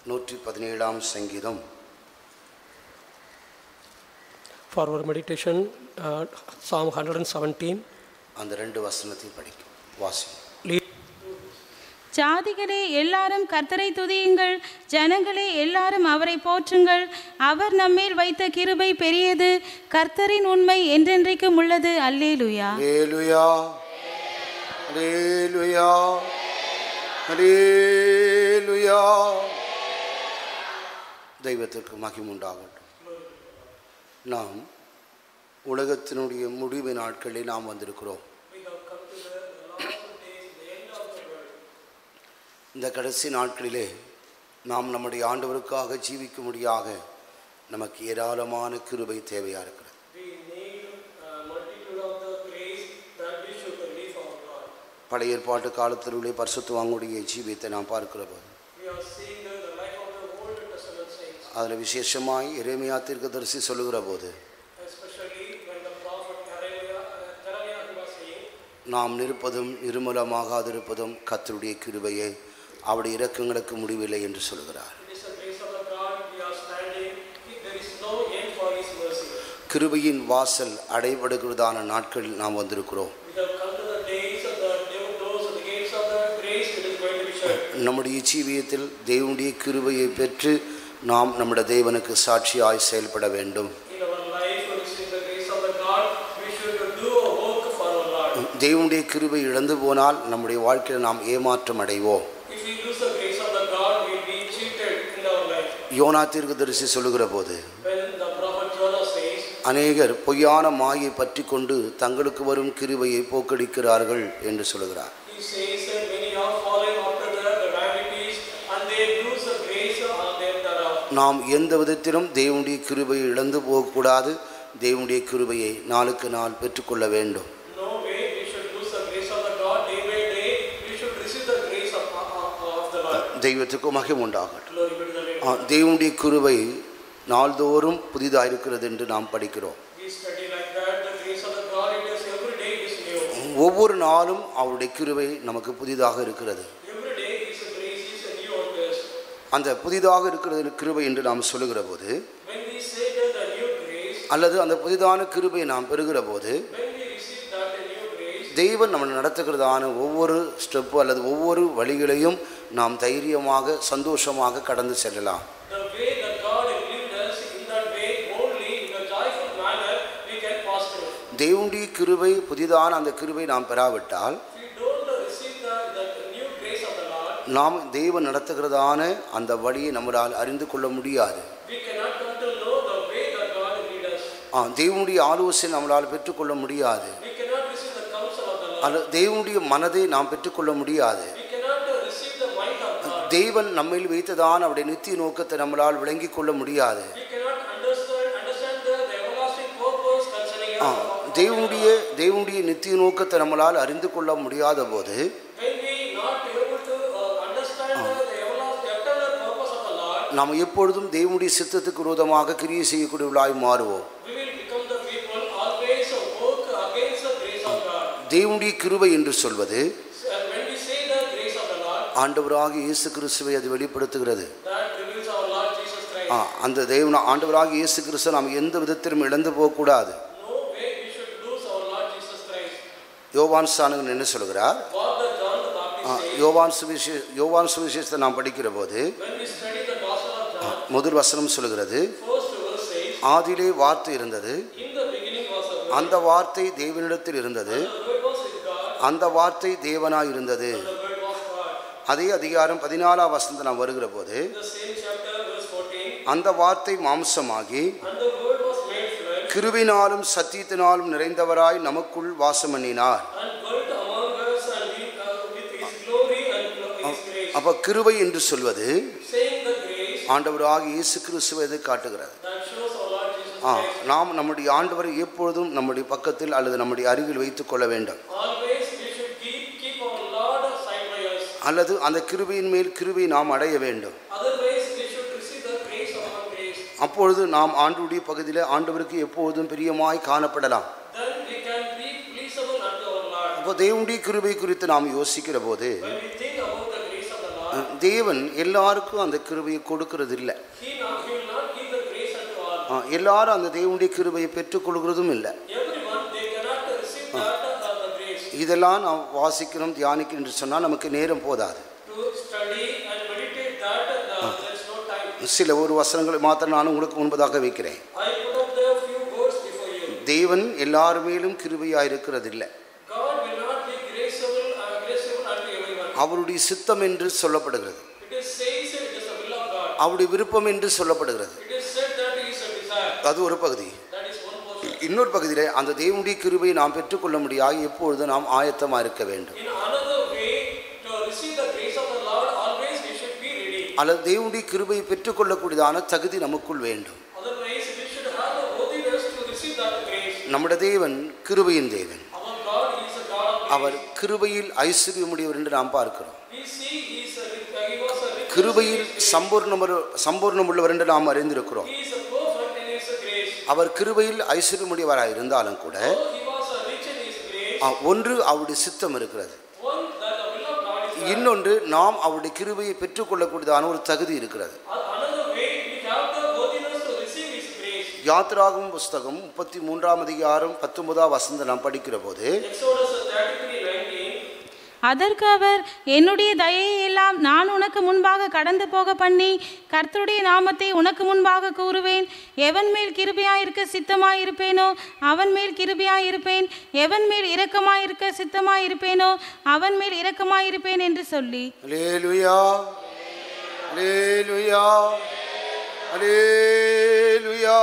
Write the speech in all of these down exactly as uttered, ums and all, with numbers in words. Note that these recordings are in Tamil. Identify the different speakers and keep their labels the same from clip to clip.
Speaker 1: நூற்றி பதினேழாம் சங்கீதம்.
Speaker 2: For our meditation, uh, Psalm one seventeen.
Speaker 1: அந்த ரெண்டு வசனத்தையும் படிக்கும் வாசி.
Speaker 3: ஜாதிகளே எல்லாரும் கர்த்தரை துதியுங்கள், ஜனங்களே எல்லாரும் அவரை போற்றுங்கள். அவர் நம்மேல் வைத்த கிருபை பெரியது, கர்த்தரின் உண்மை என்றென்றைக்கும் உள்ளது. அல்லேலூயா
Speaker 1: அல்லேலூயா அல்லேலூயா அல்லேலூயா. தெய்வத்திற்கு மகிமை உண்டாகட்டும். நாம் உலகத்தினுடைய முடிவு நாட்களில் நாம் வந்திருக்கிறோம். இந்த கடைசி நாட்களிலே நாம் நம்முடைய ஆண்டவருக்காக ஜீவிக்கும்படியாக நமக்கு ஏராளமான கிருபை தேவையாக இருக்கிறது. பழைய ஏற்பாட்டு காலத்திலுள்ள பரிசுத்தவான்களுடைய ஜீவியத்தை நாம் பார்க்கிற போது அதில் விசேஷமாய் எரேமியா தீர்க்கதரிசி சொல்லுகிற போது நாம் நிற்பதும் நிர்மூலமாகாதிருப்பதும் கர்த்தருடைய கிருபையை அவருடைய இரக்கங்களுக்கு முடிவில்லை என்று சொல்கிறார். கிருபையின் வாசல் அடைபடுகிறதான நாட்களில் நாம் வந்திருக்கிறோம். நம்முடைய ஜீவியத்தில் தேவனுடைய கிருபையை பெற்று நாம் நம்முடைய தேவனுக்கு சாட்சியாய் செயல்பட வேண்டும். தேவனுடைய கிருபை இழந்து போனால் நம்முடைய வாழ்க்கையில் நாம் ஏமாற்றம் அடைவோம். யோனா தீர்க்கதரிசி சொல்லுகிற போது அநேகர் பொய்யான மாயை பற்றி கொண்டு தங்களுக்கு வரும் கிருபையை போக்கடிக்கிறார்கள் என்று சொல்லுகிறார். நாம் எந்த விதத்திலும் தேவனுடைய கிருபையை இழந்து போகக்கூடாது. தேவனுடைய கிருபையை நாளுக்கு நாள் பெற்றுக்கொள்ள வேண்டும். தெய்வத்துக்கு மகிமை உண்டாகட்டும். தேவனுடைய கிருபை நாள்தோறும் புதிதாக இருக்கிறது என்று நாம் படிக்கிறோம். ஒவ்வொரு நாளும் அவருடைய கிருபை நமக்கு புதிதாக இருக்கிறது. அந்த புதிதாக இருக்கிறது கிருபை என்று நாம் சொல்லுகிற போது அல்லது அந்த புதிதான கிருபையை நாம் பெறுகிற போது தெய்வம் நம்ம நடத்துகிறதான ஒவ்வொரு ஸ்டெப்பு அல்லது ஒவ்வொரு வழிகளையும் நாம் தைரியமாக சந்தோஷமாக கடந்து செல்லலாம். தேவனுடைய கிருபை புதிதான அந்த கிருபை நாம் பெறாவிட்டால் நாம் தெய்வம் நடத்துகிறதான அந்த வழியை நம்மளால் அறிந்து கொள்ள முடியாது. தேவனுடைய ஆலோசனை நம்மளால் பெற்றுக்கொள்ள முடியாது. அல்லது தேவனுடைய மனதை நாம் பெற்றுக்கொள்ள முடியாது. தேவன் நம்மில் வைத்ததான அவருடைய நித்திய நோக்கத்தை நம்மளால் விளங்கிக் கொள்ள முடியாது. தேவனுடைய தேவனுடைய நித்திய நோக்கத்தை நம்மளால் அறிந்து கொள்ள முடியாத போது நாம் எப்பொழுதும் தேவனுடைய சித்தத்துக்கு விரோதமாக கிரியை செய்யக்கூடியவர்களாய் மாறுவோம். தேவனுடைய கிருபை என்று சொல்வது ஆண்டவராக இயேசு கிறிஸ்துவை அது வெளிப்படுத்துகிறது. அந்த தேவன் ஆண்டவராக இயேசு கிறிஸ்துவை நாம் எந்த விதத்திலும் இழந்து போகக்கூடாது. யோவான் ஸ்நானகன் என்ன சொல்கிறார்? யோவான் சுவிசே யோவான் சுவிசேஷத்தை நாம் படிக்கிற போது முதல் வசனம் சொல்கிறது, ஆதியிலே வார்த்தை இருந்தது, அந்த வார்த்தை தேவனிடத்தில் இருந்தது, அந்த வார்த்தை தேவனாய் இருந்தது. அதே அதிகாரம் பதினாலாம் வசனத்தை நாம் வருகிற போது அந்த வார்த்தை மாம்சமாகி கிருபையினாலும் சத்தியத்தினாலும் நிறைந்தவராய் நமக்குள் வாசம் பண்ணினார். அப்ப கிருபை என்று சொல்வது ஆண்டவராக இயேசு கிறிஸ்துவை காட்டுகிறது. ஆ நாம் நம்முடைய ஆண்டவரை எப்பொழுதும் நம்முடைய பக்கத்தில் அல்லது நம்முடைய அருகில் வைத்துக் கொள்ள வேண்டும். அல்லது அந்த கிருபையின் மேல் கிருபை நாம் அடைய வேண்டும். அப்பொழுது நாம் ஆண்டவருடைய பகுதியில் ஆண்டவருக்கு எப்பொழுதும் பிரியமாய் காணப்படலாம். அப்போ தேவனுடைய கிருபை குறித்து நாம் யோசிக்கிற போது தேவன் எல்லாருக்கும் அந்த கிருபையை கொடுக்கிறது இல்லை.
Speaker 4: He not, he will not give the grace unto all.
Speaker 1: எல்லாரும் அந்த தேவனுடைய கிருபையை பெற்றுக்கொள்கிறதும் இல்லை.
Speaker 4: Everyone, they cannot receive that uh, the grace.
Speaker 1: இதெல்லாம் நாம் வாசிக்கணும் தியானிக்கணும் என்று சொன்னால் நமக்கு நேரம் போதாது.
Speaker 4: To study and meditate that, uh, there is no time.
Speaker 1: சில ஒரு வசனங்களை மாத்திரம் நான் உங்களுக்கு முன்பதாக வைக்கிறேன்.
Speaker 4: I put up the few words before you.
Speaker 1: தேவன் எல்லார் மேலும் கிருபையாக இருக்கிறது இல்லை.
Speaker 4: God will not be graceable, uh, graceable unto everyone.
Speaker 1: அவருடைய சித்தம் என்று சொல்லப்படுகிறது.
Speaker 4: It is says it is the will of God.
Speaker 1: அவருடைய விருப்பம் என்று சொல்லப்படுகிறது.
Speaker 4: It is said that he is a desire.
Speaker 1: அது ஒரு பகுதி.
Speaker 4: That is one portion.
Speaker 1: இன்னொரு பகுதியிலே அந்த தேவனுடைய கிருபையை நாம் பெற்றுக்கொள்ள முடியாது எப்பொழுது நாம் ஆயத்தமாக இருக்க வேண்டும்.
Speaker 4: In another way, to receive the grace of the Lord, always we should be ready.
Speaker 1: அல்லது தேவனுடைய கிருபையை பெற்றுக்கொள்ளக்கூடியதான தகுதி நமக்குள் வேண்டும்.
Speaker 4: Otherwise, we should have the worthiness to receive that grace.
Speaker 1: நம்முடைய தேவன் கிருபையின் தேவன்.
Speaker 4: Our God is a God of grace.
Speaker 1: அவர் கிருபையில் ஐஸ்வர்யமுடையவர் என்று நாம் பார்க்கிறோம்.
Speaker 4: We see he is a, he was a rich.
Speaker 1: கிருபையில் சம்பூர்ணம் சம்பூர்ணம் உள்ளவர் என்று நாம் அறிந்திருக்கிறோம்.
Speaker 4: He is a perfect in his grace.
Speaker 1: அவர் கிருபையில் ஐஸ்வர்யமுடையவராக இருந்தாலும் கூட
Speaker 4: Though he was a rich in his grace,
Speaker 1: ஒன்று அவருடைய சித்தம் இருக்கிறது.
Speaker 4: one that the will of God is there.
Speaker 1: இன்னொன்று நாம் அவருடைய கிருபையை பெற்றுக்கொள்ளக்கூடியதான ஒரு தகுதி இருக்கிறது.
Speaker 4: Another way, we have the worthiness to receive his grace.
Speaker 1: யாத்திராகமம் புஸ்தகம் முப்பத்தி மூன்றாம் அதிகாரம் பத்தொன்பதாம் வசனத்தை நாம் படிக்கிற போது
Speaker 4: Exodus thirty-three nineteen.
Speaker 3: அதற்கு அவர், என்னுடைய தயையை எல்லாம் நான் உனக்கு முன்பாக கடந்து போக பண்ணி கர்த்தருடைய நாமத்தை உனக்கு முன்பாக கூறுவேன். எவன் மேல் கிருபையாயிருக்க சித்தமாயிருப்பேனோ அவன் மேல் கிருபையாயிருப்பேன், எவன் மேல் இரக்கமாயிருக்க சித்தமாயிருப்பேனோ அவன் மேல் இரக்கமாயிருப்பேன் என்று சொல்லி.
Speaker 1: அல்லேலூயா அல்லேலூயா அல்லேலூயா.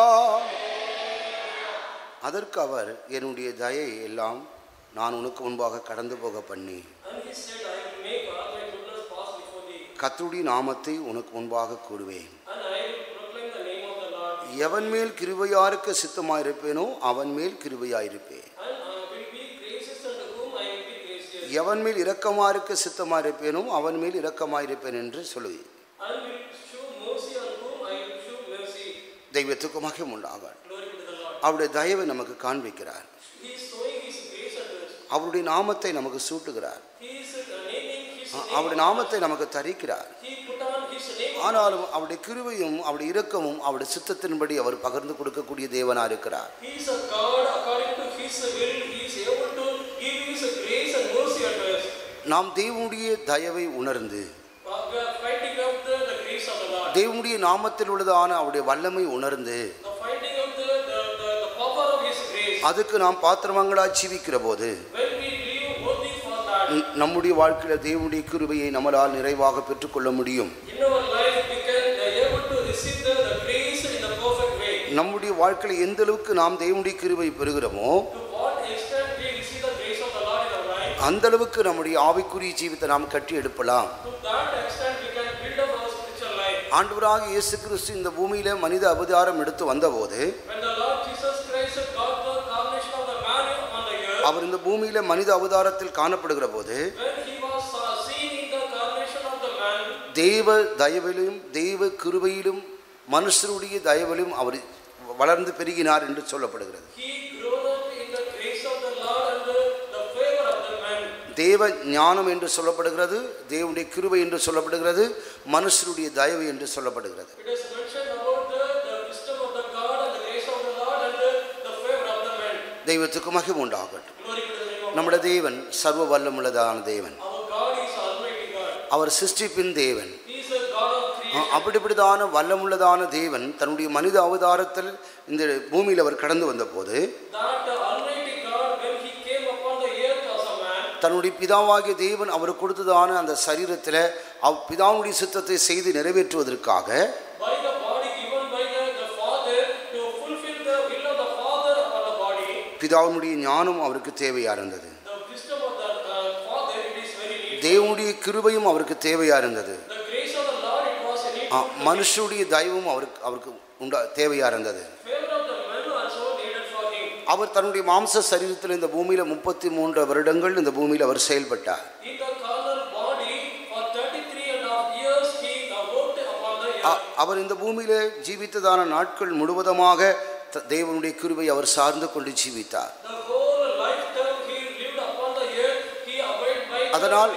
Speaker 1: அதற்கு அவர், என்னுடைய தயை எல்லாம் நான் உனக்கு முன்பாக கடந்து போக பண்ணி
Speaker 4: And he said, I will make all my goodness pass before thee,
Speaker 1: கர்த்தருடைய நாமத்தை உனக்கு முன்பாக கூறுவேன்.
Speaker 4: and I will proclaim the name of the Lord,
Speaker 1: எவன் மேல் கிருபையாயிருக்க சித்தமாயிருப்பேனோ அவன் மேல் கிருபையாயிருப்பேன்,
Speaker 4: and I will be gracious unto whom I will be gracious,
Speaker 1: எவன் மேல் இரக்கமாயிருக்க சித்தமாயிருப்பேனோ அவன் மேல் இரக்கமாயிருப்பேன் என்று சொல்லுவேன்.
Speaker 4: and will show mercy on whom I will show mercy.
Speaker 1: தெய்வத்துக்கு மகிமை உண்டாகாது.
Speaker 4: Glory be to the Lord.
Speaker 1: அவருடைய தயவை நமக்கு காண்பிக்கிறார்.
Speaker 4: He is showing his grace unto us.
Speaker 1: அவருடைய நாமத்தை நமக்கு சூட்டுகிறார்.
Speaker 4: He is uh, naming his name.
Speaker 1: அவருடைய நாமத்தை நமக்கு தரிக்கிறார்.
Speaker 4: He put on his name.
Speaker 1: ஆனாலும் அவருடைய கிருபையும் அவருடைய இரக்கமும் அவருடைய சித்தத்தின்படி அவர் பகிர்ந்து கொடுக்கக்கூடிய தேவனா இருக்கிறார்.
Speaker 4: He is a God according to his will. He is able to give his grace and mercy unto us.
Speaker 1: நாம் தேவனுடைய தயவை உணர்ந்து
Speaker 4: We are fighting out the, the grace of the Lord.
Speaker 1: தேவனுடைய நாமத்தில் உள்ளதான அவருடைய வல்லமை உணர்ந்து
Speaker 4: The fighting out the, the, the, the power of his grace.
Speaker 1: அதுக்கு நாம் பாத்திரமங்களாய் ஜீவிக்கிற போது
Speaker 4: When we live worthy for that,
Speaker 1: நம்முடைய வாழ்க்கையில் தேவனுடைய கிருபையை நம்மளால் நிறைவாக பெற்றுக்கொள்ள முடியும்.
Speaker 4: in our life we can uh, able to receive the, the grace in the perfect way.
Speaker 1: நம்முடைய வாழ்க்கையில் எந்த அளவுக்கு நாம் தேவனுடைய கிருபை பெறுகிறோமோ
Speaker 4: To what extent we receive the grace of the Lord in our life,
Speaker 1: அந்த அளவுக்கு நம்முடைய ஆவிக்குரிய ஜீவித்தை நாம் கட்டி எடுப்பலாம்.
Speaker 4: to that extent we can build up our spiritual life.
Speaker 1: ஆண்டவராக இயேசு கிறிஸ்து இந்த பூமியில மனித அவதாரம் எடுத்து வந்தபோது
Speaker 4: When the Lord Jesus Christ got the carnation of the man on the earth,
Speaker 1: அவர் இந்த பூமியில மனித அவதாரத்தில் காணப்படுகிற போது
Speaker 4: when he was uh, seen in the carnation of the man,
Speaker 1: தெய்வ தயவிலும் தெய்வ கிருபையிலும் மனுஷருடைய தயவிலும் அவர் வளர்ந்து பெருகினார் என்று சொல்லப்படுகிறது.
Speaker 4: he grew up in the grace of the Lord and the, the favor of the man.
Speaker 1: தேவ ஞானம் என்று சொல்லப்படுகிறது, தேவனுடைய கிருபை என்று சொல்லப்படுகிறது, மனுஷருடைய தயவு என்று சொல்லப்படுகிறது.
Speaker 4: It is mentioned about the, the wisdom of the God and the grace of the Lord and the, the favor of the man.
Speaker 1: தெய்வத்துக்கு மகிமை உண்டாகட்டும்.
Speaker 4: Glory to the name of
Speaker 1: நம்முடைய தேவன் சர்வ வல்லமுள்ளதான தேவன்.
Speaker 4: our God is Almighty God.
Speaker 1: அவர் சிருஷ்டிப்பின் தேவன்.
Speaker 4: He is a God of creation.
Speaker 1: அப்படிப்படிதான வல்லமுள்ளதான தேவன் தன்னுடைய மனித அவதாரத்தில் இந்த பூமியில் அவர் கடந்து வந்த போது
Speaker 4: That the Almighty God, when he came upon the earth as a man,
Speaker 1: தன்னுடைய பிதாவாகிய தேவன் அவர் கொடுத்ததான அந்த சரீரத்தில் அவ் பிதாவுடைய சித்தத்தை செய்து நிறைவேற்றுவதற்காக
Speaker 4: by the body given by the, the Father to fulfill the will of the Father upon the body,
Speaker 1: பிதாவுடைய ஞானம் அவருக்கு தேவையா இருந்தது.
Speaker 4: the wisdom of the uh, Father, it is very needed.
Speaker 1: தேவனுடைய கிருபையும் அவருக்கு தேவையா இருந்தது.
Speaker 4: The grace of the Lord, it was a need.
Speaker 1: ஆ, மனுஷருடைய தயவும் அவருக்கு அவருக்கு உண்டா தேவையா இருந்தது.
Speaker 4: Favor of the man also needed for him.
Speaker 1: அவர் தன்னுடைய மாம்ச சரீரத்தில் இந்த பூமியில முப்பத்தி மூன்று வருடங்கள் இந்த பூமியில் அவர் செயல்பட்டார்.
Speaker 4: In the carnal body, for thirty-three and a half years, he uh, worked upon the
Speaker 1: a-
Speaker 4: earth.
Speaker 1: அவர் இந்த பூமியில ஜீவித்ததான நாட்கள் முழுவதுமாக த- தேவனுடைய கிருபை அவர் சார்ந்து கொண்டு ஜீவித்தார்.
Speaker 4: The whole lifetime he lived upon the earth, he abided by the
Speaker 1: அதனால்
Speaker 4: grace of the God.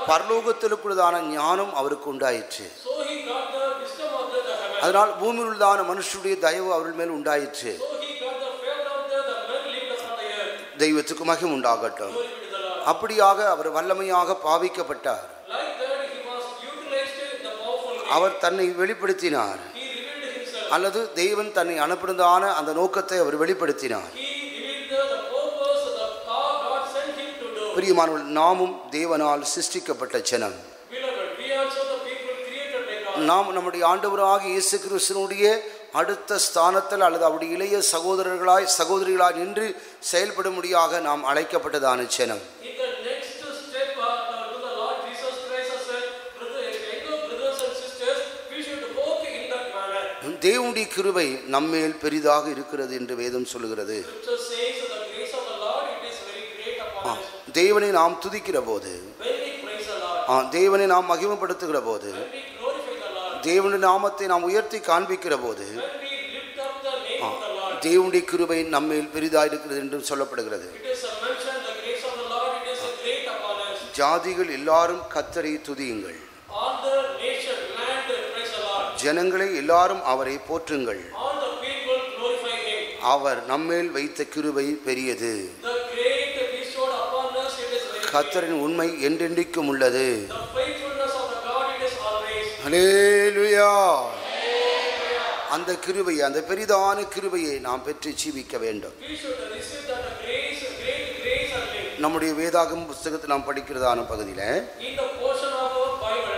Speaker 1: பரலோகத்திலுக்குள்ளதான ஞானம் அவருக்கு உண்டாயிற்று.
Speaker 4: So he got the wisdom of the heaven.
Speaker 1: அதனால் பூமியில் உள்ளதான மனுஷருடைய தயவு அவர்கள் மேல் உண்டாயிற்று.
Speaker 4: So he got the favor of the men lived upon the earth.
Speaker 1: தெய்வத்துக்கு மகிமை உண்டாகட்டும்.
Speaker 4: Glory be to the Lord.
Speaker 1: அப்படியாக அவர் வல்லமையாக பாவிக்கப்பட்டார்.
Speaker 4: Like that he was utilized in the powerful way.
Speaker 1: அவர் தன்னை வெளிப்படுத்தினார்.
Speaker 4: He revealed himself.
Speaker 1: அல்லது தேவன் தன்னை அனுப்பினதான அந்த நோக்கத்தை அவர் வெளிப்படுத்தினார்.
Speaker 4: He revealed the, the purpose that God sent him to do.
Speaker 1: பிரியமானவர்கள், நாமும் தேவனால் சிருஷ்டிக்கப்பட்ட ஜனம்.
Speaker 4: Beloved, we also the people created by God.
Speaker 1: நாம் நம்முடைய ஆண்டவராகிய இயேசு கிறிஸ்துவினுடைய அடுத்த ஸ்தானத்தில் அல்லது அவருடைய இளைய சகோதரர்களாய் சகோதரிகளாய் நின்று செயல்படும்படியாக நாம் அழைக்கப்பட்டதான ஜனம்.
Speaker 4: In the next step uh, to the Lord Jesus Christ as a brother, younger brothers and sisters, we should walk in that manner.
Speaker 1: தேவனுடைய கிருபை நம்மேல் பெரிதாக இருக்கிறது என்று வேதம் சொல்லுகிறது.
Speaker 4: Scripture says that the grace of the Lord, it is very great upon us.
Speaker 1: தேவனை நாம் துதிக்கிற போது,
Speaker 4: When we praise the Lord,
Speaker 1: தேவனை நாம் மகிமைப்படுத்துகிற போது,
Speaker 4: when we glorify the Lord,
Speaker 1: தேவனுடைய நாமத்தை நாம் உயர்த்தி காண்பிக்கிற போது,
Speaker 4: when we lift up the name of the Lord,
Speaker 1: தேவனுடைய கிருபை நம்மேல் பெரிதாக இருக்கிறது என்று சொல்லப்படுகிறது.
Speaker 4: it is mentioned the grace of the Lord, it is great upon us.
Speaker 1: ஜாதிகள் எல்லாரும் கர்த்தரை துதியுங்கள்.
Speaker 4: All the nation, land, praise the Lord.
Speaker 1: ஜனங்களை எல்லாரும் அவரை போற்றுங்கள்.
Speaker 4: All the people glorify him.
Speaker 1: அவர் நம்மேல் வைத்த கிருபை பெரியது.
Speaker 4: The great bestowed upon us, it is very great.
Speaker 1: கர்த்தரின் உண்மை என்றென்றைக்கும் உள்ளது.
Speaker 4: The faithfulness of the God, it is always.
Speaker 1: ஹல்லேலூயா. அந்த கிருபை, அந்த பெரிதான கிருபையை நாம் பெற்று ஜீவிக்க வேண்டும்.
Speaker 4: We should receive that grace, great grace and live.
Speaker 1: நம்முடைய வேதாகம புத்தகத்தில் நாம் படிக்கிறதான பகுதியில்
Speaker 4: In the portion of our Bible,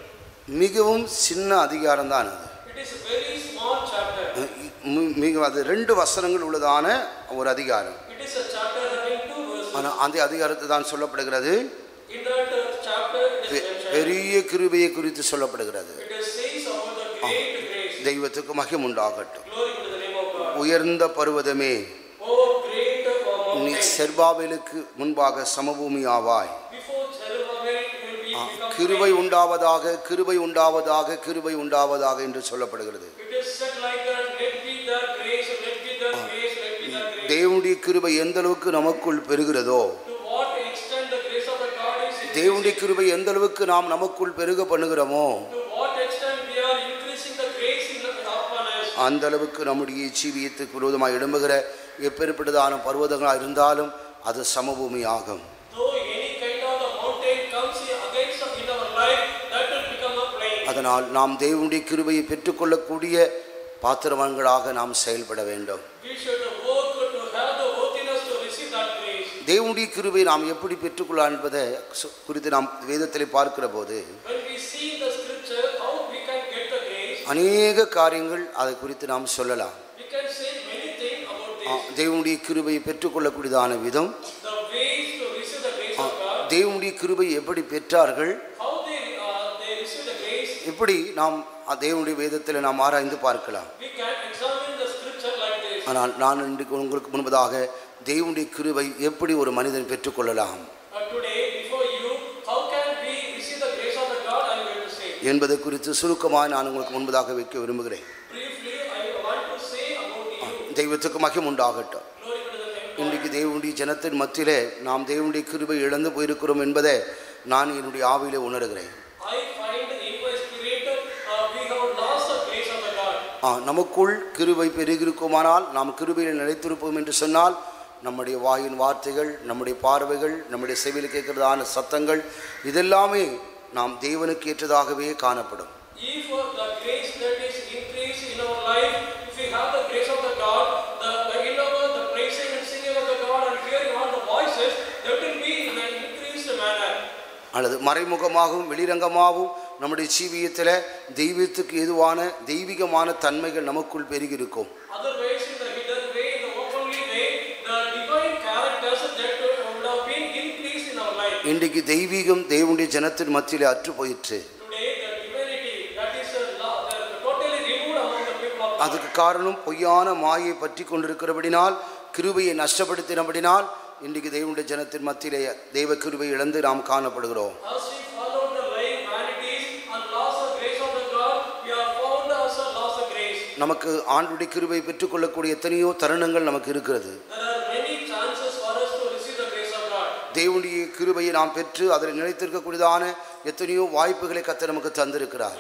Speaker 1: மிகவும் சின்ன அதிகாரம் தான் அது.
Speaker 4: it is a very small chapter.
Speaker 1: மி- மிக அது ரெண்டு வசனங்கள் உள்ளதான ஒரு அதிகாரம்.
Speaker 4: It is a chapter having two verses.
Speaker 1: ஆனால் அந்த அதிகாரத்தை தான் சொல்லப்படுகிறது
Speaker 4: In that uh, chapter, it is
Speaker 1: பெ-
Speaker 4: mentioned.
Speaker 1: பெரிய கிருபையை குறித்து சொல்லப்படுகிறது.
Speaker 4: It is says about the great grace.
Speaker 1: தெய்வத்துக்கு மகிமை உண்டாகட்டும்.
Speaker 4: Glory to the name of God.
Speaker 1: உயர்ந்த பர்வதமே,
Speaker 4: Oh, great uh,
Speaker 1: நீ
Speaker 4: mountain.
Speaker 1: செர்பாபேலுக்கு முன்பாக சமபூமி ஆவாய்.
Speaker 4: Before Zerubbabel, you will be become
Speaker 1: கிருபை
Speaker 4: plain.
Speaker 1: உண்டாவதாக, கிருபை உண்டாவதாக, கிருபை உண்டாவதாக என்று சொல்லப்படுகிறது.
Speaker 4: It is said like that, let be the grace, let be the grace, let be the grace.
Speaker 1: தேவனுடைய கிருபை எந்த அளவுக்கு நமக்குள் பெருகிறதோ,
Speaker 4: To what extent the grace of the God is increasing,
Speaker 1: தேவனுடைய கிருபை எந்த அளவுக்கு நாம் நமக்குள் பெருக பண்ணுகிறோமோ,
Speaker 4: to what extent we are increasing the grace in upon us,
Speaker 1: அந்த அளவுக்கு நம்முடைய ஜீவியத்துக்கு விரோதமாக எழும்புகிற எப்பேற்பட்டதான பர்வதங்களாக இருந்தாலும் அது சமபூமி ஆகும்.
Speaker 4: though any kind of the mountain comes against us in our life, that will become a plain.
Speaker 1: அதனால் நாம் தேவனுடைய கிருபையை பெற்றுக்கொள்ளக்கூடிய பாத்திரவான்களாக நாம் செயல்பட வேண்டும்.
Speaker 4: We should work to have the worthiness to receive that grace.
Speaker 1: தேவனுடைய கிருபை நாம் எப்படி பெற்றுக்கொள்ளலாம் என்பதை சு- குறித்து நாம் வேதத்தில் பார்க்கிற போது
Speaker 4: When we see the scripture, how we can get the grace,
Speaker 1: அநேக காரியங்கள் அதை குறித்து நாம் சொல்லலாம்.
Speaker 4: we can say many things about
Speaker 1: ah,
Speaker 4: this.
Speaker 1: தேவனுடைய கிருபையை பெற்றுக்கொள்ளக்கூடியதான விதம்,
Speaker 4: The ways to receive the grace of God,
Speaker 1: தேவனுடைய கிருபை எப்படி பெற்றார்கள்,
Speaker 4: how they uh, they receive the grace.
Speaker 1: இப்படி நாம் அ- தேவனுடைய வேதத்தில் நாம் ஆராய்ந்து பார்க்கலாம்.
Speaker 4: We can examine the scripture like this.
Speaker 1: ஆனால் நான் இன்றைக்கு உங்களுக்கு முன்பதாக தேவனுடைய கிருபை எப்படி ஒரு மனிதன் பெற்றுக்கொள்ளலாம்
Speaker 4: Uh, today, before you, how can we receive the grace of the God? I am going to say.
Speaker 1: என்பது குறித்து சுருக்கமாக நான் உங்களுக்கு முன்பதாக வைக்க விரும்புகிறேன்.
Speaker 4: Briefly, I want to say about you.
Speaker 1: தெய்வத்துக்கு மகிமை உண்டாகட்டும்.
Speaker 4: Glory be to the name of God.
Speaker 1: இன்றைக்கு தேவனுடைய ஜனத்தின் மத்தியிலே நாம் தேவனுடைய கிருபை இழந்து போயிருக்கிறோம் என்பதை நான் என்னுடைய ஆவியிலே உணர்கிறேன்.
Speaker 4: I find in my spirit, uh, we have lost the grace of the God.
Speaker 1: ஆ, நமக்குள் கிருபை பெருகிருக்குமானால், நாம் கிருபையில் நிலைத்திருப்போம் என்று சொன்னால், நம்முடைய வாயின் வார்த்தைகள், நம்முடைய பார்வைகள், நம்முடைய செவியில் கேட்கிறதான சத்தங்கள், இதெல்லாமே நாம் தேவனுக்கு ஏற்றதாகவே காணப்படும்.
Speaker 4: If uh, the grace that is increased in our life, if we have the grace of the God, the, the in our the praising and singing of the God and hearing all the voices, that will be in an increased manner.
Speaker 1: அல்லது மறைமுகமாகவும் வெளிரங்கமாகவும் நம்முடைய ஜீவியத்தில் தெய்வத்துக்கு எதுவான தெய்வீகமான தன்மைகள் நமக்குள் பெருகியிருக்கும்.
Speaker 4: Otherwise, in the hidden way, in the openly way, the divine characters that would have been increased in our life.
Speaker 1: இன்றைக்கு தெய்வீகம் தேவனுடைய ஜனத்தின் மத்தியிலே அற்று போயிற்று.
Speaker 4: Today, the divinity that is uh, lo- uh, totally removed among the people of God.
Speaker 1: அதுக்கு காரணம் பொய்யான மாயை பற்றி கொண்டிருக்கிறபடினால், கிருபையை நஷ்டப்படுத்தினபடினால் இன்றைக்கு தேவனுடைய ஜனத்தின் மத்தியிலே தெய்வ கிருபை இழந்து நாம் காணப்படுகிறோம்.
Speaker 4: As we follow the lying vanities and lost the grace of the God, we are found as a lost the grace.
Speaker 1: நமக்கு ஆண்டுடைய கிருபை பெற்றுக்கொள்ளக்கூடிய எத்தனையோ தருணங்கள் நமக்கு இருக்கிறது.
Speaker 4: There are many chances for us to receive the grace of God.
Speaker 1: தேவனுடைய கிருபையை நாம் பெற்று அதில் நிலைத்திருக்கக்கூடியதான எத்தனையோ வாய்ப்புகளை கர்த்தர் நமக்கு தந்திருக்கிறார்.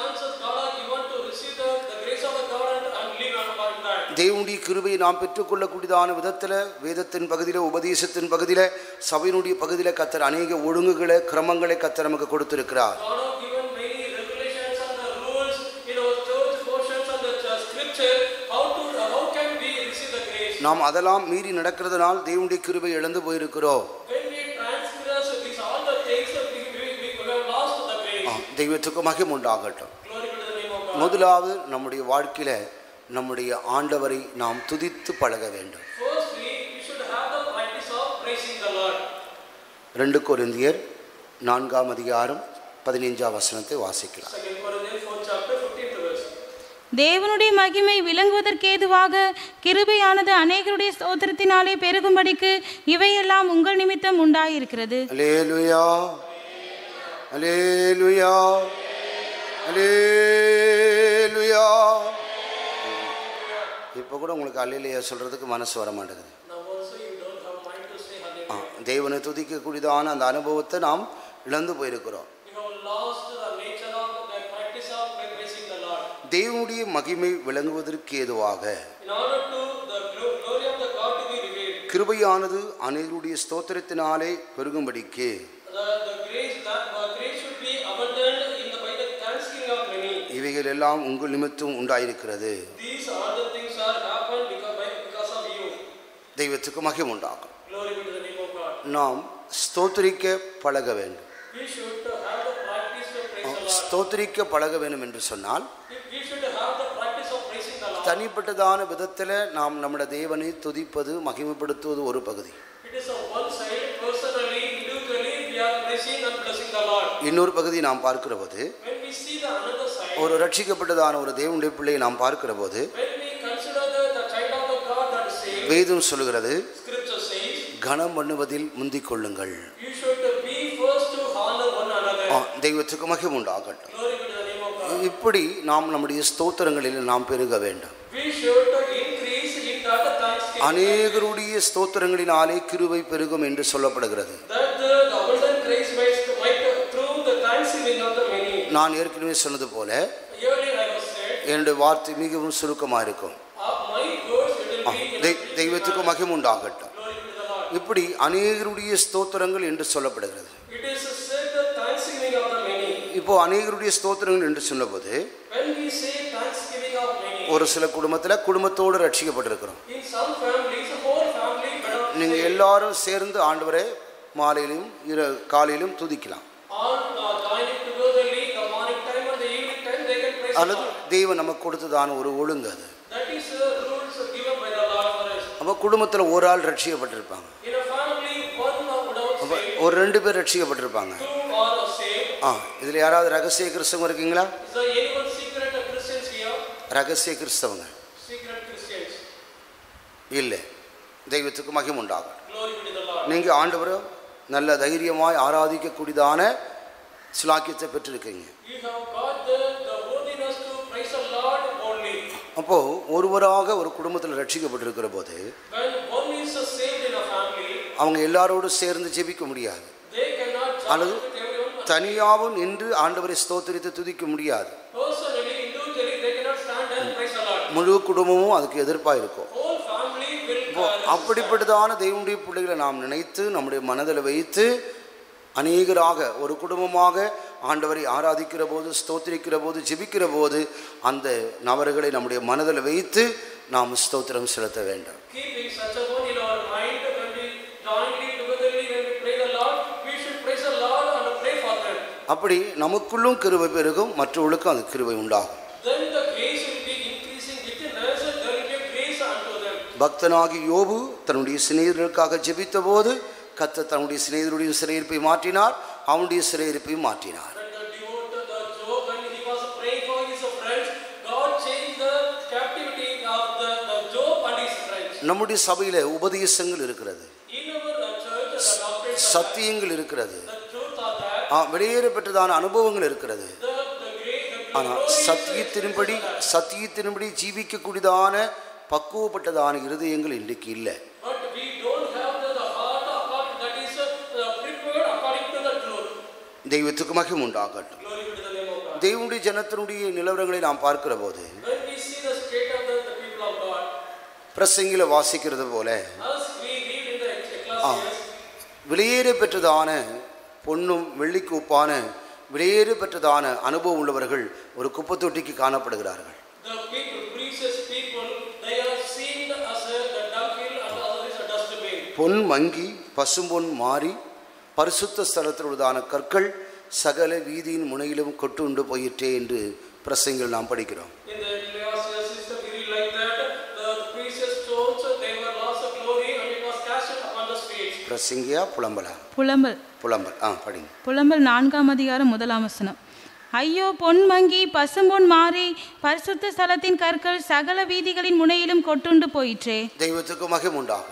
Speaker 1: தேவனுடைய கிருபையை நாம் பெற்றுக்கொள்ளக்கூடியதான விதத்தில் வேதத்தின் பகுதியில், உபதேசத்தின் பகுதியில், சபையினுடைய பகுதியில் கர்த்தர் அநேக ஒழுங்குகளை, கிரமங்களை கர்த்தர் நமக்கு கொடுத்திருக்கிறார். நாம் அதெல்லாம் மீறி நடக்கிறதுனால் தேவனுடைய கிருபை இழந்து போயிருக்கிறோம். தெய்வத்துக்கு மகிமை உண்டாகட்டும். முதலாவது நம்முடைய வாழ்க்கையில நம்முடைய ஆண்டவரை நாம் துதித்து பழக வேண்டும். ரெண்டு கொரிந்தியர் நான்காம் அதிகாரம் பதினைஞ்சாம் வசனத்தை வாசிக்கலாம்.
Speaker 3: தேவனுடைய மகிமை விளங்குவதற்கேதுவாக கிருபையானது அநேகருடைய ஸ்தோத்திரத்தினாலே பெருகும்படிக்கு இவையெல்லாம் உங்கள் நிமித்தம் உண்டாயிருக்கிறது.
Speaker 1: அல்லேலூயா, அல்லேலூயா, அல்லேலூயா. இப்போ கூட உங்களுக்கு அல்லேலூயா சொல்றதுக்கு மனசு வர மாட்டேங்குது. தேவனை துதிக்கக்கூடியதான அந்த அனுபவத்தை நாம் இழந்து போயிருக்கிறோம். தேவனுடைய மகிமை விளங்குவதற்கு ஏதுவாக கிருபையானது அநேகருடைய ஸ்தோத்திரத்தினாலே பெருகும்படிக்கு இவைகள் எல்லாம் உங்கள் நிமித்தம் உண்டாயிருக்கிறது. தெய்வத்துக்கு மகிமை உண்டாகும். நாம் ஸ்தோத்திரிக்க பழக வேண்டும். ஸ்தோத்திரிக்க பழக வேண்டும் என்று சொன்னால் தனிப்பட்டதான விதத்தில் நாம் நம்முடைய தேவனை துதிப்பது, மகிமைப்படுத்துவது ஒரு பகுதி. இன்னொரு பகுதி நாம் பார்க்கிற போது, ஒரு ரட்சிக்கப்பட்டதான ஒரு தேவனுடைய பிள்ளையை நாம் பார்க்கிற போது வேதம் சொல்லுகிறது, கனம் பண்ணுவதில் முந்திக் கொள்ளுங்கள். தெய்வத்துக்கு மகிமை உண்டாகட்டும். இப்படி நாம் நம்முடைய ஸ்தோத்திரங்களில் நாம் பெருக வேண்டும். அநேகருடைய ஸ்தோத்திரங்களினாலே கிருபை பெருகும் என்று சொல்லப்படுகிறது. நான் ஏற்கனவே சொன்னது போல என்னுடைய வார்த்தை மிகவும் சுருக்கமாக இருக்கும். தெய்வத்துக்கு மகிமை உண்டாகட்டும். இப்படி அநேகருடைய ஸ்தோத்திரங்கள் என்று சொல்லப்படுகிறது. இப்போ அநேகருடைய ஸ்தோத்திரங்கள் என்று சொன்னபோது ஒரு சில குடும்பத்தில் குடும்பத்தோடு ரட்சிக்கப்பட்டிருக்கிறோம். நீங்கள் எல்லாரும் சேர்ந்து ஆண்டவரை மாலையிலும் இர காலையிலும் துதிக்கலாம். அல்லது தெய்வம் நமக்கு கொடுத்ததான ஒரு ஒழுங்கு அது. அப்போ குடும்பத்தில் ஒரு ஆள் ரட்சிக்கப்பட்டிருப்பாங்க, ஒரு ரெண்டு பேர் ரட்சிக்கப்பட்டிருப்பாங்க. ஆ இதில் யாராவது ரகசிய கிறிஸ்தவங்க இருக்கீங்களா? ரகசிய கிறிஸ்தவங்க இல்லை. தெய்வத்துக்கு மகிமை உண்டாகும். நீங்கள் ஆண்டவரை நல்ல தைரியமாய் ஆராதிக்கக்கூடியதான சிலாக்கியத்தை பெற்றிருக்கீங்க. அப்போ ஒருவராக ஒரு குடும்பத்தில் ரட்சிக்கப்பட்டிருக்கிற போது அவங்க எல்லாரோடும் சேர்ந்து ஜெபிக்க முடியாது, அல்லது தனியாகவும் நின்று ஆண்டவரை ஸ்தோத்திரித்து துதிக்க முடியாது. முழு குடும்பமும் அதுக்கு எதிர்ப்பாக இருக்கும். இப்போ அப்படிப்பட்டதான தெய்வனுடைய பிள்ளைகளை நாம் நினைத்து நம்முடைய மனதில் வைத்து அநேகராக ஒரு குடும்பமாக ஆண்டவரை ஆராதிக்கிற போது, ஸ்தோத்திரிக்கிற போது, ஜெபிக்கிற போது அந்த நபர்களை நம்முடைய மனதில் வைத்து நாம் ஸ்தோத்திரம் செலுத்த வேண்டும். அப்படி நமக்குள்ளும் கிருபை பெருகும், மற்றவர்களுக்கும் அந்த கிருபை உண்டாகும். பக்தனாகி யோபு தன்னுடைய சிநேகிதர்களுக்காக ஜெபித்த போது கர்த்தர் தன்னுடைய சிநேகிதருடைய சிறையிருப்பை மாற்றினார், அவனுடைய சிறையிருப்பையும் மாற்றினார். நம்முடைய சபையில உபதேசங்கள் இருக்கிறது, சத்தியங்கள் இருக்கிறது, வெளியேற பெற்றதான அனுபவங்கள் இருக்கிறது. ஆனால் சத்தியத்தின்படி சத்தியத்தின்படி ஜீவிக்கக்கூடியதான பக்குவப்பட்டதான இருதயங்கள் இன்றைக்கு இல்லை. தெய்வத்துக்கு மகிமை உண்டாகட்டும்.
Speaker 4: Glory be to the name of God.
Speaker 1: தேவனுடைய ஜனத்தினுடைய நிலவரங்களை நாம் பார்க்கிற போது
Speaker 4: When we see the state of the, the people of God,
Speaker 1: பிரசங்கில வாசிக்கிறது போல
Speaker 4: as we read in the Ecclesiastes,
Speaker 1: வெளியேற பெற்றதான பொன்னும் வெள்ளிக்கு ஒப்பான வெளியேற பெற்றதான அனுபவம் உள்ளவர்கள் ஒரு குப்பை தொட்டிக்கு காணப்படுகிறார்கள்.
Speaker 4: the people, precious people, they are seen as a the dunghill and other is a dustbin.
Speaker 1: பொன் மங்கி பசும்பொன் மாறி பரிசுத்த ஸ்தலத்தில் உள்ளதான கற்கள் சகல வீதியின் முனையிலும் கொட்டுண்டு போயிற்றே என்று பிரசங்கில் நாம் படிக்கிறோம்.
Speaker 4: In the Ecclesiastes system, we read like that, the precious stones, they were lost of glory and it was cast upon the streets.
Speaker 1: பிரசங்கியா புலம்பலா?
Speaker 3: புலம்பல்
Speaker 1: புலம்பல். ஆ படிங்க.
Speaker 3: புலம்பல் நான்காம் அதிகாரம் முதலாம் வசனம். ஐயோ பொன் மங்கி பசும்பொன் மாறி பரிசுத்த ஸ்தலத்தின் கற்கள் சகல வீதிகளின் முனையிலும் கொட்டுண்டு போயிற்றே.
Speaker 1: தெய்வத்துக்கு மகிமை உண்டாகட்டும்.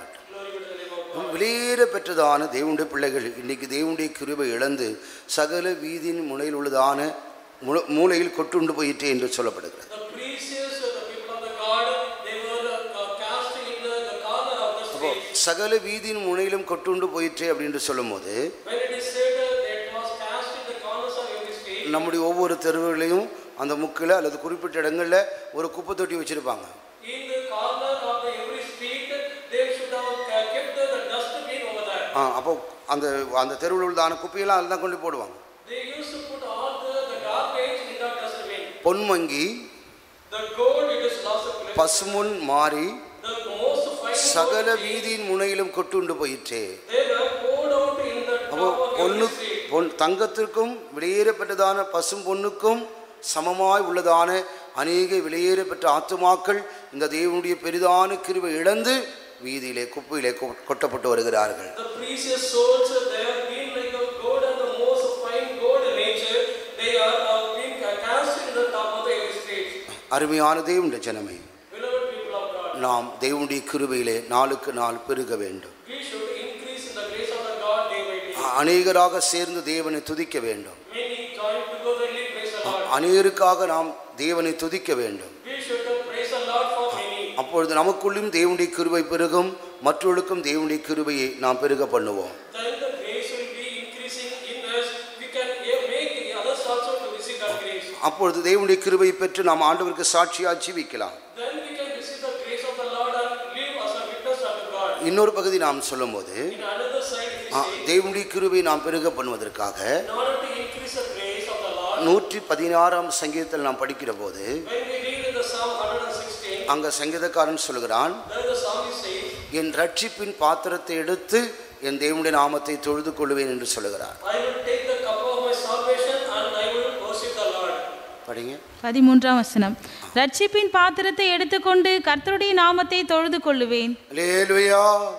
Speaker 1: வெளியேற பெற்றதான தேவனுடைய பிள்ளைகள் இன்னைக்கு தேவனுடைய கிருபை இழந்து சகல வீதியின் முனையில் உள்ளதான மூலையில் கொட்டுண்டு போயிற்றே என்று சொல்லப்படுகிறது.
Speaker 4: The precious, the people of the God, they were uh, cast in the, the corner of the street.
Speaker 1: சகல வீதியின் முனையிலும் கொட்டுண்டு போயிற்றே அப்படின்னு சொல்லும் போது
Speaker 4: When it is said that it was cast in the corners of every street,
Speaker 1: நம்முடைய ஒவ்வொரு தெருவுகளையும் அந்த முக்கில் அல்லது குறிப்பிட்ட இடங்களில் ஒரு குப்பை தொட்டி வச்சிருப்பாங்க.
Speaker 4: in the corner of the every street, they should have kept the, the dustbin over there.
Speaker 1: ஆ அப்போ அந்த அந்த தெருவில் உள்ளதான குப்பையெல்லாம் அதில் தான் கொண்டு போடுவாங்க.
Speaker 4: They used to put all the, the garbage in that dustbin.
Speaker 1: பொன்மங்கி
Speaker 4: The gold, it is lost of glory.
Speaker 1: பசுமுன் மாறி
Speaker 4: The most fine
Speaker 1: சகல
Speaker 4: gold,
Speaker 1: வீதியின் முனையிலும் கொட்டுண்டு போயிற்றே.
Speaker 4: they were poured out in the
Speaker 1: அப்போ
Speaker 4: top of
Speaker 1: பொண்ணு
Speaker 4: every street.
Speaker 1: பொன் தங்கத்திற்கும் வெளியேறப்பட்டதான பசும் பொண்ணுக்கும் சமமாய் உள்ளதான அநேக வெளியேறப்பட்ட ஆத்துமாக்கள் இந்த தேவனுடைய பெரிதான கிருபை இழந்து வீதியிலே குப்பையிலே கொட்டப்பட்டு வருகிறார்கள்.
Speaker 4: The precious souls, they have been like a gold and the most fine gold in nature. They are uh, being cast in the top of the every street.
Speaker 1: அருமையான தேவனுடைய ஜனமே,
Speaker 4: Beloved people of God,
Speaker 1: நாம் தேவனுடைய கிருபையிலே நாளுக்கு நாள் பெருக வேண்டும்.
Speaker 4: we should increase in the grace of the God day by day.
Speaker 1: அநேகராக சேர்ந்து தேவனை துதிக்க வேண்டும்.
Speaker 4: Many join togetherly praise the Lord.
Speaker 1: அநேகருக்காக நாம் தேவனை துதிக்க வேண்டும்.
Speaker 4: We should praise the Lord for many.
Speaker 1: அப்பொழுது நமக்குள்ளும் தேவனுடைய கிருபை பெருகும், மற்றவர்களுக்கும் தேவனுடைய கிருபையை நாம் பெருக பண்ணுவோம்.
Speaker 4: Then the grace will be increasing in us. We can make the others also to receive that grace.
Speaker 1: அப்பொழுது தேவனுடைய கிருபையை பெற்று நாம் ஆண்டவருக்கு சாட்சியாக ஜீவிக்கலாம்.
Speaker 4: Then we can receive the grace of the Lord and live as a witness unto God.
Speaker 1: இன்னொரு பகுதி நாம் சொல்லும்போது
Speaker 4: In another side, if we say,
Speaker 1: தேவனுடைய கிருபையை நாம் பெருக பண்ணுவதற்காக
Speaker 4: in order to increase the grace of the Lord,
Speaker 1: நூற்றி பதினாறாம் சங்கீதத்தில் நாம் படிக்கிற போது
Speaker 4: when we read in the Psalm one sixteen,
Speaker 1: அங்க சங்கீதக்காரன் சொல்கிறான்,
Speaker 4: there the psalmist says,
Speaker 1: என் ரட்சிப்பின் பாத்திரத்தை எடுத்து என் தேவனுடைய நாமத்தை தொழுது கொள்வேன் என்று சொல்கிறார்.
Speaker 4: I will take the cup of my salvation and I will worship the Lord.
Speaker 1: படிங்க.
Speaker 3: பதிமூன்றாம் வசனம். ரட்சிப்பின் பாத்திரத்தை எடுத்துக்கொண்டு கர்த்தருடைய நாமத்தை தொழுது கொள்ளுவேன்.
Speaker 1: அல்லேலூயா,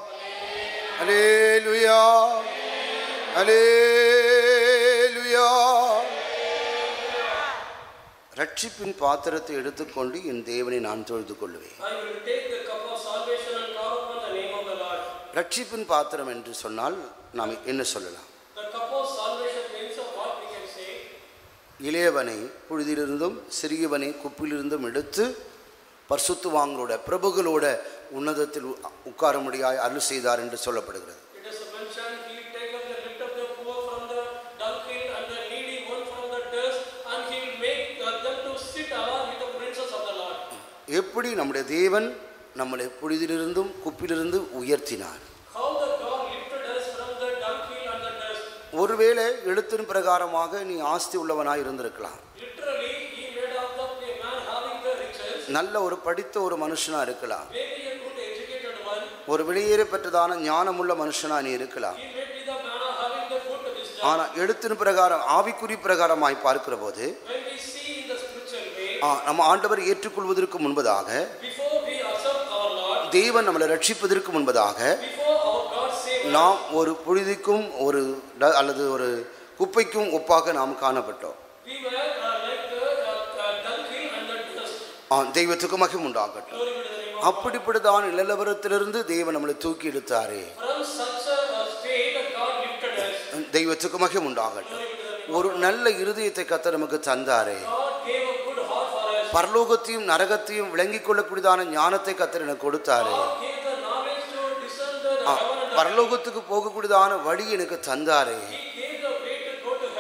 Speaker 1: அல்லேலூயா, அல்லேலூயா. ரட்சிப்பின் பாத்திரத்தை எடுத்துக்கொண்டு என் தேவனை நான் தொழுது கொள்வேன்.
Speaker 4: I will take the cup of salvation and call upon the name of the Lord.
Speaker 1: ரட்சிப்பின் பாத்திரம் என்று சொன்னால் நாம் என்ன சொல்லலாம்?
Speaker 4: The cup of salvation means of what we can say.
Speaker 1: இளையவனை புழுதிலிருந்தும் சிறியவனை குப்பிலிருந்தும் எடுத்து பரிசுத்தவான்களோட பிரபுகளோட உன்னதத்தில் உட்காரும்படியாய் அருள் செய்தார் என்று சொல்லப்படுகிறது.
Speaker 4: It is mentioned, he take up the lift of the poor from the dunghill and the needy one from the dust, and he will make them to sit along with the princes of the Lord.
Speaker 1: எப்படி நம்முடைய தேவன் நம்மளை புழுதிலிருந்தும் குப்பிலிருந்து உயர்த்தினார்.
Speaker 4: How the God lifted us from the dunghill and the dust.
Speaker 1: ஒருவேளை எழுத்தின் பிரகாரமாக நீ ஆஸ்தி உள்ளவனாய் இருந்திருக்கலாம்.
Speaker 4: Literally, he made of the man having the riches.
Speaker 1: நல்ல ஒரு படித்த ஒரு மனுஷனா இருக்கலாம்.
Speaker 4: Maybe a good educated one.
Speaker 1: ஒரு வெளியேற பெற்றதான ஞானமுள்ள மனுஷனா நீ இருக்கலாம்.
Speaker 4: He may be the man having the good wisdom.
Speaker 1: ஆனா எழுத்தின் பிரகாரம் ஆவிக்குறி பிரகாரமாய் பார்க்கிற போது
Speaker 4: When we see in the spiritual way,
Speaker 1: நம்ம ஆண்டவர் ஏற்றுக்கொள்வதற்கு முன்பதாக,
Speaker 4: before we accept our Lord,
Speaker 1: தேவன் நம்மளை ரட்சிப்பதற்கு முன்பதாக
Speaker 4: before our God saved us,
Speaker 1: நாம் ஒரு புழுதிக்கும் ஒரு ட- அல்லது ஒரு குப்பைக்கும் ஒப்பாக நாம் காணப்பட்டோம்.
Speaker 4: we were uh, like the uh, uh, dunghill and the dust.
Speaker 1: ஆ, தெய்வத்துக்கு மகிமை உண்டாகட்டும்.
Speaker 4: Glory be to the name of
Speaker 1: அப்படிப்பட்டதான நிலவரத்திலிருந்து தேவன் நம்மளை தூக்கி எடுத்தாரே.
Speaker 4: From such a uh, state, God lifted us.
Speaker 1: தெய்வத்துக்கு மகிமை உண்டாகட்டும். ஒரு நல்ல இருதயத்தை கர்த்தர் நமக்கு தந்தாரே.
Speaker 4: God gave a good heart for us.
Speaker 1: பரலோகத்தையும் நரகத்தையும் விளங்கிக் கொள்ளக்கூடியதான ஞானத்தை கர்த்தர் எனக்கு கொடுத்தாரே.
Speaker 4: God gave the knowledge to discern the heaven and the
Speaker 1: பரலோகத்துக்கு போகக்கூடியதான வழி எனக்கு தந்தாரே.
Speaker 4: He gave the way to go to heaven.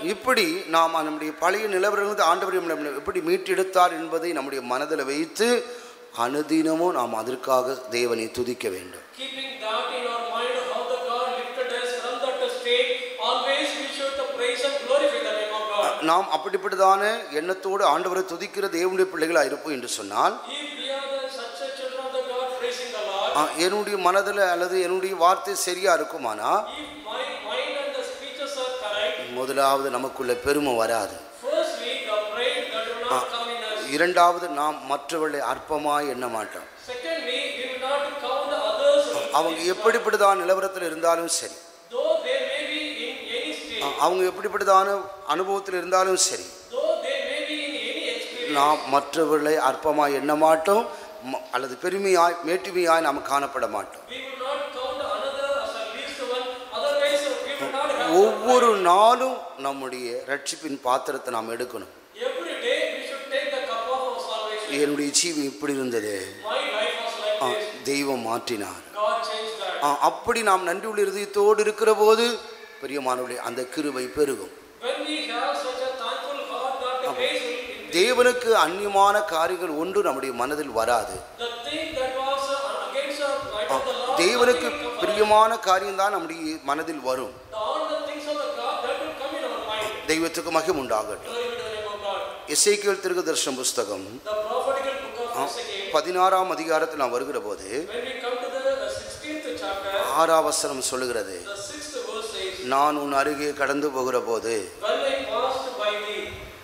Speaker 1: இப்படி நாம் நம்முடைய பழைய நிலவரங்கள் ஆண்டவர் எப்படி மீட்டெடுத்தார் என்பதை நம்முடைய மனதில் வைத்து அனுதினமும் நாம் அதற்காக தேவனை துதிக்க வேண்டும்.
Speaker 4: Keeping that in our mind, how the God lifted us from that state, always we should praise and glorify the name of God.
Speaker 1: நாம் அப்படிப்பட்டதான எண்ணத்தோடு ஆண்டவரை துதிக்கிற தேவனுடைய பிள்ளைகளாக இருப்போம் என்று சொன்னால்,
Speaker 4: If we are the such a children of the God praising the Lord,
Speaker 1: என்னுடைய மனதில் அல்லது என்னுடைய வார்த்தை சரியா இருக்குமானா,
Speaker 4: if my mind and the speeches are correct,
Speaker 1: முதலாவது நமக்குள்ள பெருமை வராது.
Speaker 4: firstly the pride that will not come in us.
Speaker 1: இரண்டாவது நாம் மற்றவர்களை அற்பமாய் எண்ண மாட்டோம்.
Speaker 4: Secondly, we will not count the others.
Speaker 1: அவங்க எப்படிப்பட்டதான நிலவரத்தில் இருந்தாலும் சரி,
Speaker 4: Though they may be in any state,
Speaker 1: அவங்க எப்படிப்பட்டதான அனுபவத்தில் இருந்தாலும் சரி,
Speaker 4: though they may be in any experience,
Speaker 1: நாம் மற்றவர்களை அற்பமாய் எண்ண மாட்டோம் அல்லது பெருமையாய் மேட்டுமையாய் நாம் காணப்பட மாட்டோம்.
Speaker 4: we will not count another as a least one. Otherwise, we will not have.
Speaker 1: ஒவ்வொரு நாளும் நம்முடைய ரட்சிப்பின் பாத்திரத்தை நாம் எடுக்கணும்.
Speaker 4: Every day we should take the cup of our salvation.
Speaker 1: என்னுடைய ஜீவன் இப்படி இருந்தது,
Speaker 4: My life was like this.
Speaker 1: தெய்வம் மாற்றினார்.
Speaker 4: God changed that.
Speaker 1: அப்படி நாம் நன்றி உள்ள இருதயத்தோடு இருக்கிற போது பிரியமானவர்களே அந்த கிருபை பெருகும்.
Speaker 4: When we have such a thankful heart, that the grace will increase.
Speaker 1: தேவனுக்கு அந்நியமான காரியங்கள் ஒன்று நம்முடைய மனதில் வராது.
Speaker 4: The thing that was uh, against the right of the Lord,
Speaker 1: தேவனுக்கு
Speaker 4: nothing will come.
Speaker 1: பிரியமான காரியம் தான் நம்முடைய மனதில் வரும்.
Speaker 4: All the things of the God that will come in our mind.
Speaker 1: தெய்வத்துக்கு மகிமை உண்டாகட்டும்.
Speaker 4: Glory be to the name of God.
Speaker 1: எசேக்கியேல் தீர்க்கதரிசன புஸ்தகம்
Speaker 4: The prophetical book of Ezekiel.
Speaker 1: பதினாறாம் அதிகாரத்தில் நாம் வருகிற போது
Speaker 4: When we come to the uh, sixteenth chapter,
Speaker 1: ஆறாம் வசனம் சொல்லுகிறது,
Speaker 4: the sixth verse says,
Speaker 1: நான் உன் அருகே கடந்து போகிற போது
Speaker 4: when I passed by thee,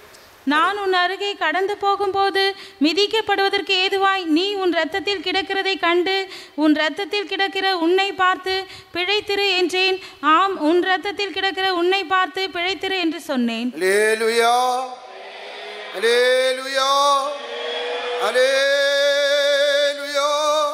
Speaker 3: நான் உன் அருகே கடந்து போகும்போது மிதிக்கப்படுவதற்கு ஏதுவாய் நீ உன் இரத்தத்தில் கிடக்கிறதை கண்டு உன் இரத்தத்தில் கிடக்கிற உன்னை பார்த்து பிழைத்திரு என்றேன். ஆம், உன் இரத்தத்தில் கிடக்கிற உன்னை பார்த்து பிழைத்திரு என்று சொன்னேன்.
Speaker 1: அல்லேலூயா, அல்லேலூயா, அல்லேலூயா.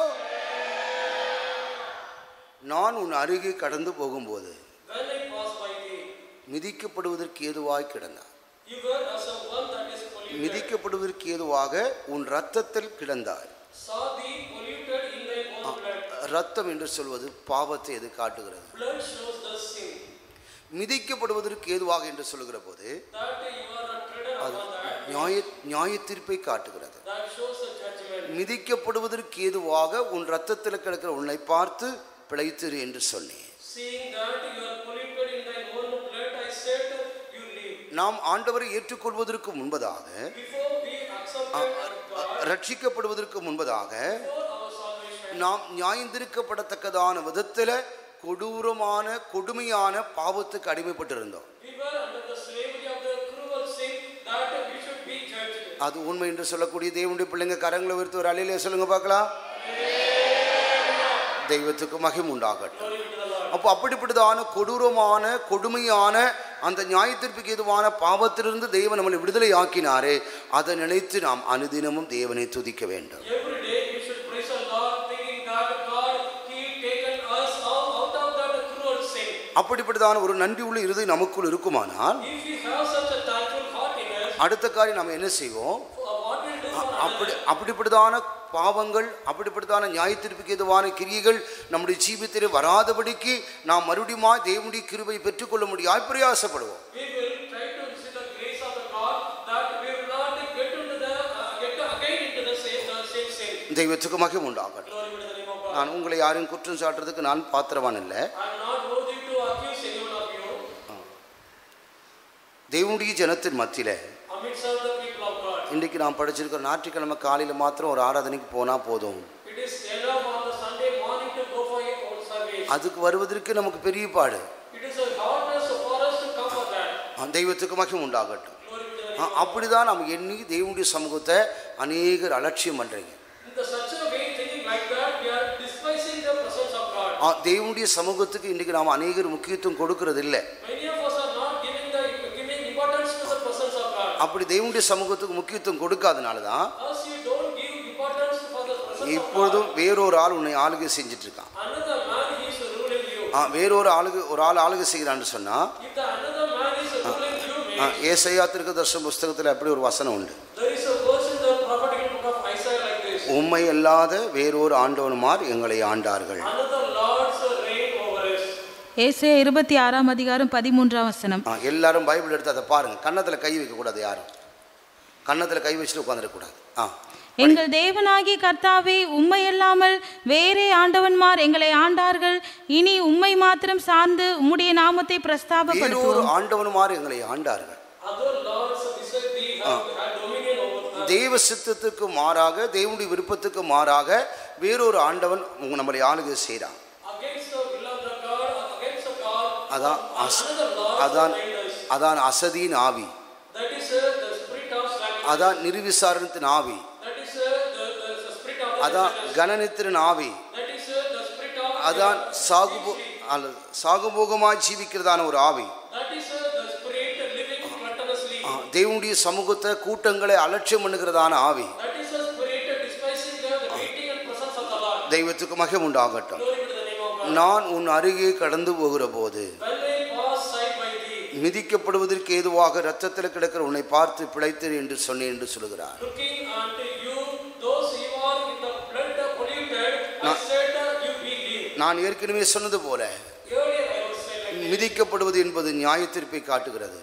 Speaker 1: நான் உன் அருகே கடந்து போகும்போது
Speaker 4: when I passed by thee,
Speaker 1: மிதிக்கப்படுவதற்கு ஏதுவாய் கிடந்தார்.
Speaker 4: you were as a one that is polluted.
Speaker 1: மிதிக்கப்படுவதற்கு ஏதுவாக உன் இரத்தத்தில் கிடந்தாய்.
Speaker 4: Saw thee polluted in thy own blood.
Speaker 1: இரத்தம் என்று சொல்வது பாவத்தை எது காட்டுகிறது.
Speaker 4: Blood shows the sin.
Speaker 1: மிதிக்கப்படுவதற்கு ஏதுவாக என்று சொல்லுகிற போது
Speaker 4: That you are a treader upon that.
Speaker 1: நியாய நியாய தீர்ப்பை காட்டுகிறது.
Speaker 4: That shows the judgment.
Speaker 1: மிதிக்கப்படுவதற்கு ஏதுவாக உன் இரத்தத்தில் கிடக்கிற உன்னை பார்த்து பிழைத்திரு என்று சொன்னேன்.
Speaker 4: Seeing that you are polluted in thy own blood, I said, you live.
Speaker 1: நாம் ஆண்டவரை ஏற்றுக்கொள்வதற்கு முன்பதாக,
Speaker 4: Before we accepted God,
Speaker 1: ரட்சிக்கப்படுவதற்கு முன்பதாக
Speaker 4: for our salvation,
Speaker 1: நாம் நியாயந்திருக்கப்படத்தக்கதான விதத்தில் கொடூரமான கொடுமையான பாவத்துக்கு அடிமைப்பட்டிருந்தோம்.
Speaker 4: we were under the slavery of the cruel sin that we should be judged.
Speaker 1: அது உண்மை என்று சொல்லக்கூடிய தேவனுடைய பிள்ளைங்க கரங்களை உயர்த்தி ஒரு அலையிலே சொல்லுங்க பார்க்கலாம். தெய்வத்துக்கு மகிமை உண்டாகட்டும். அப்போ அப்படிப்பட்டதான கொடூரமான கொடுமையான அந்த நியாயத்திற்கு ஏதுவான பாவத்திலிருந்து தேவன் நம்மளை விடுதலை ஆக்கினாரே, அதை நினைத்து நாம் அனுதினமும் தேவனை துதிக்க வேண்டும்.
Speaker 4: Every day we should praise the Lord, thinking that God, He taken us out, out of that cruel sin.
Speaker 1: அப்படிப்பட்டதான ஒரு நன்றி உள்ள இருதயம் நமக்குள் இருக்குமானால்,
Speaker 4: If we have such a thankful heart in us,
Speaker 1: அடுத்த காரியம் நம்ம என்ன செய்வோம்?
Speaker 4: what will do?
Speaker 1: அப்படி அப்படிப்பட்டதான பாவங்கள், அப்படிப்பட்டதான நியாயத்திற்கு ஏதுவான கிரியைகள் நம்முடைய ஜீவிதத்திலே வராதபடிக்கு நாம் மறுபடியும் தேவனுடைய கிருபை பெற்றுக்கொள்ள முடியாது பிரயாசப்படுவோம்.
Speaker 4: We will try to receive the grace of the God that we will not get into the uh, get again into the same the same sin.
Speaker 1: தெய்வத்துக்கு மகிமை உண்டாகட்டும்.
Speaker 4: Glory be to the name of God.
Speaker 1: நான் உங்களை யாரையும் குற்றம் சாட்டுறதுக்கு நான் பாத்திரவான் இல்லை.
Speaker 4: I am not worthy to accuse anyone of you.
Speaker 1: தேவனுடைய ஜனத்தின் மத்தியில
Speaker 4: Amidst of the people of God.
Speaker 1: இன்றைக்கு நாம் படிச்சிருக்கிற ஞாயிற்றுக்கிழமை காலையில் மாத்திரம் ஒரு ஆராதனைக்கு போனால் போதும்.
Speaker 4: It is enough on the Sunday morning to go for your own service.
Speaker 1: அதுக்கு வருவதற்கு நமக்கு பெரிய பாடு.
Speaker 4: It is a hardness for us to come for that.
Speaker 1: தெய்வத்துக்கு மகிமை உண்டாகட்டும்.
Speaker 4: Glory be to the name.
Speaker 1: அப்படிதான் நம்ம எண்ணி தேவனுடைய சமூகத்தை அநேகர் அலட்சியம் பண்றீங்க.
Speaker 4: In the such a way, thinking like that, we are despising the presence of God.
Speaker 1: தேவனுடைய சமூகத்துக்கு இன்றைக்கு நாம் அநேகர் முக்கியத்துவம் கொடுக்கறது இல்லை.
Speaker 4: Many of us are not giving the giving importance to the presence of God.
Speaker 1: அப்படி தேவனுடைய சமூகத்துக்கு முக்கியத்துவம் கொடுக்காதனால தான்
Speaker 4: As you don't give importance for the presence of God,
Speaker 1: இப்பொழுதும் வேறொரு ஆள் உன்னை ஆளுகை செஞ்சுட்டு இருக்கான்.
Speaker 4: another man is ruling you.
Speaker 1: வேறொரு ஆளுகு ஒரு ஆள் ஆளுகை செய்கிறான்னு சொன்னா,
Speaker 4: If the another man is ruling you, means
Speaker 1: ஏசாயா தீர்க்கதரிசன புஸ்தகத்தில் அப்படி ஒரு வசனம் உண்டு.
Speaker 4: there is a verse in the prophetical book of Isaiah like this.
Speaker 1: உம்மை அல்லாத வேறொரு ஆண்டவனுமார் எங்களை ஆண்டார்கள்.
Speaker 4: Another Lord's reign over us.
Speaker 3: ஏசாயா இருபத்தி ஆறாம் அதிகாரம் பதிமூன்றாம் வசனம்.
Speaker 1: ஆ, எல்லாரும் பைபிள் எடுத்து அதை பாருங்க. கன்னத்தில் கை வைக்கக்கூடாது, யாரும் கன்னத்தில் கை வச்சுட்டு உட்காந்துடக்கூடாது. ஆ
Speaker 3: எங்கள் தேவனாகிய கர்த்தாவே, உம்மை அல்லாமல் வேறே ஆண்டவன்மார் எங்களை ஆண்டார்கள். இனி உம்மை மாத்திரம் சார்ந்து உம்முடைய நாமத்தை பிரஸ்தாபப்படுத்துவோம்.
Speaker 1: ஆண்டவன்மார் எங்களை ஆண்டார்கள். தெய்வ சித்தத்துக்கு மாறாக, தேவனுடைய விருப்பத்துக்கு மாறாக வேறொரு ஆண்டவன் நம்மளை ஆளுகை செய்கிறான். அதான் அதான் அதான் அசதியின் ஆவி, அதான் நிர்விசாரணத்தின் ஆவி, அதான் கணனித்திரன் ஆவி, அதான் சாகுபோ அல்லது சாகுபோகமாய் ஜீவிக்கிறதான ஒரு ஆவி. தேவனுடைய சமூகத்தை கூட்டங்களை அலட்சியம் பண்ணுகிறதான ஆவி. தெய்வத்துக்கு மகிமை உண்டாகட்டும். நான் உன் அருகே கடந்து போகிற போது மிதிக்கப்படுவதற்கு ஏதுவாக இரத்தத்தில் கிடக்கிற உன்னை பார்த்து பிழைத்தேன் என்று சொன்னேன் என்று சொல்கிறார். நான் ஏற்கனவே சொன்னது போல மிதிக்கப்படுவது என்பது நியாயத்தீர்ப்பை காட்டுகிறது.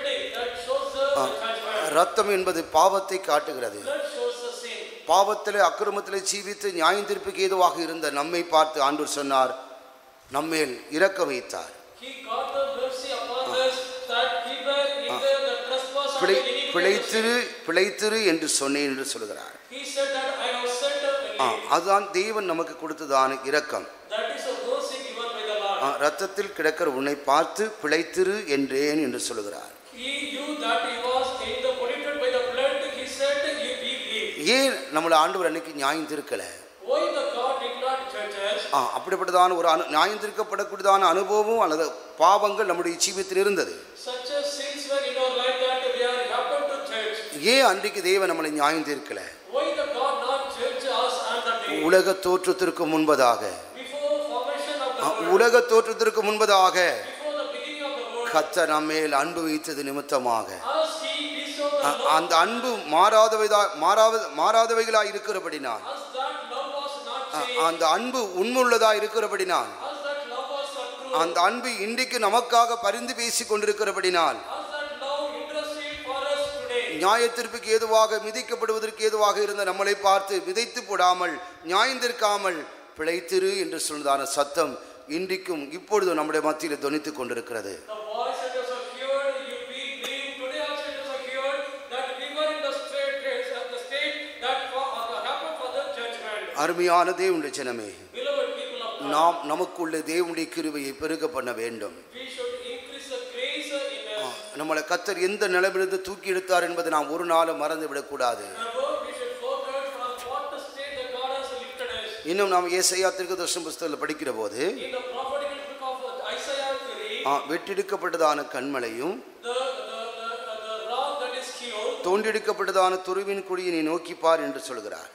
Speaker 1: ரத்தம் என்பது பாவத்தை காட்டுகிறது. பாவத்திலே அக்கிரமத்திலே ஜீவித்து நியாயத்தீர்ப்புக்கு ஏதுவாக இருந்த நம்மை பார்த்து ஆண்டவர் சொன்னார், நம்மேல் இரக்கம் வைத்தார். பிழைத்திரு பிழைத்திரு என்று சொன்னேன் என்று சொல்கிறார். அதுதான் தேவன் நமக்கு கொடுத்ததான இரக்கம். ரத்தத்தில் கிடக்கிற உன்னை பார்த்து பிழைத்திரு என்றேன் என்று சொல்கிறார். ஏன் நம்மளை ஆண்டவர் அன்னைக்கு நியாயம் தீர்க்கல? அப்படிப்பட்டதான ஒரு அனு நியாயம் தீர்க்கப்படக்கூடியதான அனுபவம் அல்லது பாவங்கள் நம்முடைய ஜீவியத்தில் இருந்தது. ஏன் அன்றைக்கு தேவன் நம்மளை நியாயம் தீர்க்கல? உலக தோற்றத்திற்கு முன்பதாக உலக தோற்றத்திற்கு முன்பதாக கர்த்தர் நம்மேல் அன்பு வைத்தது நிமித்தமாக, அந்த அன்பு மாறாதவைதா மாறாத மாறாதவைகளா இருக்கிறபடினால், அந்த அன்பு உண்மையுள்ளதா இருக்கிறபடினால், அந்த அன்பு இன்றைக்கு நமக்காக பரிந்து பேசிக் கொண்டிருக்கிறபடினால், நியாயத்திற்கு ஏதுவாக மிதிக்கப்படுவதற்கு ஏதுவாக இருந்த நம்மளை பார்த்து மிதைத்து போடாமல் நியாயந்திருக்காமல் பிழைத்திரு என்று சொன்னதான சத்தம் இன்றைக்கும் இப்பொழுது நம்முடைய மத்தியில் தொனித்துக் கொண்டிருக்கிறது. அருமையான தேவனுடைய ஜனமே, நாம் நமக்குள்ளே தேவனுடைய கிருபையை பெருக பண்ண வேண்டும். நம்மளை கர்த்தர் எந்த நிலையிலிருந்து தூக்கி எடுத்தார் என்பதை நாம் ஒரு நாளும் மறந்து விடக்கூடாது. இன்னும் நாம் ஏசாயா தீர்க்கதரிசன புத்தகத்தில் படிக்கிற போது வெட்டெடுக்கப்பட்டதான கண்மலையும் தோண்டெடுக்கப்பட்டதான துருவின் குழியை நீ நோக்கிப்பார் என்று சொல்கிறார்.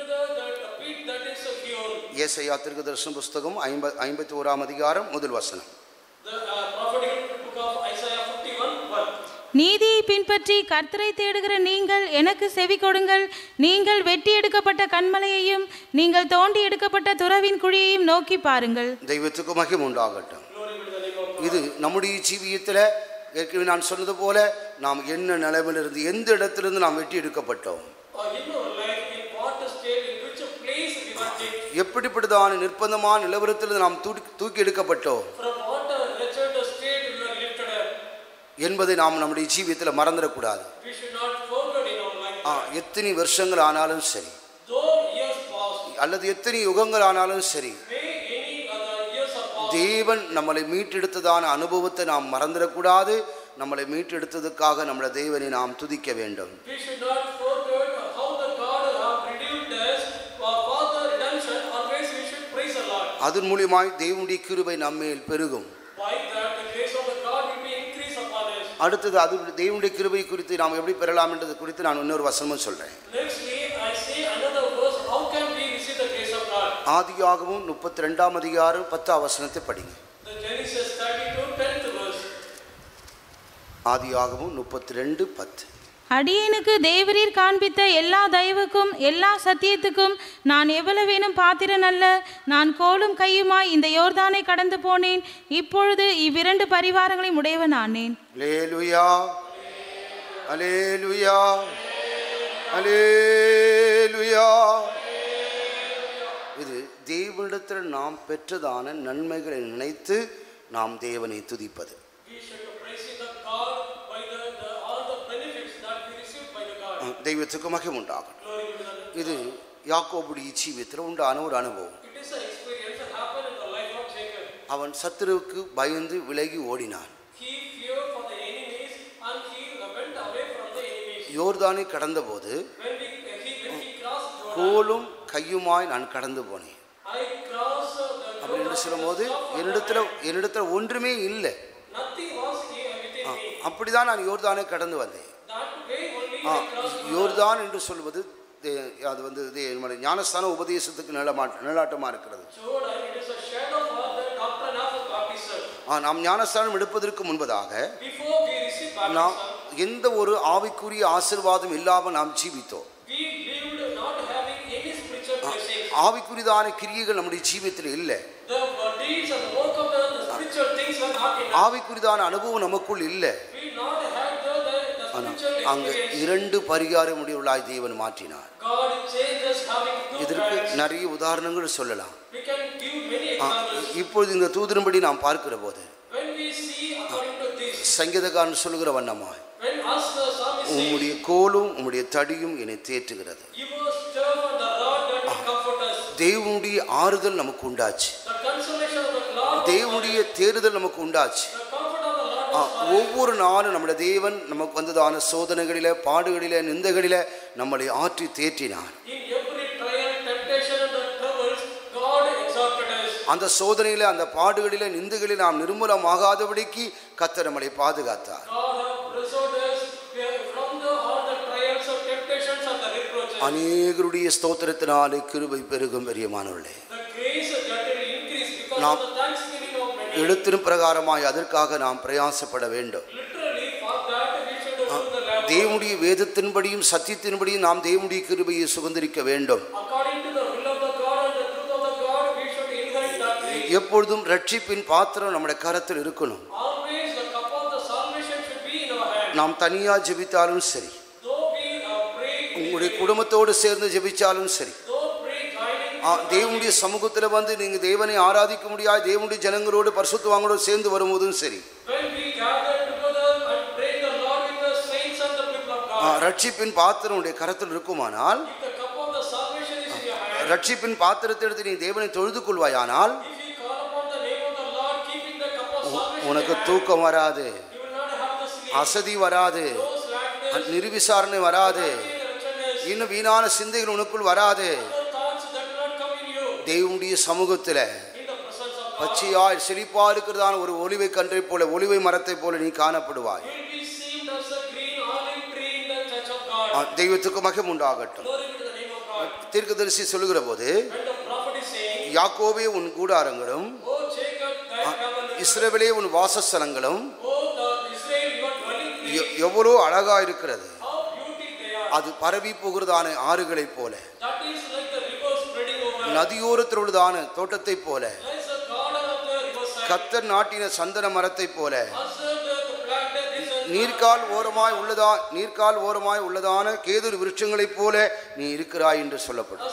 Speaker 1: ஏசாயா தீர்க்கதரிசன புத்தகம் ஐம்பது ஐம்பத்தி ஓராம் அதிகாரம் முதல் வசனம்.
Speaker 3: நீதியை பின்பற்றி கர்த்தரை தேடுகிற நீங்கள் எனக்கு செவி கொடுங்கள். நீங்கள் வெட்டி எடுக்கப்பட்ட கண்மலையையும் நீங்கள் தோண்டி எடுக்கப்பட்ட துறவின் குழியையும் நோக்கி பாருங்கள்.
Speaker 1: தெய்வத்துக்கு மகிமை உண்டாகட்டும். இது நம்முடைய ஜீவியத்தில் ஏற்கனவே நான் சொன்னது போல நாம் என்ன நிலைமையிலிருந்து எந்த இடத்திலிருந்து நாம் வெட்டி எடுக்கப்பட்டோம், எப்படிப்பட்டதான நிர்பந்தமான நிலவரத்திலிருந்து நாம் தூக்கி எடுக்கப்பட்டோம் என்பதை நாம் நம்முடைய ஜீவியத்தில் மறந்துடக்கூடாது. எத்தனை வருஷங்கள் ஆனாலும் சரி, அல்லது எத்தனை யுகங்கள் ஆனாலும் சரி, தேவன் நம்மளை மீட்டெடுத்ததான அனுபவத்தை நாம் மறந்துடக்கூடாது. நம்மளை மீட்டெடுத்ததுக்காக நம்முடைய தேவனை நாம் துதிக்க வேண்டும். அதன் மூலியமாய் தேவனுடைய கிருபை நம்மேல் பெருகும். அடுத்தது அது தேவனுடைய கிருபை குறித்து நாம் எப்படி பெறலாம் என்றது குறித்து நான் இன்னொரு வசனமும் சொல்றேன். ஆதியாகமம் முப்பத்தி ரெண்டாம் அதிகாரம் பத்தாம் வசனத்தை படிங்க. ஆதியாகமம் முப்பத்தி ரெண்டு பத்து.
Speaker 3: அடியேனுக்கு தேவரீர் காண்பித்த எல்லா தயவுக்கும் எல்லா சத்தியத்துக்கும் நான் எவ்வளவேனும் பாத்திரன் அல்ல. நான் கோலும் கையுமாய் இந்த யோர்தானை கடந்து போனேன். இப்பொழுது இவ்விரண்டு பரிவாரங்களையும் உடையவனானேன்.
Speaker 1: அல்லேலூயா, அல்லேலூயா, அல்லேலூயா. இது தேவனிடத்தில் நாம் பெற்றதான நன்மைகளை நினைத்து நாம் தேவனை துதிப்பது. தெய்வத்துக்கு மகிமை உண்டாகும். இது யாக்கோபுடைய ஜீவியத்தில் உண்டான ஒரு அனுபவம். அவன் சத்துருவுக்கு பயந்து விலகி ஓடினான். யோர்தானை கடந்த போது கோலும் கையுமாய் நான் கடந்து போனேன் அப்படின்னு சொல்லும் போது என்னிடத்துல என்னிடத்துல ஒன்றுமே இல்லை. அப்படிதான் நான் யோர்தானை கடந்து வந்தேன். யோர்தான் என்று சொல்வது அது வந்து ஞானஸ்தான உபதேசத்துக்கு நிழலாட்டமா இருக்கிறது. நாம் ஞானஸ்தானம் எடுப்பதற்கு முன்பதாக நாம் எந்த ஒரு ஆவிக்குரிய ஆசீர்வாதம் இல்லாமல் நாம் ஜீவித்தோம். ஆவிக்குரியதான கிரியைகள் நம்முடைய ஜீவியத்தில் இல்லை. ஆவிக்குரியதான அனுபவம் நமக்குள் இல்லை. அங்கு இரண்டு பரிகாரம் முடிவுள்ளாய் தேவன் மாற்றினார். இதற்கு நிறைய உதாரணங்கள் சொல்லலாம். இப்பொழுது இந்த தூதரின்படி நாம் பார்க்கிற போது சங்கீதக்காரன் சொல்லுகிற வண்ணமாய் உம்முடைய கோலும் உம்முடைய தடியும் என்னை தேற்றுகிறது. தேவனுடைய ஆறுதல் நமக்கு உண்டாச்சு. தேவனுடைய தேறுதல் நமக்கு உண்டாச்சு. ஒவ்வொரு நாளும் நம்முடைய தேவன் நமக்கு வந்ததான சோதனைகளில பாடுகளில நிந்தைகளில நம்மளை ஆற்றி தேற்றினார். அந்த சோதனையில அந்த பாடுகளில நிந்தைகளில் நாம் நிர்மூலமாகாதபடிக்கு கர்த்தர் நம்மளை பாதுகாத்தார். அநேகருடைய ஸ்தோத்திரத்தினாலே கிருபை பெருகும் பெரியமானவர்களே. நாம் எழுத்தின் பிரகாரமாய் அதற்காக நாம் பிரயாசப்பட வேண்டும். தேவனுடைய வேதத்தின்படியும் சத்தியத்தின்படியும் நாம் தேவனுடைய கிருபையை சுதந்திரிக்க வேண்டும். எப்பொழுதும் ரட்சிப்பின் பாத்திரம் நம்முடைய கரத்தில் இருக்கணும். நாம் தனியா ஜெபித்தாலும் சரி, உங்களுடைய குடும்பத்தோடு சேர்ந்து ஜெபிச்சாலும் சரி, தேவனுடைய சமூகத்தில் வந்து நீங்க தேவனை ஆராதிக்க முடியாது தேவனுடைய ஜனங்களோடு பரிசுத்தவான்களோடு சேர்ந்து வரும்போதும் சரி, ரட்சிப்பின் பாத்திரம் உடைய கரத்தில் இருக்குமானால், ரட்சிப்பின் பாத்திரத்தை எடுத்து நீ தேவனை தொழுது கொள்வாயானால் உனக்கு தூக்கம் வராது, அசதி வராது, நிர்விசாரணை வராது, இன்னும் வீணான சிந்தைகள் உனக்குள் வராது. தேவனுடைய சமூகத்தில் பச்சையாய் செழிப்பா இருக்கிறதான ஒரு ஒலிவை கன்றை போல ஒலிவை மரத்தை போல நீ காணப்படுவாய். தெய்வத்துக்கு மகிமை உண்டாகட்டும். தீர்க்கதரிசி சொல்லுகிற போது யாக்கோபே உன் கூடாரங்களும் இஸ்ரவேலே உன் வாசஸ்தலங்களும் எவ்வளோ அழகா இருக்கிறது. அது பரவி போகிறதான ஆறுகளை போல, நதியோரத்தில் உள்ளதான தோட்டத்தை போல, கர்த்தர் நாட்டின சந்தன மரத்தை போல, நீர்கால் ஓரமாய் உள்ளதா நீர்கால் ஓரமாய் உள்ளதான கேதுரு விருட்சங்களைப் போல நீ இருக்கிறாய் என்று சொல்லப்படும்.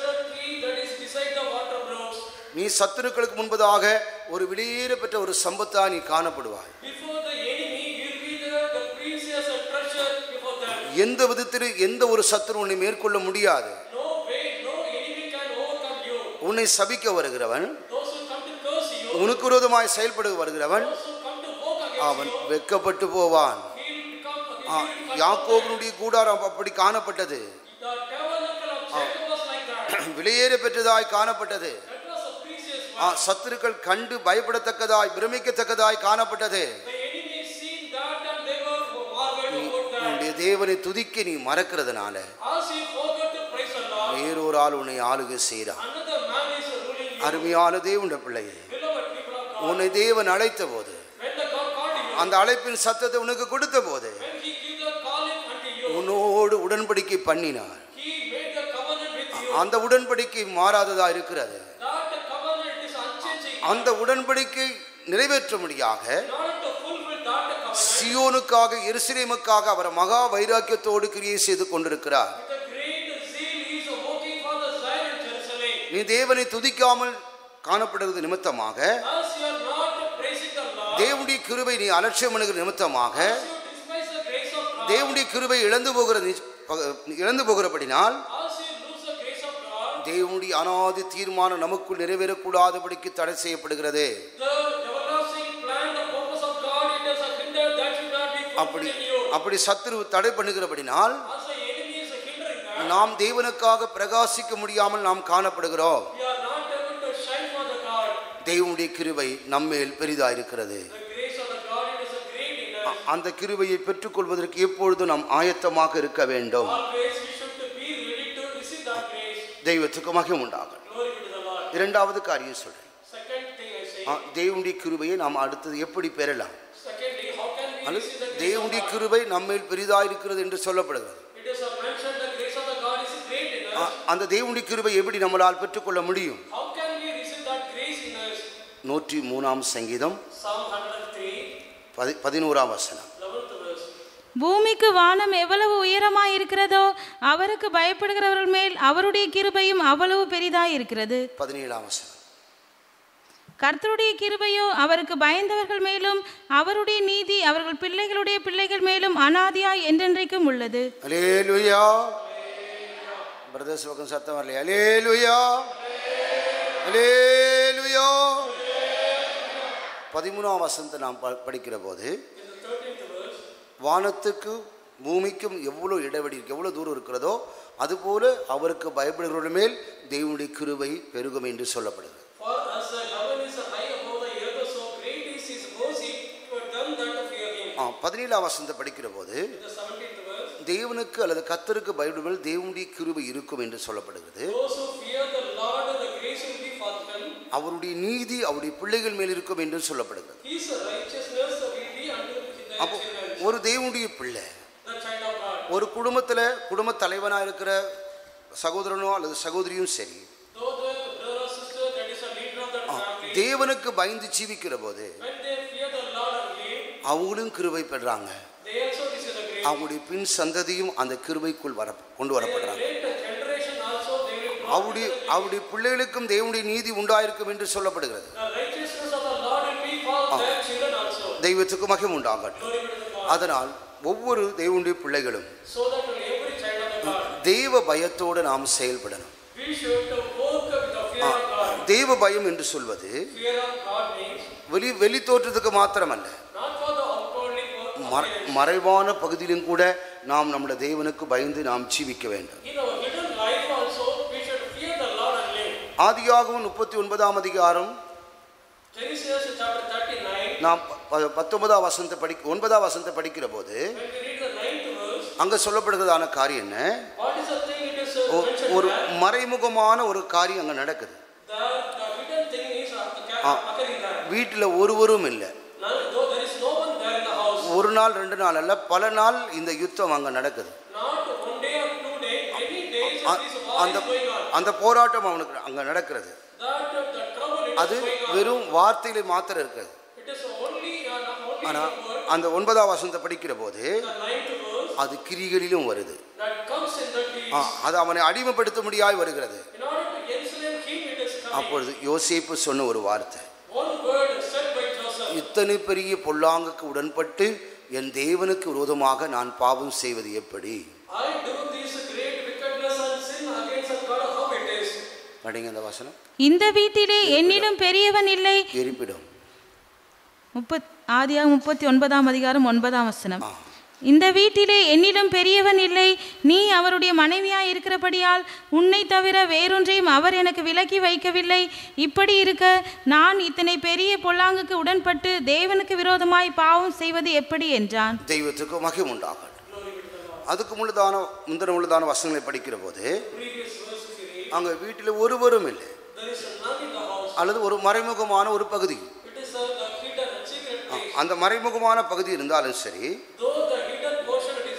Speaker 1: நீ சத்துருக்களுக்கு முன்பதாக ஒரு வெளியேற பெற்ற ஒரு சம்பத்தா நீ காணப்படுவாய். எந்த விதத்தில் எந்த ஒரு சத்துரு உன்னை மேற்கொள்ள முடியாது. உன்னை சபிக்க வருகிறவன், உனக்கு விரோதமாய் செயல்பட வருகிறவன், அவன் வெட்கப்பட்டு போவான். யாக்கோபனுடைய கூடாரம் அப்படி காணப்பட்டது, வெளியேற பெற்றதாய் காணப்பட்டது. சத்துருக்கள் கண்டு பயப்படத்தக்கதாய் பிரமிக்கத்தக்கதாய் காணப்பட்டது. உன்னுடைய தேவனை துதிக்க நீ மறக்கிறதுனால வேறொரு ஆள் உன்னை ஆளுகை செய்கிறான். அருமையான தேவனுடைய பிள்ளையே, உன்னை தேவன் அழைத்த போது, அந்த அழைப்பின் சத்தத்தை உனக்கு கொடுத்த போது உன்னோடு உடன்படிக்கை பண்ணினார்.
Speaker 4: He made the covenant with you.
Speaker 1: அந்த உடன்படிக்கை மாறாததா இருக்கிறது.
Speaker 4: That covenant is unchanging.
Speaker 1: அந்த உடன்படிக்கை நிறைவேற்றும்படியாக
Speaker 4: In order to fulfill that covenant,
Speaker 1: சியோனுக்காக எருசலேமுக்காக அவர் மகா வைராக்கியத்தோடு கிரியை செய்து கொண்டிருக்கிறார்.
Speaker 4: with a great zeal he is working for the Zion and Jerusalem.
Speaker 1: நீ தேவனை துதிக்காமல் காணப்படுவது நிமித்தமாக,
Speaker 4: As you are not praising the Lord,
Speaker 1: தேவனுடைய கிருபை நீ அலட்சியம் பண்ணுகிற நிமித்தமாக,
Speaker 4: as you despise the grace of God,
Speaker 1: தேவனுடைய கிருபை இழந்து போகிற இழந்து போகிறபடினால்
Speaker 4: as you lose the grace of God,
Speaker 1: தேவனுடைய அனாதி தீர்மானம் நமக்குள் நிறைவேறக்கூடாதபடிக்கு தடை செய்யப்படுகிறது.
Speaker 4: the everlasting plan, the purpose of God, it is a hinder that should not be
Speaker 1: அப்படி
Speaker 4: fulfilled in you.
Speaker 1: அப்படி சத்துரு தடை பண்ணுகிறபடினால்
Speaker 4: As the enemy is hindering that,
Speaker 1: நாம் தேவனுக்காக பிரகாசிக்க முடியாமல் நாம் காணப்படுகிறோம்.
Speaker 4: we are not able to shine for the God.
Speaker 1: தேவனுடைய கிருபை நம்மேல் பெரிதாயிருக்கிறது.
Speaker 4: The grace of the God, it is a great in us.
Speaker 1: அந்த கிருபையை பெற்றுக்கொள்வதற்கு எப்பொழுதும் நாம் ஆயத்தமாக இருக்க வேண்டும்.
Speaker 4: Always we should be ready to receive that grace.
Speaker 1: தெய்வத்துக்கு மகிமை உண்டாகும்.
Speaker 4: Glory be to the Lord.
Speaker 1: இரண்டாவது காரியம் சொல்றேன்.
Speaker 4: Second thing I say,
Speaker 1: ஆ, தேவனுடைய கிருபையை நாம் அடுத்தது எப்படி பெறலாம்?
Speaker 4: secondly, how can we
Speaker 1: அல்லது
Speaker 4: receive the grace of
Speaker 1: தேவனுடைய
Speaker 4: God?
Speaker 1: கிருபை நம்மேல் பெரிதாயிருக்கிறது என்று சொல்லப்படுகிறது.
Speaker 4: It is mentioned the grace of the God is great in
Speaker 1: ah,
Speaker 4: us.
Speaker 1: அந்த தேவனுடைய கிருபை எப்படி நம்மளால் பெற்றுக்கொள்ள முடியும்?
Speaker 4: How can we receive that grace in us?
Speaker 1: நூற்றி மூணாம் சங்கீதம்
Speaker 4: Psalm one hundred three,
Speaker 1: பதி பதினோராம் வசனம்.
Speaker 4: eleventh verse.
Speaker 3: பூமிக்கு வானம் எவ்வளவு உயரமாய் இருக்கிறதோ அவருக்கு பயப்படுகிறவர்கள் மேல் அவருடைய கிருபையும் அவ்வளவு பெரிதாய் இருக்கிறது.
Speaker 1: பதினேழாம் வசனம்.
Speaker 3: கர்த்தருடைய கிருபையோ அவருக்கு பயந்தவர்கள் மேலும் அவருடைய நீதி அவர்கள் பிள்ளைகளுடைய பிள்ளைகள் மேலும் அனாதியாய் என்றென்றைக்கும் உள்ளது.
Speaker 1: அல்லேலூயா. பிரதர்ஸ் பக்கம் சத்தம் வரலையா? அல்லேலூயா, அல்லேலூயா. பதிமூணாம் வசனத்தை நாம் ப- படிக்கிற போது
Speaker 4: In the thirteenth verse,
Speaker 1: வானத்துக்கு பூமிக்கும் எவ்வளோ இடைவெளி இருக்கு, எவ்வளோ தூரம் இருக்கிறதோ அதுபோல அவருக்கு பயப்படுகிறவர்கள் மேல் தேவனுடைய கிருபை பெருகும் என்று சொல்லப்படுது.
Speaker 4: for as the heaven is high above the earth, so great is his mercy toward them that fear him.
Speaker 1: ஆ பதினேழாம் வசனத்தை படிக்கிற போது
Speaker 4: In the seventeenth verse,
Speaker 1: தேவனுக்கு அல்லது கர்த்தருக்கு பயப்படுவதில் தேவனுடைய கிருபை இருக்கும் என்று சொல்லப்படுகிறது.
Speaker 4: those who fear the Lord, the grace will be for them.
Speaker 1: அவருடைய நீதி அவருடைய பிள்ளைகள் மேல் இருக்கும் என்று சொல்லப்படுகிறது.
Speaker 4: His righteousness will be unto the
Speaker 1: அப்போ
Speaker 4: children,
Speaker 1: ஒரு தேவனுடைய பிள்ளை
Speaker 4: the child of God.
Speaker 1: ஒரு குடும்பத்தில் குடும்ப தலைவனாக இருக்கிற சகோதரனோ அல்லது சகோதரியும் சரி,
Speaker 4: Though the brother or sister that is a leader of that family,
Speaker 1: தேவனுக்கு பயந்து ஜீவிக்கிற போது
Speaker 4: when they fear the Lord and live,
Speaker 1: அவங்களும் கிருபை பெறாங்க.
Speaker 4: they also receive the grace.
Speaker 1: அவங்களுடைய பின் சந்ததியும் அந்த கிருபைக்குள் வர கொண்டு
Speaker 4: Their
Speaker 1: வரப்படுறாங்க.
Speaker 4: later generation also they will brought
Speaker 1: அவருடைய
Speaker 4: into the
Speaker 1: அவருடைய பிள்ளைகளுக்கும் தேவனுடைய நீதி உண்டாயிருக்கும் என்று சொல்லப்படுகிறது.
Speaker 4: The righteousness of the Lord will be for their children also.
Speaker 1: தெய்வத்துக்கு மகிமை உண்டாகட்டும்.
Speaker 4: Glory be to the God.
Speaker 1: அதனால் ஒவ்வொரு தேவனுடைய பிள்ளைகளும்
Speaker 4: So that every child of the God,
Speaker 1: தெய்வ பயத்தோடு நாம் செயல்படணும்.
Speaker 4: we should to work with the fear of God.
Speaker 1: தெய்வ பயம் என்று சொல்வது
Speaker 4: Fear of God means
Speaker 1: வெளி வெளி தோற்றத்துக்கு மாத்திரமல்ல,
Speaker 4: not for the outwardly work
Speaker 1: மற- மறைவான பகுதியிலும் கூட நாம் நம்முடைய தேவனுக்கு பயந்து நாம் ஜீவிக்க வேண்டும்.
Speaker 4: in our hidden life also we should fear the Lord and live.
Speaker 1: ஆதியாகமம் முப்பத்தி ஒன்பதாம் அதிகாரம்
Speaker 4: Genesis chapter thirty-nine,
Speaker 1: நாம் ப- பத்தொன்பதாம் வசனத்தை படி ஒன்பதாம் வசனத்தை படிக்கிற போது
Speaker 4: when we read the ninth verse,
Speaker 1: அங்க சொல்லப்படுகிறதான காரியம் என்ன?
Speaker 4: what is the thing it is uh,
Speaker 1: ஒ-
Speaker 4: mentioned
Speaker 1: ஒரு
Speaker 4: there?
Speaker 1: மறைமுகமான ஒரு காரியம் அங்க நடக்குது.
Speaker 4: The, the hidden thing is uh,
Speaker 1: Ah.
Speaker 4: occurring there.
Speaker 1: வீட்டில் ஒருவரும் இல்லை.
Speaker 4: None, though there is no one there in the house.
Speaker 1: ஒரு நாள் ரெண்டு நாள் அல்ல, பல நாள் இந்த யுத்தம் அங்க நடக்குது.
Speaker 4: Not one day or two days, many days
Speaker 1: a-
Speaker 4: this war
Speaker 1: அந்த
Speaker 4: is going on.
Speaker 1: அந்த போராட்டம் அவனுக்கு அங்க நடக்கிறது.
Speaker 4: That uh, the trouble it
Speaker 1: அது
Speaker 4: is going on.
Speaker 1: வெறும் வார்த்தையில மாத்திரம் இருக்குது.
Speaker 4: It is only uh, not only
Speaker 1: ஆனா
Speaker 4: the word,
Speaker 1: அந்த ஒன்பதாம் வசனத்தை படிக்கிற போது
Speaker 4: the ninth verse
Speaker 1: அது கிரிகளிலும் வருது.
Speaker 4: that comes in the deeds.
Speaker 1: ஆ, அது அவனை அடிமைப்படுத்த முடியாய் வருகிறது.
Speaker 4: In order to enslave him, it is coming.
Speaker 1: அப்பொழுது யோசேப்பு சொன்ன ஒரு வார்த்தை,
Speaker 4: One word said by Joseph.
Speaker 1: இத்தனை பெரிய பொல்லாங்குக்கு உடன்பட்டு என் தேவனுக்கு விரோதமாக நான் பாவம் செய்வது எப்படி?
Speaker 4: I do this great wickedness and sin against the God. How it is?
Speaker 1: படிங்க அந்த வசனம்.
Speaker 3: இந்த வீட்டிலே என்னிலும் பெரியவன் இல்லை.
Speaker 1: எரிப்பிடும்.
Speaker 3: முப்பத் ஆதியாக முப்பத்தி ஒன்பதாம் அதிகாரம் ஒன்பதாம் வசனம்.
Speaker 1: ஆ.
Speaker 3: இந்த வீட்டிலே என்னிலும் பெரியவன் இல்லை. நீ அவருடைய மனைவியாய் இருக்கிறபடியால் உன்னை தவிர வேறொன்றையும் அவர் எனக்கு விலக்கி வைக்கவில்லை. இப்படி இருக்க நான் இத்தனை பெரிய பொல்லாங்குக்கு உடன்பட்டு தேவனுக்கு விரோதமாய் பாவம் செய்வது எப்படி என்றான்.
Speaker 1: தெய்வத்துக்கு மகிமை உண்டாகட்டும். அதுக்கு முழுதான முந்தின முழுதான வசனங்களை படிக்கிற போது
Speaker 4: Previous verse if you read,
Speaker 1: அங்க வீட்டில் ஒருவரும் இல்லை,
Speaker 4: there is none in the house.
Speaker 1: அல்லது ஒரு மறைமுகமான ஒரு பகுதி.
Speaker 4: It is a, the hidden and secret place.
Speaker 1: அந்த மறைமுகமான பகுதி இருந்தாலும் சரி,
Speaker 4: Though the hidden portion it is there,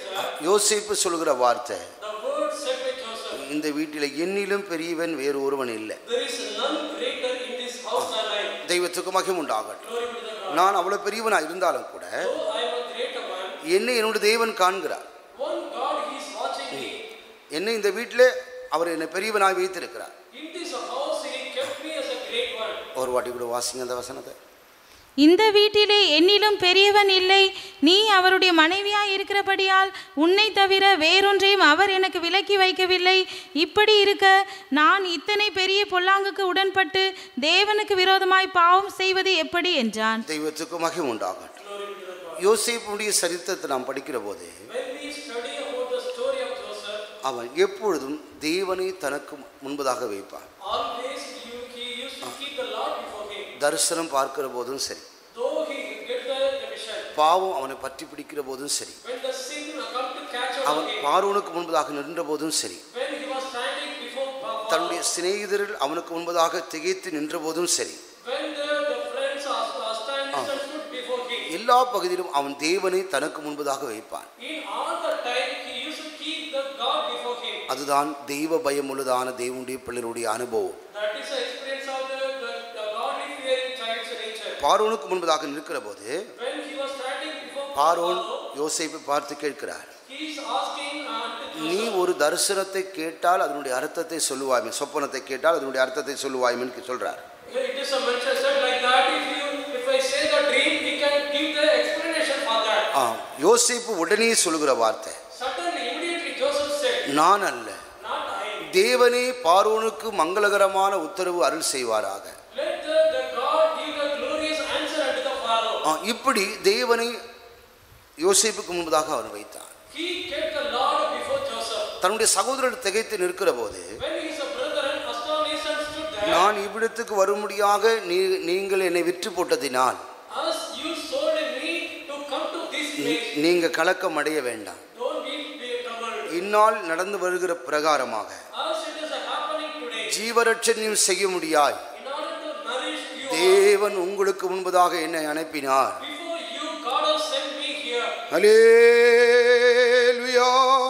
Speaker 1: யோசேப்பு சொல்கிற வார்த்தை,
Speaker 4: The word said by Joseph,
Speaker 1: இந்த வீட்டில் என்னிலும் பெரியவன் வேறு ஒருவன் இல்லை.
Speaker 4: there is none greater in this house than I.
Speaker 1: தெய்வத்துக்கு மகிமை உண்டாகட்டும்.
Speaker 4: Glory be to the God.
Speaker 1: நான் அவ்வளவு பெரியவனா இருந்தாலும் கூட
Speaker 4: Though I am a greater man,
Speaker 1: என்னை என்னுடைய தேவன் காண்கிறார்.
Speaker 4: one God he is watching me.
Speaker 1: என்னை இந்த வீட்டிலே அவர் என்னை பெரியவனாய் வைத்திருக்கிறார்.
Speaker 4: In this house he kept me as a great one.
Speaker 1: ஒரு வாட்டி கூட வாசிங்க அந்த வசனத்தை.
Speaker 3: இந்த வீட்டிலே என்னிலும் பெரியவன் இல்லை, நீ அவருடைய மனைவியாய் இருக்கிறபடியால் உன்னை தவிர வேறொன்றையும் அவர் எனக்கு விலக்கி வைக்கவில்லை. இப்படி இருக்க நான் இத்தனை பெரிய பொல்லாங்குக்கு உடன்பட்டு தேவனுக்கு விரோதமாய் பாவம் செய்வது எப்படி என்றான்.
Speaker 1: தெய்வத்துக்கு மகிமை உண்டாகட்டும். யோசேப்புடைய சரித்திரத்தை நாம் படிக்கிற போது
Speaker 4: When we study about the story of Joseph,
Speaker 1: அவன் எப்பொழுதும் தேவனை தனக்கு முன்பதாக வைப்பான்.
Speaker 4: always he, he used to keep the Lord before him.
Speaker 1: தரிசனம் பார்க்கிற போதும் சரி,
Speaker 4: Though he get the, the vision,
Speaker 1: பாவம் அவனை பற்றி பிடிக்கிற போதும் சரி,
Speaker 4: when the sin come to catch up
Speaker 1: அவன்
Speaker 4: him,
Speaker 1: பார்வோனுக்கு முன்பதாக நின்ற போதும் சரி,
Speaker 4: when he was standing before Pharaoh,
Speaker 1: தன்னுடைய சிநேகிதர்கள் அவனுக்கு முன்பதாக திகைத்து நின்ற போதும் சரி,
Speaker 4: when the, the friends are, are standing and stood before him,
Speaker 1: எல்லா பகுதியிலும் அவன் தேவனை தனக்கு முன்பதாக வைப்பான்.
Speaker 4: in all the time he used to keep the God before him.
Speaker 1: அதுதான் தெய்வ பயமுள்ளதான தேவனுடைய பிள்ளைகளுடைய அனுபவம்.
Speaker 4: That is the experience of the, the, the godly fearing child's nature.
Speaker 1: பார்வோனுக்கு முன்பதாக நிற்கிற போது
Speaker 4: When he was standing before
Speaker 1: பார்வோன்
Speaker 4: Pharaoh,
Speaker 1: யோசேப்பை பார்த்து கேட்கிறார்,
Speaker 4: he is asking unto
Speaker 1: நீ
Speaker 4: Joseph,
Speaker 1: ஒரு தரிசனத்தை கேட்டால் அதனுடைய அர்த்தத்தை சொல்லுவாய்மே, சொப்பனத்தை கேட்டால் அதனுடைய அர்த்தத்தை சொல்லுவாய்மேன்னு சொல்றார்.
Speaker 4: it is a mention said like that, if you if I say the dream, he can give the explanation for that.
Speaker 1: ஆ, யோசேப்பு உடனே சொல்லுகிற வார்த்தை,
Speaker 4: Suddenly, immediately Joseph said,
Speaker 1: நான் அல்ல,
Speaker 4: not I.
Speaker 1: தேவனே பார்வோனுக்கு மங்களகரமான உத்தரவு அருள் செய்வாராக.
Speaker 4: Let the, the God give the glorious answer unto the Pharaoh.
Speaker 1: ஆ, இப்படி தேவனை யோசேப்புக்கு முன்பதாக அவர் வைத்தார்.
Speaker 4: He kept the Lord before Joseph.
Speaker 1: தன்னுடைய சகோதரர் திகைத்து நிற்கிற போது,
Speaker 4: When his brethren astonished and stood there,
Speaker 1: நான் இவ்விடத்துக்கு வரும்படியாக நீ நீங்கள் என்னை விற்று போட்டதினால்
Speaker 4: as you sold me to come to this place,
Speaker 1: நீங்க கலக்கம் அடைய வேண்டாம்.
Speaker 4: don't be be troubled.
Speaker 1: இந்நாள் நடந்து வருகிற பிரகாரமாக
Speaker 4: As it is happening today,
Speaker 1: ஜீவரட்சணியம் செய்ய முடியாய்
Speaker 4: in order to nourish you,
Speaker 1: தேவன் உங்களுக்கு முன்பதாக என்னை அனுப்பினார்.
Speaker 4: before you, God has sent me here.
Speaker 1: அல்லேலூயா.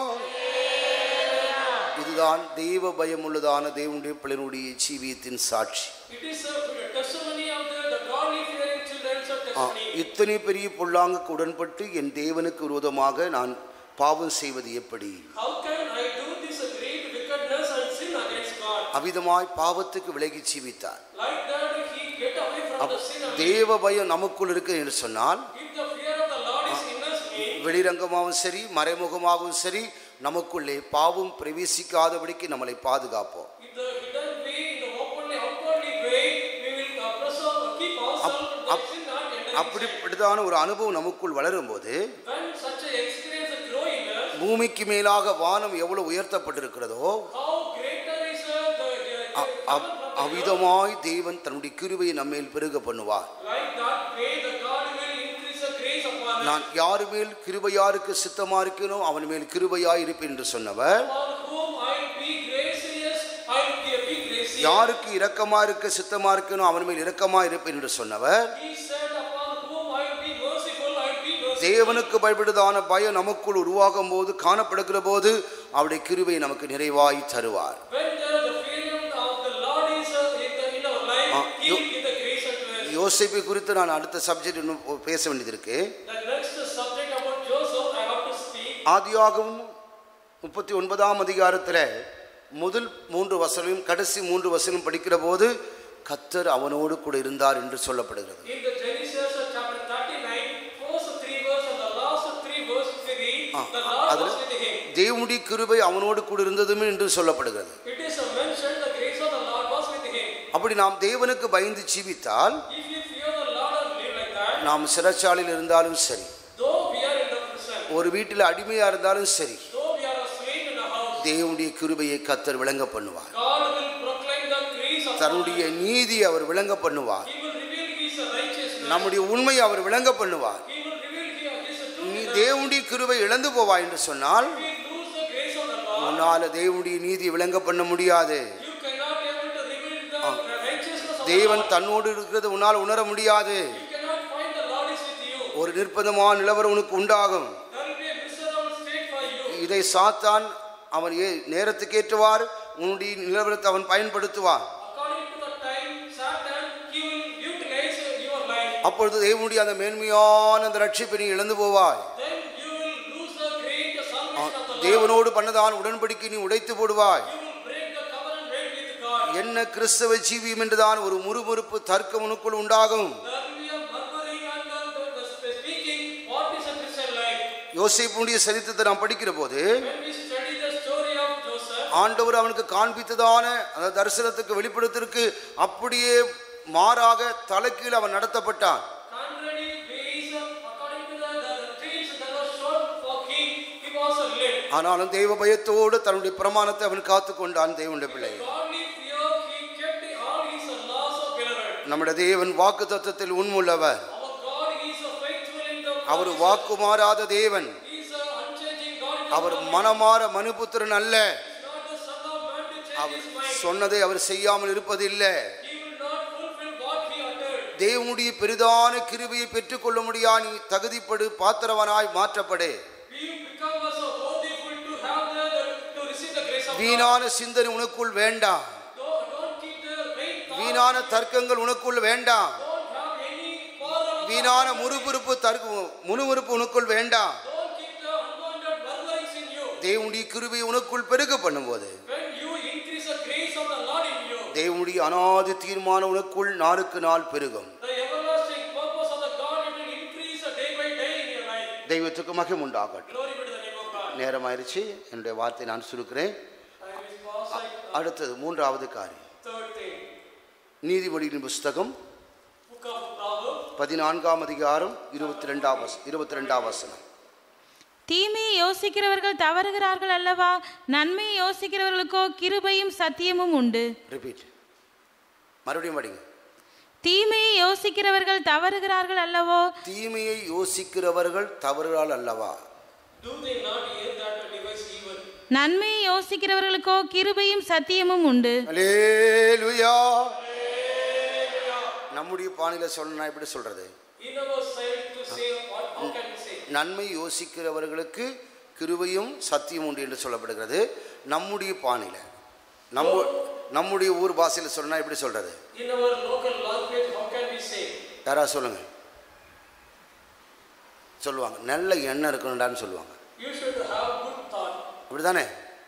Speaker 1: இதுதான் தெய்வ பயமுள்ளதான தேவனுடைய பிள்ளைகளுடைய ஜீவியத்தின் சாட்சி.
Speaker 4: It is a testimony of the, the godly fearing children's of
Speaker 1: ah,
Speaker 4: testimony.
Speaker 1: இத்தனை பெரிய பொல்லாங்குக்கு உடன்பட்டு என் தேவனுக்கு விரோதமாக நான் பாவம் செய்வது எப்படி?
Speaker 4: How can I do this great wickedness and sin against God?
Speaker 1: அவிதமாய் பாவத்துக்கு விலகி ஜீவித்தார்.
Speaker 4: Like that, he get away from the sin of
Speaker 1: தேவ பயம் நமக்குள் இருக்கு என்று சொன்னால்
Speaker 4: If the fear of the Lord is in us, means
Speaker 1: வெளிரங்கமாகவும் சரி மறைமுகமாகவும் சரி நமக்குள்ளே பாவம் பிரவேசிக்காதபடிக்கு நம்மளை பாதுகாப்போம்.
Speaker 4: in the hidden way, in the openly, outwardly way, we will uh, preserve, keep ourselves from the sin not entering.
Speaker 1: அப்படிப்பட்டதான ஒரு அனுபவம் நமக்குள் வளரும் போது
Speaker 4: When such an experience grow in us,
Speaker 1: பூமிக்கு மேலாக வானம் எவ்வளவு உயர்த்தப்பட்டிருக்கிறதோ
Speaker 4: how greater is uh, the, the,
Speaker 1: அ- அ- அவ்விதமாய் தேவன் தன்னுடைய கிருபையை நம்மேல் பெருக பண்ணுவார்.
Speaker 4: like that way the God will increase the grace upon us.
Speaker 1: நான் யாரு மேல் கிருபையாருக்கு சித்தமா இருக்கணும் அவன் மேல் கிருபையாய் இருப்பேன் என்று சொன்னவர்,
Speaker 4: On whom I will be gracious, I will be, be gracious.
Speaker 1: யாருக்கு இரக்கமா இருக்க சித்தமா இருக்கணும் அவன் மேல் இரக்கமா இருப்பேன் என்று சொன்னவர்,
Speaker 4: He said, upon whom I will be merciful, I will be merciful.
Speaker 1: தேவனுக்கு பயப்படுதான பயம் நமக்குள் உருவாகும் போது காணப்படுகிற போது அவருடைய கிருபை நமக்கு நிறைவாய் தருவார்.
Speaker 4: When the, the fear of the Lord is uh, in, the, in our life,
Speaker 1: Ah,
Speaker 4: He
Speaker 1: you-
Speaker 4: will give the grace unto us.
Speaker 1: யோசேப்பை குறித்து நான் அடுத்த சப்ஜெக்ட் இன்னும் பேச வேண்டியது இருக்கு.
Speaker 4: The next subject about Joseph I have to speak.
Speaker 1: ஆதியாகமம் முப்பத்தி ஒன்பதாம் அதிகாரத்தில் முதல் மூன்று வசனம் கடைசி மூன்று வசனம் படிக்கிற போது கர்த்தர் அவனோடு கூட இருந்தார் என்று சொல்லப்படுகிறது.
Speaker 4: In the Genesis uh, chapter thirty-nine, first three verse and the last three verse we read, the Lord
Speaker 1: அதுல
Speaker 4: was with him.
Speaker 1: தேவனுடைய கிருபை அவனோடு கூட இருந்ததுமே என்று சொல்லப்படுகிறது.
Speaker 4: It is uh, mentioned the grace of the Lord was with him.
Speaker 1: அப்படி நாம் தேவனுக்கு பயந்து ஜீவித்தால்
Speaker 4: If you fear the Lord and live like that,
Speaker 1: நாம் சிறைச்சாலையில் இருந்தாலும் சரி,
Speaker 4: though we are in the prison,
Speaker 1: ஒரு வீட்டில் அடிமையா இருந்தாலும் சரி,
Speaker 4: though we are a slave in a house,
Speaker 1: தேவனுடைய கிருபையை கர்த்தர் விளங்க பண்ணுவார்.
Speaker 4: God will proclaim the grace of
Speaker 1: தன்னுடைய நீதி அவர் விளங்க பண்ணுவார்.
Speaker 4: He will reveal His righteousness.
Speaker 1: நம்முடைய உண்மையை அவர் விளங்க பண்ணுவார்.
Speaker 4: He will reveal His
Speaker 1: நீ
Speaker 4: truth.
Speaker 1: தேவனுடைய கிருபை இழந்து போவாய் என்று சொன்னால்
Speaker 4: If we lose the grace of the Lord,
Speaker 1: உன்னால தேவனுடைய நீதி விளங்க பண்ண முடியாது.
Speaker 4: you cannot be able to reveal the righteousness of the
Speaker 1: தேவன்
Speaker 4: Lord.
Speaker 1: தன்னோடு இருக்கிறது உன்னால் உணர முடியாது.
Speaker 4: You cannot find the Lord is with you.
Speaker 1: ஒரு நிர்பந்தமான நிலவரம் உனக்கு உண்டாகும்.
Speaker 4: There will be a miserable state for you.
Speaker 1: இதை சாத்தான் அவன் ஏ- நேரத்துக்கு ஏற்றவாறு உன்னுடைய நிலவரத்தை அவன் பயன்படுத்துவான்.
Speaker 4: According to the time, Satan, he will utilize your life.
Speaker 1: அப்பொழுது தேவனுடைய அந்த மேன்மையான அந்த ரட்சிப்பை நீ இழந்து போவாய்.
Speaker 4: Then you will lose the great salvation of the Lord.
Speaker 1: தேவனோடு பண்ணதால் உடன்படிக்கை நீ உடைத்து போடுவாய்.
Speaker 4: You will break the covenant made with God.
Speaker 1: என்ன கிறிஸ்தவ ஜீவியம் என்றுதான் ஒரு முறுமுறுப்பு தர்க்கம் உனக்குள் உண்டாகும்.
Speaker 4: There will be a murmuring and the, the, the speaking. What is a Christian life?
Speaker 1: யோசேப்புடைய சரித்திரத்தை நாம் படிக்கிற போது
Speaker 4: When we study the story of Joseph,
Speaker 1: ஆண்டவர் அவனுக்கு காண்பித்ததான அந்த தரிசனத்துக்கு வெளிப்படுத்திற்கு அப்படியே மாறாக தலைக்கீழ் அவன் நடத்தப்பட்டான்.
Speaker 4: contrary ways, according to the, the, the things that were shown for king, he was led.
Speaker 1: ஆனாலும் தெய்வ பயத்தோடு தன்னுடைய பிரமாணத்தை அவன் காத்து கொண்டான். தேவனுடைய பிள்ளை,
Speaker 4: Godly fear, he kept all his laws of beloved.
Speaker 1: நம்முடைய தேவன் வாக்கு தத்தத்தில் உண்மையுள்ளவர்.
Speaker 4: Our God is a faithful in the
Speaker 1: அவர் வாக்கு மாறாத தேவன்.
Speaker 4: He is a unchanging God in the
Speaker 1: our
Speaker 4: promise.
Speaker 1: மனமாற மனுபுத்திரன் அல்ல.
Speaker 4: He is not the son of man to change
Speaker 1: our
Speaker 4: his mind.
Speaker 1: சொன்னதை அவர் செய்யாமல் இருப்பதில்லை.
Speaker 4: He will not fulfill what he uttered.
Speaker 1: தேவனுடைய பெரிதான கிருபையை பெற்றுக்கொள்ள முடியா நீ தகுதிப்படு பாத்திரவனாய் மாற்றப்படு.
Speaker 4: We become as a worthyful to have the, the to receive the grace of God.
Speaker 1: வீணான சிந்தனை உனக்குள் வேண்டாம்.
Speaker 4: Don't, don't keep the vain thoughts.
Speaker 1: வீணான தர்க்கங்கள் உனக்குள் வேண்டாம்.
Speaker 4: Don't have any quarrel.
Speaker 1: வீணான முறுமுறுப்பு தர்க்க முணுமுறுப்பு உனக்குள் வேண்டாம்.
Speaker 4: Don't keep the unwanted murmurings in you.
Speaker 1: தேவனுடைய கிருபை உனக்குள் பெருக பண்ணும்போது
Speaker 4: When you increase the grace of the Lord in you,
Speaker 1: தேவனுடைய அனாதி தீர்மானம் உனக்குள் நாளுக்கு நாள் பெருகும்.
Speaker 4: the everlasting purpose of the God it will increase day by day in your life.
Speaker 1: தெய்வத்துக்கு மகிமை உண்டாகட்டும்.
Speaker 4: Glory be to the name of God.
Speaker 1: நேரமாயிருச்சு. என்னுடைய வார்த்தை நான் சுருக்கிறேன்.
Speaker 4: I will pause like uh,
Speaker 1: அடுத்தது மூன்றாவது காரியம்,
Speaker 4: third thing.
Speaker 1: நீதிமொழியின் புஸ்தகம்
Speaker 4: Book of Proverbs,
Speaker 1: பதினான்காம் அதிகாரம் இருபத்தி ரெண்டாம் இருபத்தி ரெண்டாம் வசனம்.
Speaker 3: தீமையை யோசிக்கிறவர்கள் தவறுகிறார்கள் அல்லவா? நன்மையை யோசிக்கிறவர்களுக்கோ கிருபையும் சத்தியமும் உண்டு.
Speaker 1: ரிப்பீட், மறுபடியும் படிங்க.
Speaker 3: தீமையை யோசிக்கிறவர்கள் தவறுகிறார்கள் அல்லவோ?
Speaker 1: தீமையை யோசிக்கிறவர்கள் தவறுகள் அல்லவா?
Speaker 4: do they not hear that devise evil?
Speaker 3: நன்மையை யோசிக்கிறவர்களுக்கோ கிருபையும் சத்தியமும் உண்டு.
Speaker 1: அல்லேலூயா. நம்முடைய பாணியில சொல்லணும் இப்படி சொல்றது,
Speaker 4: In our side to say what? How can we say?
Speaker 1: நன்மை யோசிக்கிறவர்களுக்கு கிருபையும் சத்தியம் உண்டு என்று சொல்லப்படுகிறது. நம்முடைய பாணியில நம்ம நம்முடைய ஊர் பாஷையில் சொன்னா இப்படி சொல்றது.
Speaker 4: In our local language, how can we say?
Speaker 1: யாரா சொல்லுங்க. சொல்லுவாங்க நல்ல எண்ணம் இருக்கணும்டான்னு சொல்லுவாங்க.
Speaker 4: You should have good thought.
Speaker 1: அப்படிதானே?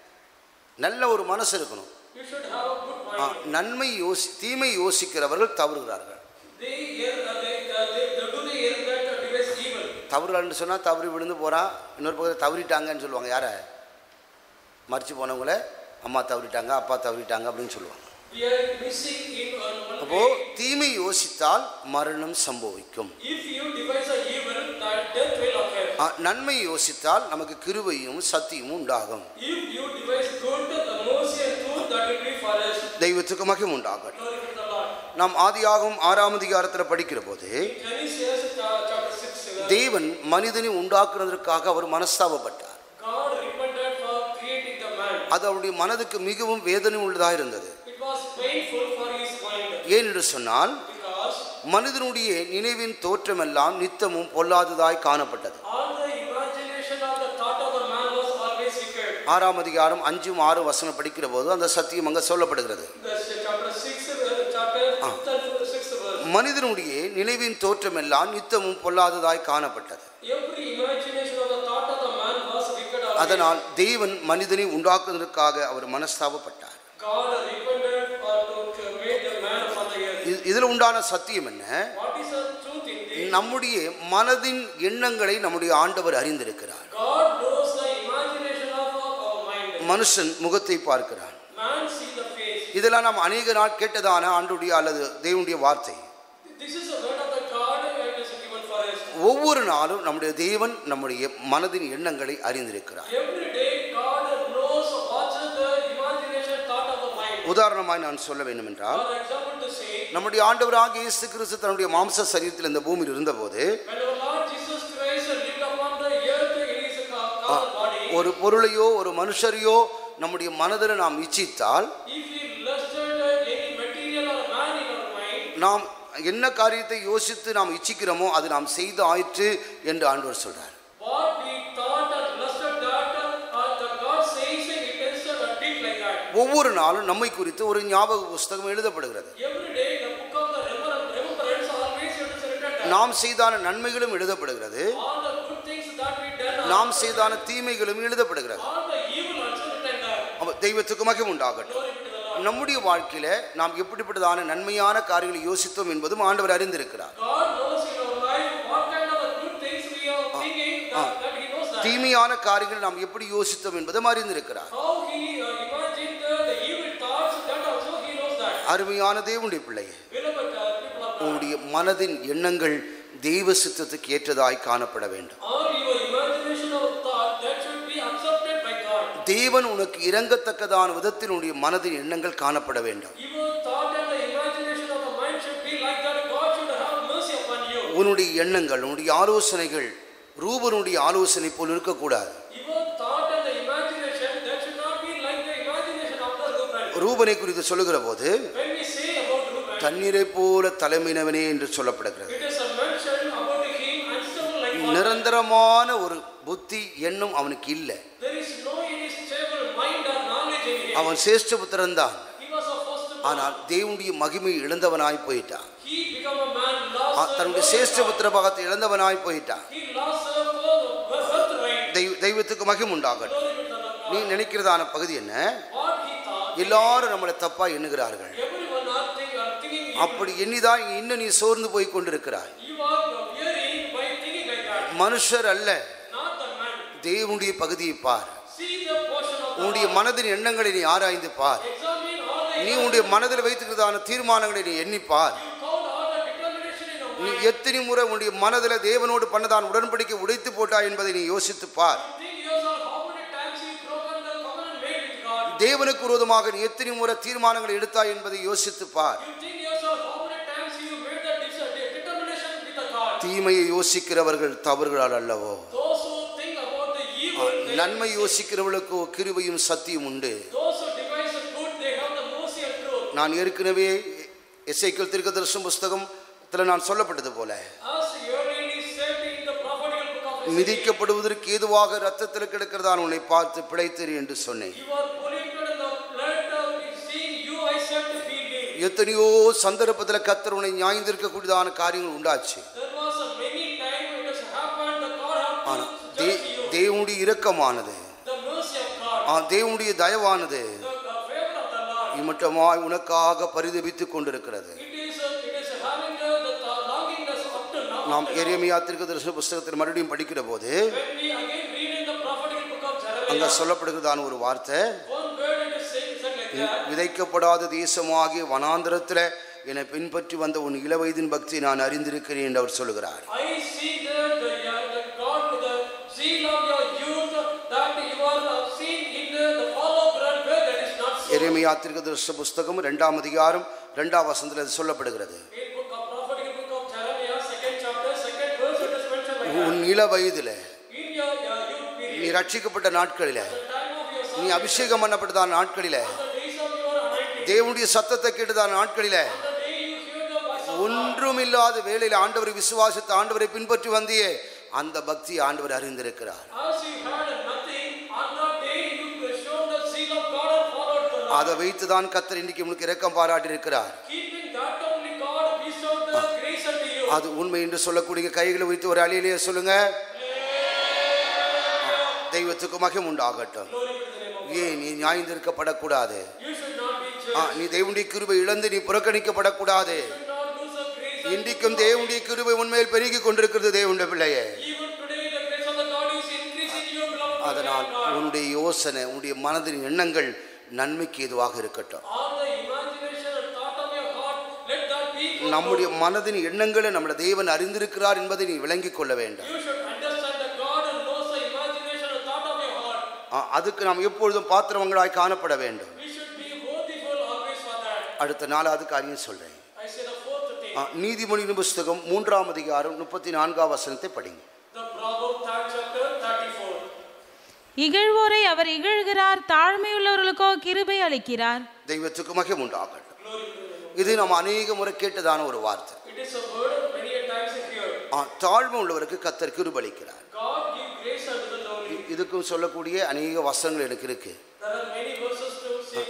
Speaker 1: நல்ல ஒரு மனசு இருக்கணும்.
Speaker 4: You should have a good
Speaker 1: ah,
Speaker 4: mind.
Speaker 1: நன்மை யோசி தீமை யோசிக்கிறவர்கள் தவறுகிறார்கள்.
Speaker 4: They hear, uh, they, uh, they, uh, do they hear that uh, devise evil?
Speaker 1: தவறுகள்னு சொன்னால் தவறி விழுந்து போகிறான், இன்னொரு பக்கத்தில் தவறிட்டாங்கன்னு சொல்லுவாங்க. யாரை? மறித்து போனவங்கள அம்மா தவறிட்டாங்க, அப்பா தவறிட்டாங்க அப்படின்னு சொல்லுவாங்க.
Speaker 4: We are missing in uh, one
Speaker 1: அப்போ
Speaker 4: way.
Speaker 1: தீமை யோசித்தால் மரணம் சம்பவிக்கும்.
Speaker 4: If you devise a evil, that death will occur.
Speaker 1: ஆ, நன்மை யோசித்தால் நமக்கு கிருபையும் சத்தியமும் உண்டாகும்.
Speaker 4: If you devise good, the mercy and truth that will be for us.
Speaker 1: தெய்வத்துக்கு மகிமை உண்டாகும்.
Speaker 4: Glory be to the Lord.
Speaker 1: நாம் ஆதியாகமம் ஆறாம் அதிகாரத்தில் படிக்கிற போது
Speaker 4: Genesis uh, chapter six. uh,
Speaker 1: தேவன் மனிதனை உண்டாக்குறதற்காக அவர் மனஸ்தாபப்பட்டார்.
Speaker 4: God repented for creating the man.
Speaker 1: அது அவருடைய மனதுக்கு மிகவும் வேதனை உள்ளதாக இருந்தது.
Speaker 4: It was painful for his mind
Speaker 1: ஏன் என்று சொன்னால்
Speaker 4: because
Speaker 1: மனிதனுடைய நினைவின் தோற்றமெல்லாம் நித்தமும் பொல்லாததாய் காணப்பட்டது.
Speaker 4: all the imagination of the thought of the man was always wicked.
Speaker 1: ஆறாம் அதிகாரம் அஞ்சும் ஆறு வசனம் படிக்கிற போது அந்த சத்தியம் அங்கே சொல்லப்படுகிறது.
Speaker 4: The chapter six, uh, chapter fifth and sixth verse.
Speaker 1: மனிதனுடைய நினைவின் தோற்றமெல்லாம் நித்தமும் பொல்லாததாய் காணப்பட்டது.
Speaker 4: Every imagination of the thought of the man was wicked always.
Speaker 1: அதனால் தேவன் மனிதனை உண்டாக்குவதற்காக அவர் மனஸ்தாபப்பட்டார்.
Speaker 4: God repented for to, to make the man from the earth.
Speaker 1: இ- இதுல உண்டான சத்தியம் என்ன?
Speaker 4: What is the truth in this?
Speaker 1: நம்முடைய மனதின் எண்ணங்களை நம்முடைய ஆண்டவர் அறிந்திருக்கிறார்.
Speaker 4: God knows the imagination of our mind.
Speaker 1: மனுஷன் முகத்தை பார்க்கிறான்.
Speaker 4: Man see the face.
Speaker 1: இதெல்லாம் நாம் அநேக நாள் கேட்டதான ஆண்டுடைய அல்லது தேவனுடைய வார்த்தை.
Speaker 4: This is the word of the God and it is given for us.
Speaker 1: ஒவ்வொரு நாளும் நம்முடைய தேவன் நம்முடைய மனதின் எண்ணங்களை அறிந்திருக்கிறார்.
Speaker 4: Every day God knows what is the imagination thought of the mind.
Speaker 1: உதாரணமாய் நான் சொல்ல வேண்டும் என்றால்,
Speaker 4: For example to say,
Speaker 1: நம்முடைய ஆண்டவராகிய இயேசு கிறிஸ்து தன்னுடைய மாம்ச சரீரத்தில் இந்த பூமியில் இருந்தபோது
Speaker 4: when our Lord Jesus Christ lived upon the earth in his carnal body,
Speaker 1: ஒரு பொருளையோ ஒரு மனுஷரையோ நம்முடைய மனதில் நாம் இச்சித்தால்
Speaker 4: if we lusted any material or man in our mind,
Speaker 1: நாம் என்ன காரியத்தை யோசித்து நாம் இச்சிக்கிறோமோ அது நாம் செய்து ஆயிற்று என்று ஆண்டவர் சொல்றார்.
Speaker 4: what we thought and lusted that uh,
Speaker 1: ஒவ்வொரு நாளும் நம்மை குறித்து ஒரு ஞாபக புஸ்தகம் எழுதப்படுகிறது.
Speaker 4: Every day the book of the remembrance remembrance always it is written.
Speaker 1: நாம் செய்தான நன்மைகளும் எழுதப்படுகிறது.
Speaker 4: All the good things that we done.
Speaker 1: நாம் செய்தான தீமைகளும் எழுதப்படுகிறது.
Speaker 4: All the evil also written there.
Speaker 1: தெய்வத்துக்கு மகிமை உண்டாகட்டும். நம்முடைய வாழ்க்கையில நாம் எப்படிப்பட்டதான நன்மையான காரியங்களை யோசித்தோம் என்பதும் ஆண்டவர் அறிந்திருக்கிறார்.
Speaker 4: God knows in our life what kind of good things we are thinking that, that he knows that.
Speaker 1: தீமையான காரியங்களை நாம் எப்படி யோசித்தோம் என்பதும் அறிந்திருக்கிறார்.
Speaker 4: How he uh, imagined the, the evil thoughts, that also he knows that.
Speaker 1: அருமையான தேவனுடைய பிள்ளையே,
Speaker 4: Beloved uh, people of God.
Speaker 1: உங்களுடைய மனதின் எண்ணங்கள் தெய்வ சித்தத்துக்கு ஏற்றதாய் காணப்பட வேண்டும்.
Speaker 4: All your imagination of thought that should be accepted by God.
Speaker 1: தேவன் உனக்கு இரங்கத்தக்கதான விதத்தில் உன்னுடைய மனதின் எண்ணங்கள் காணப்பட வேண்டும்.
Speaker 4: Your thought and the imagination of the mind should be like that. God should have mercy upon you.
Speaker 1: உன்னுடைய எண்ணங்கள் உன்னுடைய ஆலோசனைகள் ரூபனுடைய ஆலோசனை போல் இருக்கக்கூடாது.
Speaker 4: Your thought and the imagination that should not be like the imagination of the Reuben.
Speaker 1: ரூபனை குறித்து சொல்லுகிற போது
Speaker 4: When we say about Reuben,
Speaker 1: தண்ணீரை போல தலைமையினவனே என்று சொல்லப்படுகிறது.
Speaker 4: it is a mention about him and still like water.
Speaker 1: நிரந்தரமான ஒரு புத்தி எண்ணம் அவனுக்கு இல்லை.
Speaker 4: There is no any stable mind or knowledge in him.
Speaker 1: அவன் சேஷ்ட புத்திரன் தான்.
Speaker 4: He was a first born.
Speaker 1: ஆனால் தேவனுடைய மகிமை இழந்தவனாய் போயிட்டான்.
Speaker 4: He became a man lost.
Speaker 1: தன்னுடைய சேஷ்ட புத்திர பாகத்தை இழந்தவனாய் போயிட்டான்.
Speaker 4: He lost the birthright.
Speaker 1: தெய்வ- தெய்வத்துக்கு மகிமை உண்டாகட்டும்.
Speaker 4: Glory be to God.
Speaker 1: நீ நினைக்கிறதான பகுதி என்ன?
Speaker 4: What he thought.
Speaker 1: எல்லாரும் நம்மளை தப்பா எண்ணுகிறார்கள்.
Speaker 4: Everyone are think- are thinking evil.
Speaker 1: அப்படி எண்ணிதான் இன்னும் நீ சோர்ந்து போய் கொண்டிருக்கிறாய்.
Speaker 4: You are weary by thinking like that.
Speaker 1: மனுஷர் அல்ல,
Speaker 4: Not the man.
Speaker 1: தேவனுடைய பகுதியை பார்.
Speaker 4: See the portion of
Speaker 1: உன்னுடைய
Speaker 4: God.
Speaker 1: மனதின் எண்ணங்களை நீ ஆராய்ந்து பார்.
Speaker 4: Examine all the.
Speaker 1: நீ உன்னுடைய மனதில் வைத்துக்கிறதான தீர்மானங்களை நீ எண்ணிப்பார்.
Speaker 4: You count all the determination in your
Speaker 1: நீ
Speaker 4: mind.
Speaker 1: எத்தனை முறை உன்னுடைய மனதில் தேவனோடு பண்ணதான் உடன்படிக்கை உடைத்து போட்டாய் என்பதை நீ யோசித்து பார்.
Speaker 4: You think yourself how many times you broken the covenant made with God.
Speaker 1: தேவனுக்கு விரோதமாக நீ எத்தனை முறை தீர்மானங்களை எடுத்தாய் என்பதை யோசித்து பார்.
Speaker 4: You think yourself how many times you made the de- determination with the God.
Speaker 1: தீமையை யோசிக்கிறவர்கள் தவறுகளால் அல்லவோ,
Speaker 4: Those who think about the evil, they-
Speaker 1: நன்மை யோசிக்கிறவர்களுக்கோ கிருபையும் சத்தியம் உண்டு.
Speaker 4: those who devise the good, they have the mercy and truth.
Speaker 1: நான் ஏற்கனவே எசேக்கியேல் தீர்க்கதரிசன புஸ்தகத்தில் நான் சொல்லப்பட்டது போல
Speaker 4: As earlier said in the prophetical book of Ezekiel,
Speaker 1: மிதிக்கப்படுவதற்கு ஏதுவாக ரத்தத்தில் கிடக்கிறதான் உன்னை பார்த்து பிழைத்தீர் என்று சொன்னேன்.
Speaker 4: you are polluted in the blood of seeing you, I said to be me.
Speaker 1: எத்தனையோ சந்தர்ப்பத்தில் கர்த்தர் உன்னை நியாயந்திருக்கக்கூடியதான காரியங்கள் உண்டாச்சு.
Speaker 4: There was a many time it has happened, the God have
Speaker 1: ஆனால்
Speaker 4: to
Speaker 1: தே-
Speaker 4: judge you.
Speaker 1: தேவனுடைய இரக்கமானது,
Speaker 4: The mercy of God,
Speaker 1: ஆ, தேவனுடைய தயவானது
Speaker 4: the, the favor of the Lord.
Speaker 1: இம்மட்டமாய் உனக்காக பரிதபித்துக் கொண்டிருக்கிறது.
Speaker 4: It is, uh, it is having the, the, the longingness up to now.
Speaker 1: நாம் எரேமியா தீர்க்கதரிசன புஸ்தகத்தில் மறுபடியும் படிக்கிற போது
Speaker 4: When we again read in the prophetical book of
Speaker 1: அங்க
Speaker 4: Jeremiah,
Speaker 1: சொல்லப்படுகிறதான ஒரு வார்த்தை,
Speaker 4: one word it is saying said like that.
Speaker 1: விதைக்கப்படாத தேசமாகிய வனாந்திரத்தில் என்னை பின்பற்றி வந்த உன் இளவயதின் பக்தி நான் அறிந்திருக்கிறேன் என்று அவர் சொல்லுகிறார்.
Speaker 4: I see that the, uh, the God with the zeal of your youth that you are uh, seen in the, the follow ground where that is not so.
Speaker 1: எரேமியா தீர்க்கதரிசன புஸ்தகம் இரண்டாம் அதிகாரம் இரண்டாம் வசனத்தில் அது சொல்லப்படுகிறது.
Speaker 4: In book of prophetical book of Jeremiah, second chapter, second verse, it is mentioned like that.
Speaker 1: உன் இள வயதில்
Speaker 4: In your uh, youth period,
Speaker 1: நீ ரட்சிக்கப்பட்ட நாட்களில,
Speaker 4: the time of your
Speaker 1: நீ
Speaker 4: son,
Speaker 1: அபிஷேகம் பண்ணப்பட்டதான நாட்களில,
Speaker 4: the days of your anointing,
Speaker 1: தேவனுடைய சத்தத்தை கேட்டதான நாட்களில,
Speaker 4: the day you hear the voice of God,
Speaker 1: ஒன்றுமில்லாத வேளையில் ஆண்டவரை விசுவாசித்து ஆண்டவரை பின்பற்றி வந்தியே, அந்த பக்தி ஆண்டவர் அறிந்திருக்கிறார்.
Speaker 4: as you had nothing, on that day you shown the zeal of God and followed the Lord.
Speaker 1: அதை வைத்துதான் கர்த்தர் இன்னைக்கு உனக்கு இரக்கம் பாராட்டி இருக்கிறார்.
Speaker 4: Keeping that only God bestowed the grace unto you.
Speaker 1: அது உண்மை என்று சொல்லக்கூடிய கைகளை வைத்து ஒரு அழியிலேயே சொல்லுங்க. தெய்வத்துக்கு மகிமை உண்டாகட்டும்.
Speaker 4: Glory be to the name of
Speaker 1: ஏன் நீ நியாயந்திருக்கப்படக்கூடாது?
Speaker 4: God. You should not be
Speaker 1: ah,
Speaker 4: judged.
Speaker 1: நீ தேவனுடைய கிருபை இழந்து நீ புறக்கணிக்கப்படக்கூடாது.
Speaker 4: You should not lose the grace.
Speaker 1: இன்றைக்கும் தேவனுடைய கிருபை உண்மையில் பெருகி கொண்டிருக்கிறது தேவனுடைய பிள்ளையே.
Speaker 4: Even today the grace of the God is increasing you, beloved
Speaker 1: அதனால்
Speaker 4: children of God.
Speaker 1: உன்னுடைய யோசனை உன்னுடைய மனதின் எண்ணங்கள் நன்மைக்கு ஏதுவாக இருக்கட்டும்.
Speaker 4: All the imagination and thought of your heart, let that be for
Speaker 1: நம்முடைய
Speaker 4: good.
Speaker 1: மனதின் எண்ணங்களை நம்முடைய தேவன் அறிந்திருக்கிறார் என்பதை நீ விளங்கிக் கொள்ள வேண்டும்.
Speaker 4: You should understand that God knows the imagination and thought of your heart.
Speaker 1: ஆ, அதுக்கு நாம் எப்பொழுதும் பாத்திரவங்களாய் காணப்பட வேண்டும்.
Speaker 4: We should be worthyful always for that.
Speaker 1: அடுத்த நாளாவது காரியம் சொல்றேன்.
Speaker 4: I say the fourth thing.
Speaker 1: ஆ, நீதிமொழியின் புஸ்தகம் மூன்றாம் அதிகாரம் முப்பத்தி நான்காம் வசனத்தை படிங்க.
Speaker 4: The Proverb third chapter thirty-four.
Speaker 3: இகழ்வோரை அவர் இகழ்கிறார், தாழ்மையுள்ளவர்களுக்கோ கிருபை அளிக்கிறார்.
Speaker 1: தெய்வத்துக்கு மகிமை உண்டாகட்டும்.
Speaker 4: Glory be to the Lord.
Speaker 1: இது நம்ம அநேக முறை கேட்டதான ஒரு வார்த்தை.
Speaker 4: It is a word many a times here.
Speaker 1: ஆ, தாழ்மை உள்ளவருக்கு கர்த்தர் கிருபை அளிக்கிறார்.
Speaker 4: God give grace unto the lowly.
Speaker 1: இதுக்கும் சொல்லக்கூடிய அநேக வசனங்கள் எனக்கு இருக்கு.
Speaker 4: There are many verses to say for this.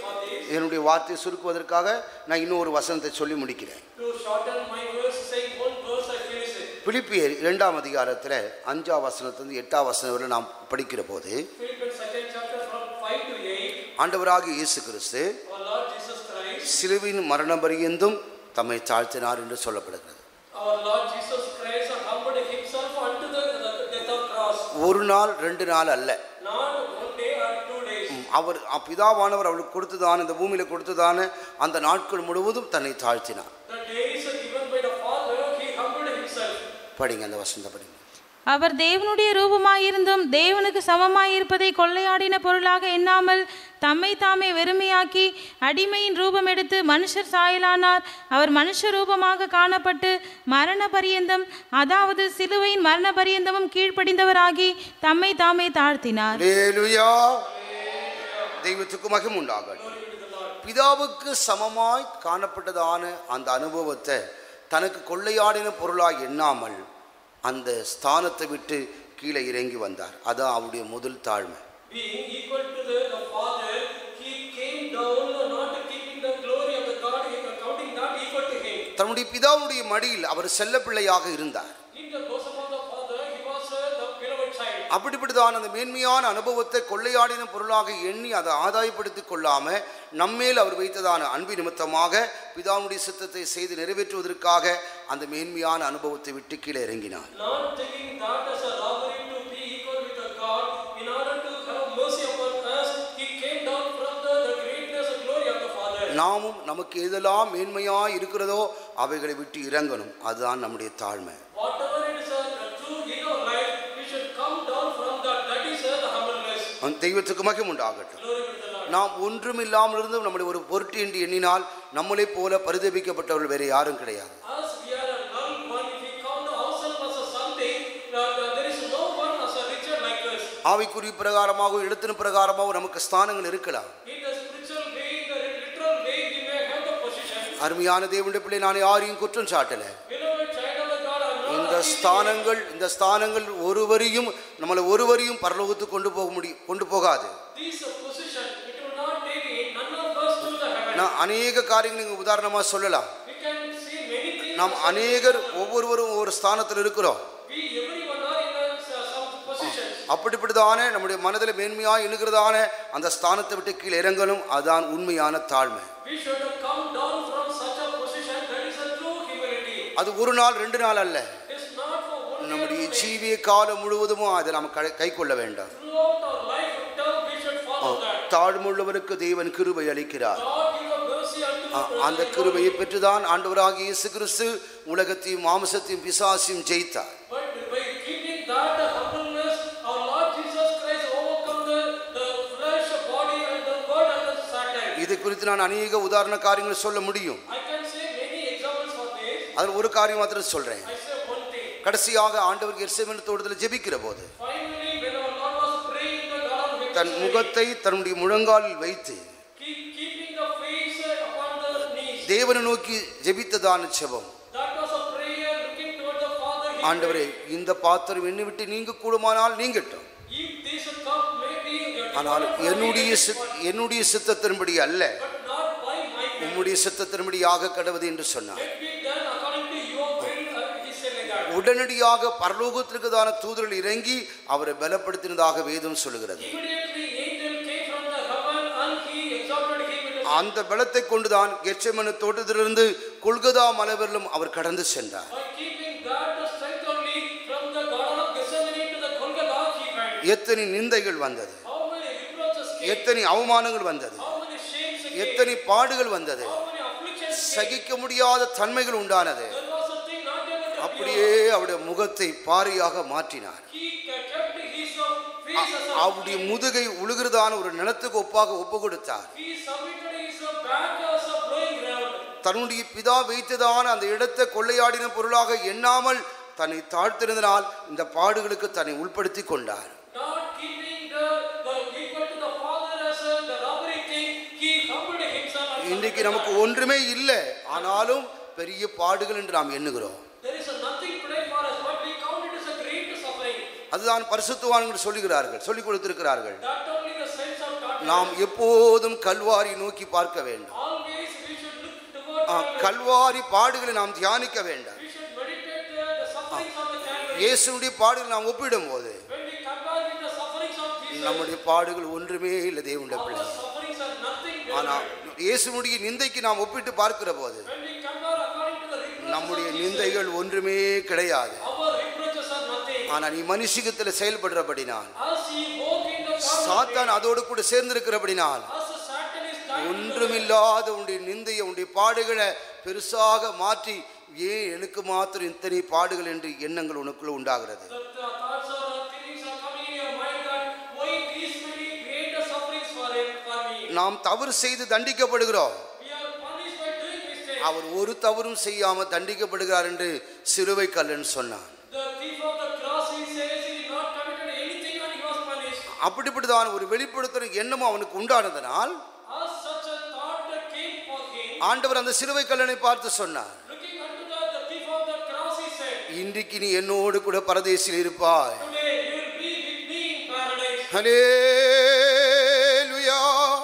Speaker 1: என்னுடைய வார்த்தையை சுருக்குவதற்காக நான் இன்னொரு வசனத்தை சொல்லி முடிக்கிறேன்.
Speaker 4: To shorten my verse, saying one verse, I finish it.
Speaker 1: பிலிப்பியர் இரண்டாம் அதிகாரத்தில் அஞ்சாம் வசனத்திலிருந்து எட்டாம் வசனம் வரை நாம் படிக்கிற போது
Speaker 4: Philippians second chapter from five to eight.
Speaker 1: ஆண்டவராகிய இயேசு கிறிஸ்து
Speaker 4: Our Lord Jesus Christ.
Speaker 1: சிலுவையின் மரண பரியந்தம் தம்மை தாழ்த்தினார் என்று சொல்லப்படுகிறது.
Speaker 4: Our Lord Jesus Christ humbled himself unto the, the death of cross.
Speaker 1: ஒரு நாள் ரெண்டு நாள் அல்ல.
Speaker 4: Not one day or two days.
Speaker 1: அவர் பிதாவானவர் அவளுக்கு கொடுத்ததான இந்த பூமியில கொடுத்ததான அந்த நாட்கள் முழுவதும் தன்னை தாழ்த்தினார்.
Speaker 4: The days given by the Father, he humbled himself.
Speaker 1: படிங்க அந்த வசனத்தை படிங்க.
Speaker 3: அவர் தேவனுடைய ரூபமாயிருந்தும் தேவனுக்கு சமமாயிருப்பதை கொள்ளையாடின பொருளாக எண்ணாமல் தம்மை தாமே வெறுமையாக்கி அடிமையின் ரூபம் எடுத்து மனுஷர் சாயலானார். அவர் மனுஷ ரூபமாக காணப்பட்டு மரண பரியந்தம், அதாவது சிலுவையின் மரண பரியந்தமும் கீழ்ப்படிந்தவராகி தம்மை தாமே தாழ்த்தினார்.
Speaker 1: அல்லேலூயா. தெய்வத்துக்கு மகிமை உண்டாகட்டும். பிதாவுக்கு சமமாய் காணப்பட்டதான அந்த அனுபவத்தை தனக்கு கொள்ளையாடின பொருளாக எண்ணாமல் அந்த ஸ்தானத்தை விட்டு கீழே இறங்கி வந்தார். அதான் அவருடைய முதல் தாழ்மை.
Speaker 4: Being equal to the, the Father, he came down, not keeping the glory of the God, accounting not equal to him.
Speaker 1: தன்னுடைய பிதாவுடைய மடியில் அவர் செல்ல பிள்ளையாக இருந்தார்.
Speaker 4: In the bosom of the Father, he was uh, the beloved child.
Speaker 1: அப்படிப்பட்டதான அந்த மேன்மையான அனுபவத்தை கொள்ளையாடின பொருளாக எண்ணி அதை ஆதாயப்படுத்திக் கொள்ளாம நம்மேல் அவர் வைத்ததான அன்பு நிமித்தமாக பிதாவுடைய சித்தத்தை செய்து நிறைவேற்றுவதற்காக அந்த மேன்மையான அனுபவத்தை விட்டு கீழே இறங்கினார்.
Speaker 4: Not taking that as a robbery to be equal with the God, in order to have mercy upon us, he came down from the, the greatness and glory of the Father.
Speaker 1: நாமும் நமக்கு எதெல்லாம் மேன்மையாய் இருக்கிறதோ அவைகளை விட்டு இறங்கணும். அதுதான் நம்முடைய தாழ்மை.
Speaker 4: Whatever it is uh, true in our life, we should come down from that. That is uh, the humbleness.
Speaker 1: தெய்வத்துக்கு மகிமை உண்டாகட்டும்.
Speaker 4: Glory be to the Lord.
Speaker 1: நாம் ஒன்றும் இல்லாமல் இருந்தும் நம்முடைய ஒரு பொருட்டு என்று எண்ணினால் நம்மளை போல பரிதபிக்கப்பட்டவர்கள் வேற யாரும் கிடையாது.
Speaker 4: As we are a null one, if we count ourselves as a something, uh, there is no one as a richer like us.
Speaker 1: ஆவிக்குரிய பிரகாரமாக இடத்தின் பிரகாரமாக நமக்கு ஸ்தானங்கள் இருக்கலாம்.
Speaker 4: In the spiritual way, in the literal way, we may have the position.
Speaker 1: அருமையான தேவனுடைய பிள்ளை, நான் யாரையும் குற்றம் சாட்டல.
Speaker 4: Beloved child of the God, I am not
Speaker 1: இந்த
Speaker 4: accusing
Speaker 1: ஸ்தானங்கள் இந்த ஸ்தானங்கள் ஒருவரையும் நம்மளை ஒருவரையும் பரலோகத்துக்கு கொண்டு போக முடியும் கொண்டு போகாது.
Speaker 4: you. This uh, position, it will not take it, none of us to the heaven.
Speaker 1: நான் அநேக காரியங்கள் நீங்க உதாரணமா சொல்லலாம்.
Speaker 4: We can see many things.
Speaker 1: நாம் அநேகர் ஒவ்வொருவரும் ஒவ்வொரு ஸ்தானத்தில் இருக்கிறோம்.
Speaker 4: We everyone are in a, uh, some positions.
Speaker 1: அப்படிப்பட்டதான நம்முடைய மனதில் மேன்மையாக எண்ணுகிறதான அந்த ஸ்தானத்தை விட்டு கீழே இறங்கணும். அதுதான் உண்மையான தாழ்மை.
Speaker 4: We should have come down from such a position. That is a true humility.
Speaker 1: அது ஒரு நாள் ரெண்டு நாள் அல்ல.
Speaker 4: It's not for one day.
Speaker 1: நம்முடைய
Speaker 4: or two days.
Speaker 1: ஜீவிய காலம் முழுவதும் அதை நாம் கை கொள்ள வேண்டாம்.
Speaker 4: Throughout our life term, we should follow that.
Speaker 1: தாழ்மையுள்ளவருக்கு தேவன் கிருபை அளிக்கிறார்.
Speaker 4: God give a mercy unto the
Speaker 1: அந்த கிருபையை பெற்றுதான் ஆண்டவராகிய இயேசு கிறிஸ்து உலகத்தையும் மாம்சத்தையும் பிசாசையும் ஜெயித்தார்.
Speaker 4: But by keeping that humbleness, our Lord Jesus Christ overcome the, the flesh, body, and the word and the Satan.
Speaker 1: இதை குறித்து நான் அநேக உதாரண காரியங்களை சொல்ல முடியும்.
Speaker 4: I can say many examples for this.
Speaker 1: அதில் ஒரு காரியம் மாத்திரம் சொல்றேன்.
Speaker 4: I say one thing.
Speaker 1: கடைசியாக ஆண்டவர் எருசலேமின் தோட்டத்தில் ஜெபிக்கிற போது
Speaker 4: Finally, when our Lord was praying in the Garden of
Speaker 1: than
Speaker 4: Gethsemane,
Speaker 1: முகத்தை தன்னுடைய முழங்காலில் வைத்து
Speaker 4: keep, keeping the face upon the knees.
Speaker 1: தேவனை நோக்கி ஜெபித்ததான ஜெபம்,
Speaker 4: That was a prayer looking toward the Father. He
Speaker 1: ஆண்டவரே இந்த பாத்திரம் என்னை விட்டு நீங்க கூடுமானால் நீங்கட்டும்,
Speaker 4: prayed, if this cup may be
Speaker 1: ஆனால்
Speaker 4: departed from me,
Speaker 1: என்னுடைய சித்- என்னுடைய சித்தத்தின்படி அல்ல
Speaker 4: but not by my will.
Speaker 1: உம்முடைய சித்தத்தின்படி ஆக கடவுது என்று சொன்னார்.
Speaker 4: Let be done according to your will. uh, He said like that.
Speaker 1: உடனடியாக பரலோகத்திற்குதான தூதர்கள் இறங்கி அவரை பலப்படுத்தினதாக வேதம் சொல்லுகிறது.
Speaker 4: Immediately angel came from the heaven and he exalted him in the
Speaker 1: அந்த பலத்தை கொண்டுதான் கெத்செமனே தோட்டத்திலிருந்து கொல்கதா மலைவரிலும் அவர் கடந்து சென்றார்.
Speaker 4: by keeping that strength only from the Garden of Gethsemane to the Golgotha he went.
Speaker 1: எத்தனை நிந்தைகள் வந்தது,
Speaker 4: How many reproaches came?
Speaker 1: எத்தனை அவமானங்கள் வந்தது,
Speaker 4: How many shames came?
Speaker 1: எத்தனை பாடுகள் வந்தது,
Speaker 4: How many afflictions came?
Speaker 1: சகிக்க முடியாத தன்மைகள் உண்டானது.
Speaker 4: There was a thing not able to
Speaker 1: அப்படியே அவருடைய முகத்தை பாரியாக மாற்றினார்.
Speaker 4: He kept his uh, face as a
Speaker 1: அவருடைய முதுகை உழுகிறதான ஒரு நிலத்துக்கு ஒப்பாக ஒப்பு கொடுத்தார்.
Speaker 4: he submitted his uh, back as a blowing ground.
Speaker 1: தன்னுடைய பிதா வைத்ததான அந்த இடத்தை கொள்ளையாடின பொருளாக எண்ணாமல் தன்னை தாழ்த்திருந்தனால் இந்த பாடுகளுக்கு தன்னை உள்படுத்தி கொண்டார்.
Speaker 4: Not keeping the, the equal to the Father as a, the robbery thing, he humbled himself. and
Speaker 1: இன்றைக்கு
Speaker 4: submitted
Speaker 1: நமக்கு
Speaker 4: that.
Speaker 1: ஒன்றுமே இல்லை, ஆனாலும் பெரிய பாடுகள் என்று நாம் எண்ணுகிறோம்.
Speaker 4: There is a nothing today for us, but we count it as a great suffering.
Speaker 1: அதுதான் பரிசுத்தவான்கள் சொல்லுகிறார்கள், சொல்லிக் கொடுத்திருக்கிறார்கள்.
Speaker 4: That only the saints have taught
Speaker 1: நாம் எப்போதும் கல்வாரி நோக்கி பார்க்க வேண்டும்.
Speaker 4: Always we should look toward
Speaker 1: ஆ, கல்வாரி பாடுகளை நாம் தியானிக்க வேண்டும்.
Speaker 4: we should meditate the, the sufferings of the Calvary.
Speaker 1: இயேசுடைய பாடுகளை நாம் ஒப்பிடும் போது
Speaker 4: When we compare with the sufferings of Jesus,
Speaker 1: நம்முடைய பாடுகள் ஒன்றுமே இல்லை தேவனுடைய
Speaker 4: our
Speaker 1: பிள்ளை.
Speaker 4: sufferings are nothing.
Speaker 1: ஆனால் இயேசுடைய நிந்தைக்கு நாம் ஒப்பிட்டு பார்க்கிற போது
Speaker 4: When we compare according to the reproaches
Speaker 1: நம்முடைய
Speaker 4: of Jesus,
Speaker 1: நிந்தைகள் ஒன்றுமே கிடையாது.
Speaker 4: our reproaches are nothing.
Speaker 1: ஆனால் நீ மனுஷிகத்தில் செயல்படுறபடினால்
Speaker 4: As he walk in the carnal
Speaker 1: சாத்தான் அதோடு கூட சேர்ந்திருக்கிறபடினால்
Speaker 4: way, as the Satan is tied to the
Speaker 1: ஒன்றுமில்லாத உன்னுடைய நிந்தையை உன்னுடைய பாடுகளை பெருசாக மாற்றி ஏன் எனக்கு மாத்திரம் இத்தனை பாடுகள் என்று எண்ணங்கள் உனக்குள்ள உண்டாகிறது.
Speaker 4: The, the thoughts or the feelings are coming in your mind that why these many greater sufferings for him, for me.
Speaker 1: நாம் தவறு செய்து தண்டிக்கப்படுகிறோம்.
Speaker 4: We are punished by doing mistakes.
Speaker 1: அவர் ஒரு தவறும் செய்யாம தண்டிக்கப்படுகிறார் என்று சிலுவை கல்லன் சொன்னான்.
Speaker 4: The thief of the cross, he says he did not committed anything and he was punished.
Speaker 1: அப்படிப்பட்டதான ஒரு வெளிப்படுத்துற எண்ணமும் அவனுக்கு உண்டானதனால்
Speaker 4: As such a thought that came for him,
Speaker 1: ஆண்டவர் அந்த சிலுவை கல்லனை பார்த்து சொன்னார்,
Speaker 4: looking unto the, the thief of the cross, he said,
Speaker 1: இன்றைக்கு நீ என்னோடு கூட பரதேசில் இருப்பாய்.
Speaker 4: today you will be with me in paradise.
Speaker 1: ஹல்லேலூயா.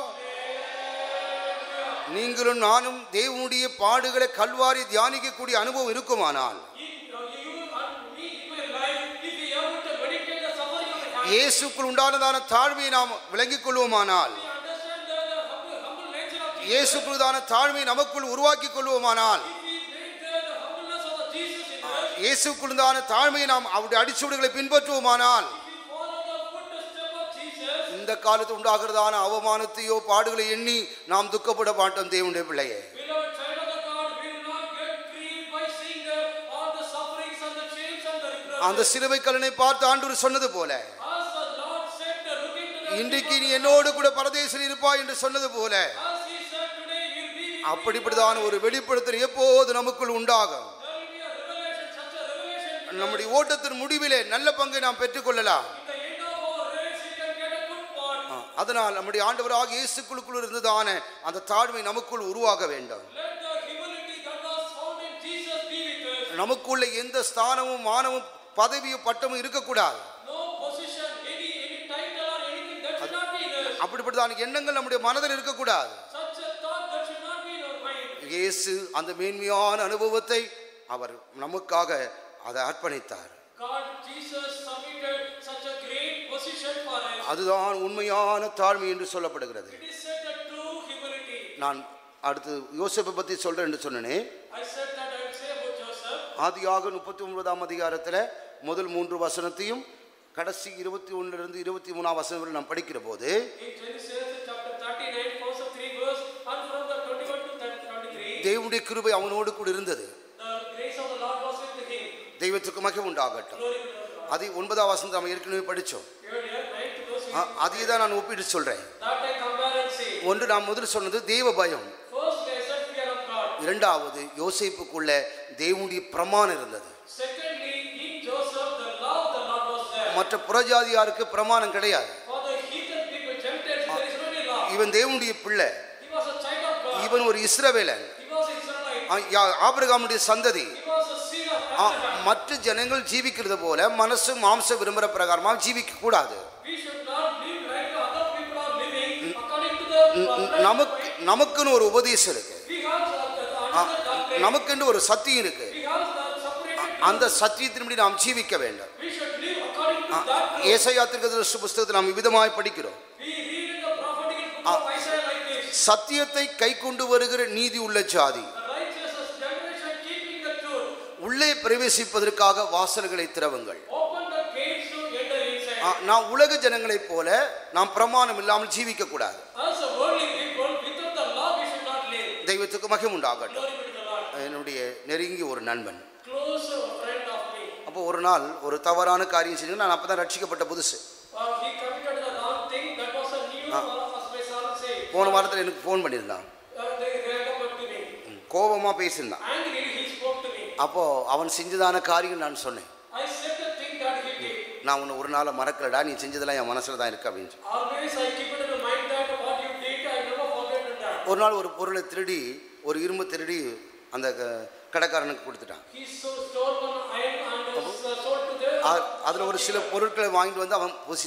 Speaker 1: நீங்களும் நானும் தேவனுடைய பாடுகளை கல்வாரி தியானிக்கக்கூடிய அனுபவம் இருக்குமானால்
Speaker 4: If uh, you and me in my life, if we are able to meditate the suffering of the Calvary,
Speaker 1: இயேசுக்குள் உண்டானதான தாழ்மையை நாம் விளங்கிக் கொள்வோமானால்,
Speaker 4: we understand the, the humble, humble nature of Jesus.
Speaker 1: இயேசுக்குள்தான தாழ்மையை நமக்குள் உருவாக்கிக் கொள்வோமானால்,
Speaker 4: If we make the, the humbleness of the Jesus in us,
Speaker 1: இயேசுக்குள்தான தாழ்மையை நாம் அவருடைய அடிச்சுவடுகளை பின்பற்றுவோமானால்,
Speaker 4: if we follow the footstep of Jesus,
Speaker 1: இந்த காலத்து உண்டாகிறதான அவமானத்தையோ பாடுகளை எண்ணி நாம் துக்கப்பட மாட்டோம் தேவனுடைய பிள்ளையே.
Speaker 4: beloved child of the God, we will not get grieved by seeing the, all the sufferings and the chains and the
Speaker 1: அந்த
Speaker 4: reproaches.
Speaker 1: சிலுவை கல்லனை பார்த்து ஆண்டவர் சொன்னது போல,
Speaker 4: As the Lord said, uh, looking to the
Speaker 1: இன்றைக்கு நீ என்னோடு கூட பரதேசில் இருப்பாய் என்று சொன்னது போல,
Speaker 4: as he said today, you'll be with me.
Speaker 1: அப்படிப்பட்டதான ஒரு வெளிப்படுத்தல் எப்போது நமக்குள் உண்டாகும்.
Speaker 4: There will be a revelation, such a revelation.
Speaker 1: நம்முடைய ஓட்டத்தின் முடிவிலே நல்ல பங்கை நாம் பெற்றுக்கொள்ளலாம்.
Speaker 4: At the end of our race, we can get a good part.
Speaker 1: அதனால் நம்முடைய ஆண்டவராக இயேசுக்குள்ளுக்குள் இருந்ததான அந்த தாழ்மை நமக்குள் உருவாக வேண்டும்.
Speaker 4: Let the humility that was found in Jesus be with us.
Speaker 1: நமக்குள்ள எந்த ஸ்தானமும் மானமும் பதவியும் பட்டமும் இருக்கக்கூடாது.
Speaker 4: No position, any any title or anything that should not be in us.
Speaker 1: அப்படிப்பட்டதான எண்ணங்கள் நம்முடைய மனதில் இருக்கக்கூடாது.
Speaker 4: Such a thought that should not be in our mind.
Speaker 1: இயேசு அந்த மேன்மையான அனுபவத்தை அவர் நமக்காக அதை அர்ப்பணித்தார்.
Speaker 4: God, Jesus submitted such a great position for us.
Speaker 1: அதுதான் உண்மையான தாழ்மை என்று சொல்லப்படுகிறது.
Speaker 4: It is said that true humility.
Speaker 1: நான் அடுத்து யோசேப்பை பற்றி சொல்றேன் என்று சொன்னேனே.
Speaker 4: I said that I will say about Joseph.
Speaker 1: ஆதியாக முப்பத்தி ஒன்பதாம் அதிகாரத்தில் முதல் மூன்று வசனத்தையும் கடைசி இருபத்தி ஒன்றிலிருந்து இருபத்தி மூணாம் வசனம் வரை நாம் படிக்கிற போது,
Speaker 4: In Genesis chapter thirty-nine, first of three verse, and from the twenty-one to twenty-three,
Speaker 1: தேவனுடைய கிருபை அவனோடு கூட இருந்தது.
Speaker 4: the grace of the Lord was with him.
Speaker 1: தெய்வத்துக்கு மகிமை உண்டாகட்டும்.
Speaker 4: Glory to God.
Speaker 1: அது ஒன்பதாம் வசனத்தை நாம் ஏற்கனவே படித்தோம்.
Speaker 4: Earlier, nine to those
Speaker 1: ஆ, அதையே தான் நான் ஒப்பிட்டு சொல்றேன்.
Speaker 4: that I compare and say.
Speaker 1: ஒன்று நாம் முதல் சொன்னது தெய்வ பயம்.
Speaker 4: First, I said fear of God.
Speaker 1: இரண்டாவது யோசேப்புக்குள்ள தேவனுடைய பிரமாணம் இருந்தது.
Speaker 4: Secondly, in Joseph, the law of the Lord was there.
Speaker 1: மற்ற புறஜாதியாருக்கு பிரமாணம் கிடையாது.
Speaker 4: For the heathen people, Gentiles, there is no any law.
Speaker 1: இவன் தேவனுடைய பிள்ளை,
Speaker 4: He was a child of God.
Speaker 1: இவன் ஒரு இஸ்ரவேலன்,
Speaker 4: He was an Israelite.
Speaker 1: ஆ, யா- ஆபிரகாமுடைய சந்ததி.
Speaker 4: He was a seed of
Speaker 1: ah,
Speaker 4: Abraham.
Speaker 1: மற்ற ஜனங்கள் ஜீவிக்கிறது போல மனசு மாம்ச விரும்புகிற பிரகாரமாக ஜீவிக்க கூடாது.
Speaker 4: We should not live like the other people are living according to the uh,
Speaker 1: நமக்கு நமக்குன்னு ஒரு உபதேசம் இருக்கு.
Speaker 4: We have uh, the
Speaker 1: ah,
Speaker 4: another doctrine.
Speaker 1: நமக்கென்று ஒரு சத்தியம் இருக்கு.
Speaker 4: We have the separated.
Speaker 1: அந்த சத்தியத்தின்படி நாம் ஜீவிக்க வேண்டும்.
Speaker 4: We should live according to that. truth.
Speaker 1: ஏசாயா தீர்க்கதரிசி புஸ்தகத்தில் நாம் விதமாய் படிக்கிறோம்.
Speaker 4: We read in the prophetical book of Isaiah like this.
Speaker 1: சத்தியத்தை கை கொண்டு வருகிற நீதி உள்ள ஜாதி
Speaker 4: The righteous generation keeping the truth.
Speaker 1: உள்ளே பிரவேசிப்பதற்காக வாசல்களை திறவுங்கள்.
Speaker 4: Open the gates to enter inside.
Speaker 1: ஆ, நாம் உலக ஜனங்களைப் போல நாம் பிரமாணம் இல்லாமல் ஜீவிக்க கூடாது.
Speaker 4: As a worldly people, without the law we should not live.
Speaker 1: தெய்வத்துக்கு மகிமை உண்டாகட்டும்.
Speaker 4: Glory be to the Lord.
Speaker 1: என்னுடைய நெருங்கிய ஒரு நண்பன்,
Speaker 4: Close friend of me.
Speaker 1: அப்போ ஒரு நாள் ஒரு தவறான காரியம் செஞ்சு நான் அப்பதான் ரட்சிக்கப்பட்ட புதுசு.
Speaker 4: Uh, he committed the wrong thing. That was a new one of us by Saul say.
Speaker 1: போன வாரத்தில் எனக்கு ஃபோன் பண்ணியிருந்தான்.
Speaker 4: Uh, they ran up to me.
Speaker 1: கோபமா பேசியிருந்தான்.
Speaker 4: Angrily he spoke to me.
Speaker 1: அப்போ அவன் செஞ்சதான காரியம் நான் சொன்னேன்,
Speaker 4: I said the thing that he did.
Speaker 1: நான் உன்னை ஒரு நாளை மறக்கலடா, நீ செஞ்சதெல்லாம் என் மனசுல தான் இருக்கு அப்படின்னு சொல்லி.
Speaker 4: Always I keep it in the mind that what you did, I never forget that.
Speaker 1: ஒரு நாள் ஒரு பொருளை திருடி, ஒரு இரும்பு திருடி அந்த க- கடைக்காரனுக்கு கொடுத்துட்டான்.
Speaker 4: He so stole one iron and uh, sold to the.
Speaker 1: அ- அதுல ஒரு சில பொருட்களை வாங்கிட்டு வந்து அவன் பூசித்தான்.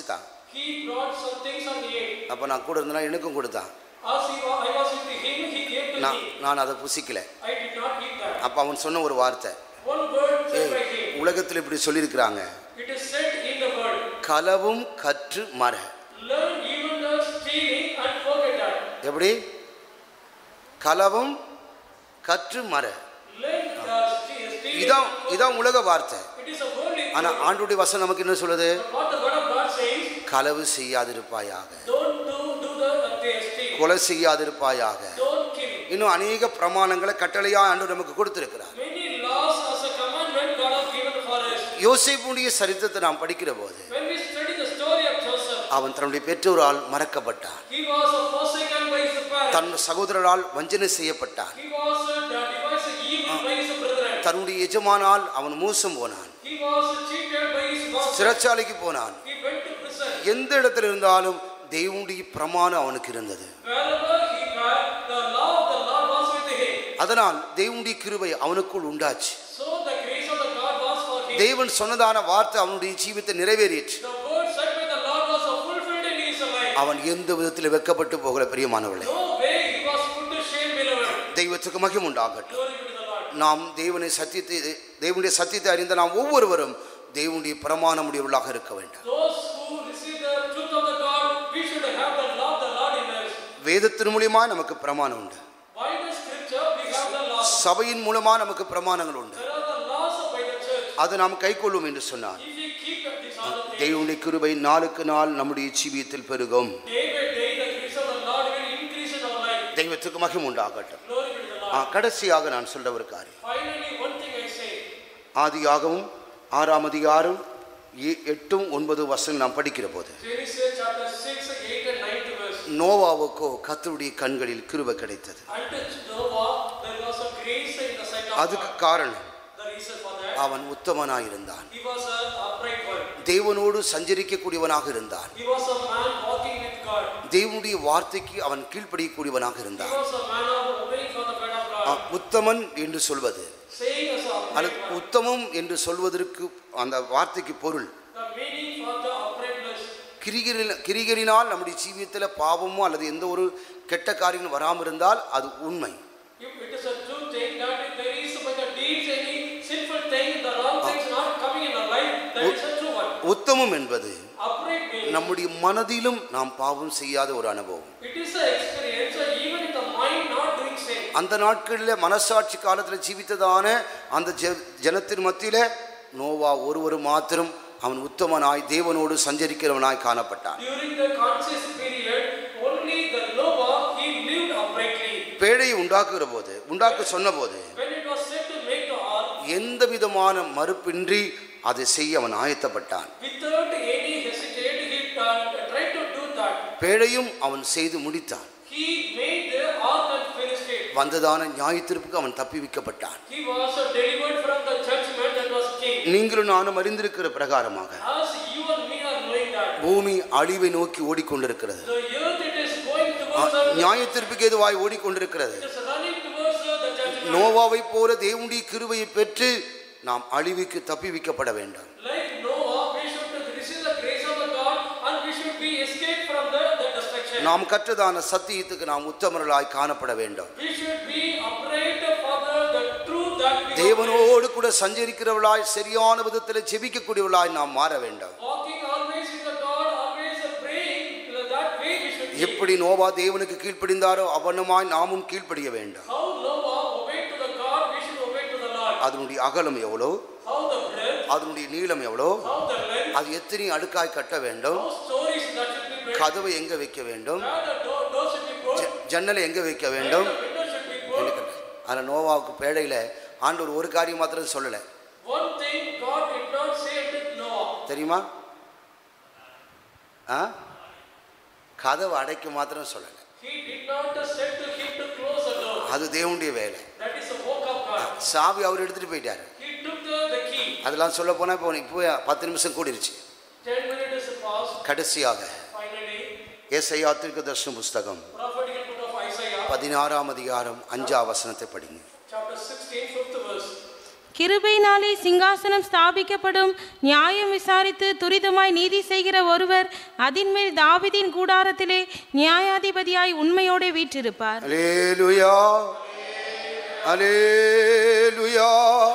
Speaker 4: He brought some things and he ate.
Speaker 1: அப்போ நான் கூட இருந்தேன்னா எனக்கும் கொடுத்தான்.
Speaker 4: As he was, I was with him, he gave to
Speaker 1: நான்
Speaker 4: me.
Speaker 1: நான் அதை புசிக்கல.
Speaker 4: I did not eat that.
Speaker 1: அப்போ அவன் சொன்ன ஒரு வார்த்தை,
Speaker 4: One word said by him.
Speaker 1: உலகத்தில் இப்படி சொல்லியிருக்கிறாங்க,
Speaker 4: It is said in the word.
Speaker 1: களவும் கற்று மற.
Speaker 4: Learn even the stealing and forget that.
Speaker 1: எப்படி? களவும் கற்று மற.
Speaker 4: Learn the stealing.
Speaker 1: இதான் இதான் உலக வார்த்தை.
Speaker 4: It is a worldly.
Speaker 1: ஆனா ஆண்டவருடைய வசனம் நமக்கு என்ன சொல்லுது?
Speaker 4: What the word of God says.
Speaker 1: களவு செய்யாதிருப்பாயாக,
Speaker 4: Don't do do the steal.
Speaker 1: கொலை செய்யாதிருப்பாயாக.
Speaker 4: Don't kill.
Speaker 1: இன்னும் அநேக பிரமாணங்களை கட்டளையா ஆண்டவர் நமக்கு கொடுத்திருக்கிறார்.
Speaker 4: Many laws as a commandment God has given for us.
Speaker 1: யோசேப்புடைய சரித்திரத்தை நாம் படிக்கிற போது
Speaker 4: When we study the story of Joseph,
Speaker 1: அவன் தன்னுடைய பெற்றோரால் மறக்கப்பட்டான்.
Speaker 4: he was forsaken by his parents.
Speaker 1: தன் சகோதரரால் வஞ்சனை செய்யப்பட்டான்.
Speaker 4: He was devised evil by his brethren.
Speaker 1: தன்னுடைய எஜமானால் அவன் மோசம் போனான்.
Speaker 4: He was cheated by his master.
Speaker 1: சிறைச்சாலைக்கு போனான்.
Speaker 4: He went to prison.
Speaker 1: எந்த இடத்துல இருந்தாலும் தேவனுடைய பிரமாணம் அவனுக்கு இருந்தது.
Speaker 4: Wherever he went, the law of the Lord was with him.
Speaker 1: அதனால் தேவனுடைய கிருபை அவனுக்குள் உண்டாச்சு.
Speaker 4: So the grace of the God was for him.
Speaker 1: தேவன் சொன்னதான வார்த்தை அவனுடைய ஜீவித்தை நிறைவேறிற்று.
Speaker 4: The word said by the Lord was fulfilled in his life.
Speaker 1: அவன் எந்த விதத்தில் வெட்கப்பட்டு போகல. பிரியமானவர்களே,
Speaker 4: No way he was put to shame, beloved.
Speaker 1: தெய்வத்துக்கு மகிமை உண்டாகட்டும்.
Speaker 4: Glory be to the Lord.
Speaker 1: நாம் தேவனை சத்தியத்தை தேவனுடைய சத்தியத்தை அறிந்த நாம் ஒவ்வொருவரும் தேவனுடைய பிரமாணம் உடையவர்களாக இருக்க வேண்டும்.
Speaker 4: Those who receive the truth of the God, we should have the law of the Lord in us.
Speaker 1: வேதத்தின் மூலமா நமக்கு பிரமாணம் உண்டு.
Speaker 4: By the scripture we have the law.
Speaker 1: சபையின் மூலமா நமக்கு பிரமாணங்கள் உண்டு.
Speaker 4: There are the laws by the church.
Speaker 1: அது நாம் கைக்கொள்ளும் என்று சொன்னார்.
Speaker 4: If we keep these all things,
Speaker 1: தேவனுடைய கிருபை நாளுக்கு நாள் நம்முடைய ஜீவியத்தில் பெருகும்.
Speaker 4: day by day the grace of the Lord will increase in our life.
Speaker 1: தெய்வத்துக்கு மகிமை உண்டாகட்டும்.
Speaker 4: Glory be to the Lord.
Speaker 1: ஆ, கடைசியாக நான் சொல்ற ஒரு காரியம்,
Speaker 4: Finally, one thing I say.
Speaker 1: ஆதியாகமம் ஆறாம் அதிகாரம் எ- எட்டும் ஒன்பது வசனம் நாம் படிக்கிற போது,
Speaker 4: Genesis chapter six, eight and ninth verse.
Speaker 1: நோவாவுக்கோ கர்த்தருடைய கண்களில் கிருபை கிடைத்தது.
Speaker 4: Unto Noah there was a grace in the sight of
Speaker 1: அதுக்கு
Speaker 4: God.
Speaker 1: காரணம்
Speaker 4: The reason for that,
Speaker 1: அவன் உத்தமனாயிருந்தான்.
Speaker 4: he was an upright one.
Speaker 1: தேவனோடு சஞ்சரிக்கக்கூடியவனாக இருந்தான்.
Speaker 4: He was a man walking with God.
Speaker 1: தேவனுடைய வார்த்தைக்கு அவன் கீழ்ப்படியக்கூடியவனாக
Speaker 4: He
Speaker 1: இருந்தான்.
Speaker 4: was a man of obeying for the word of
Speaker 1: ah,
Speaker 4: God.
Speaker 1: உத்தமன் என்று சொல்வது,
Speaker 4: Saying as a
Speaker 1: அல்லது
Speaker 4: upright one.
Speaker 1: உத்தமம் என்று சொல்வதற்கு அந்த வார்த்தைக்கு பொருள்,
Speaker 4: The meaning for the uprightness.
Speaker 1: கிரிகளில் கிரிகளினால் நம்முடைய ஜீவியத்தில் பாவமோ அல்லது எந்த ஒரு கெட்ட காரியங்களும் வராமல் இருந்தால் அது உண்மை.
Speaker 4: If it is a true thing that if there is by the deeds any sinful thing, the wrong things not coming in our life, that is a true one.
Speaker 1: உத்தமம் என்பது
Speaker 4: Upright means
Speaker 1: நம்முடைய மனதிலும் நாம் பாவம் செய்யாத ஒரு அனுபவம்.
Speaker 4: it is an experience uh, even in the mind not doing sin.
Speaker 1: அந்த நாட்களில் மனசாட்சி காலத்தில் ஜீவித்ததான அந்த ஜ- ஜனத்தின் மத்தியில நோவா ஒருவர் மாத்திரம் அவன் உத்தமனாய் தேவனோடு சஞ்சரிக்கிறவனாய் காணப்பட்டான்.
Speaker 4: During the conscious period, only the Noah he lived uprightly.
Speaker 1: பேழையை உண்டாக்குகிற போது உண்டாக்க சொன்ன போது
Speaker 4: When it was said to make the ark,
Speaker 1: எந்த விதமான மறுப்பின்றி அதை செய்ய அவன் ஆயத்தப்பட்டான்.
Speaker 4: without any hesitate, he uh, tried to do that.
Speaker 1: பேழையும் அவன் செய்து முடித்தான்.
Speaker 4: He made the ark and finished it.
Speaker 1: வந்ததான நியாயத்தீர்ப்புக்கு அவன் தப்பிவிக்கப்பட்டான்.
Speaker 4: He was uh, delivered from the judgment that was king.
Speaker 1: நீங்களும் நானும் அறிந்திருக்கிற பிரகாரமாக
Speaker 4: As you and me are knowing that
Speaker 1: பூமி அழிவை நோக்கி ஓடிக்கொண்டிருக்கிறது.
Speaker 4: the earth it is going towards uh,
Speaker 1: நியாயத்தீர்ப்புக்கு எதுவாய் ஓடிக்கொண்டிருக்கிறது.
Speaker 4: it is running towards uh, the judgment.
Speaker 1: நோவாவை போல தேவனுடைய கிருபையை பெற்று நாம் அழிவுக்கு தப்பிவிக்கப்பட வேண்டும்.
Speaker 4: Like Noah, we should receive the grace of the God and we should be escaped from the, the destruction.
Speaker 1: நாம் கற்றதான சத்தியத்துக்கு நாம் உத்தமர்களாய் காணப்பட வேண்டும்.
Speaker 4: We should be upright for the, the truth that we
Speaker 1: தேவனோடு கூட சஞ்சரிக்கிறவர்களாய் சரியான விதத்தில் ஜெபிக்கக்கூடியவர்களாய் நாம் மாற வேண்டும்.
Speaker 4: walking always with the God, always praying, that way we should be.
Speaker 1: எப்படி நோவா தேவனுக்கு கீழ்ப்படிந்தாரோ அவனுமாய் நாமும் கீழ்ப்படிய வேண்டும்.
Speaker 4: How Noah obeyed to the God, we should obey to the Lord.
Speaker 1: அதனுடைய அகலம் எவ்வளோ,
Speaker 4: How the breadth,
Speaker 1: அதனுடைய நீளம் எவ்வளோ,
Speaker 4: how the length,
Speaker 1: அது எத்தனை அடுக்காய் கட்ட வேண்டும்,
Speaker 4: how stories that should be built,
Speaker 1: கதவை எங்க வைக்க வேண்டும்,
Speaker 4: where the door, door should be put,
Speaker 1: ஜ- ஜன்னலை எங்க வைக்க
Speaker 4: where
Speaker 1: வேண்டும்.
Speaker 4: the window should be put.
Speaker 1: அதில் நோவாவுக்கு பேழையில ஆண்டவர் ஒரு காரியம் மாத்திரம் சொல்லலை
Speaker 4: One thing God did not say unto Noah.
Speaker 1: தெரியுமா? ஆ கதவை அடைக்க மாத்திரம் சொல்லலை.
Speaker 4: He did not say to him to close the door.
Speaker 1: அது தேவனுடைய வேலை.
Speaker 4: That is the work of God.
Speaker 1: சாவி அவர் எடுத்துட்டு போயிட்டாரு.
Speaker 4: He took the, the key.
Speaker 1: அதெல்லாம் சொல்ல போனா இப்போ இப்போ பத்து நிமிஷம் கூடிருச்சு.
Speaker 4: Ten minutes passed.
Speaker 1: கடைசியாக
Speaker 4: Finally,
Speaker 1: ஏசாயா தீர்க்கதரிசன புஸ்தகம்
Speaker 4: prophetical book of Isaiah,
Speaker 1: பதினாறாம் அதிகாரம் அஞ்சாம் வசனத்தை படிங்க.
Speaker 4: chapter sixteen, fifth verse.
Speaker 3: கிருபையினாலே சிங்காசனம் ஸ்தாபிக்கப்படும். நியாயம் விசாரித்து துரிதமாய் நீதி செய்கிற ஒருவர் அதின்மேல் தாவீதின் கூடாரத்திலே நியாயாதிபதியாய் உண்மையோடு வீற்றிருப்பார்.
Speaker 1: அல்லேலூயா, அல்லேலூயா.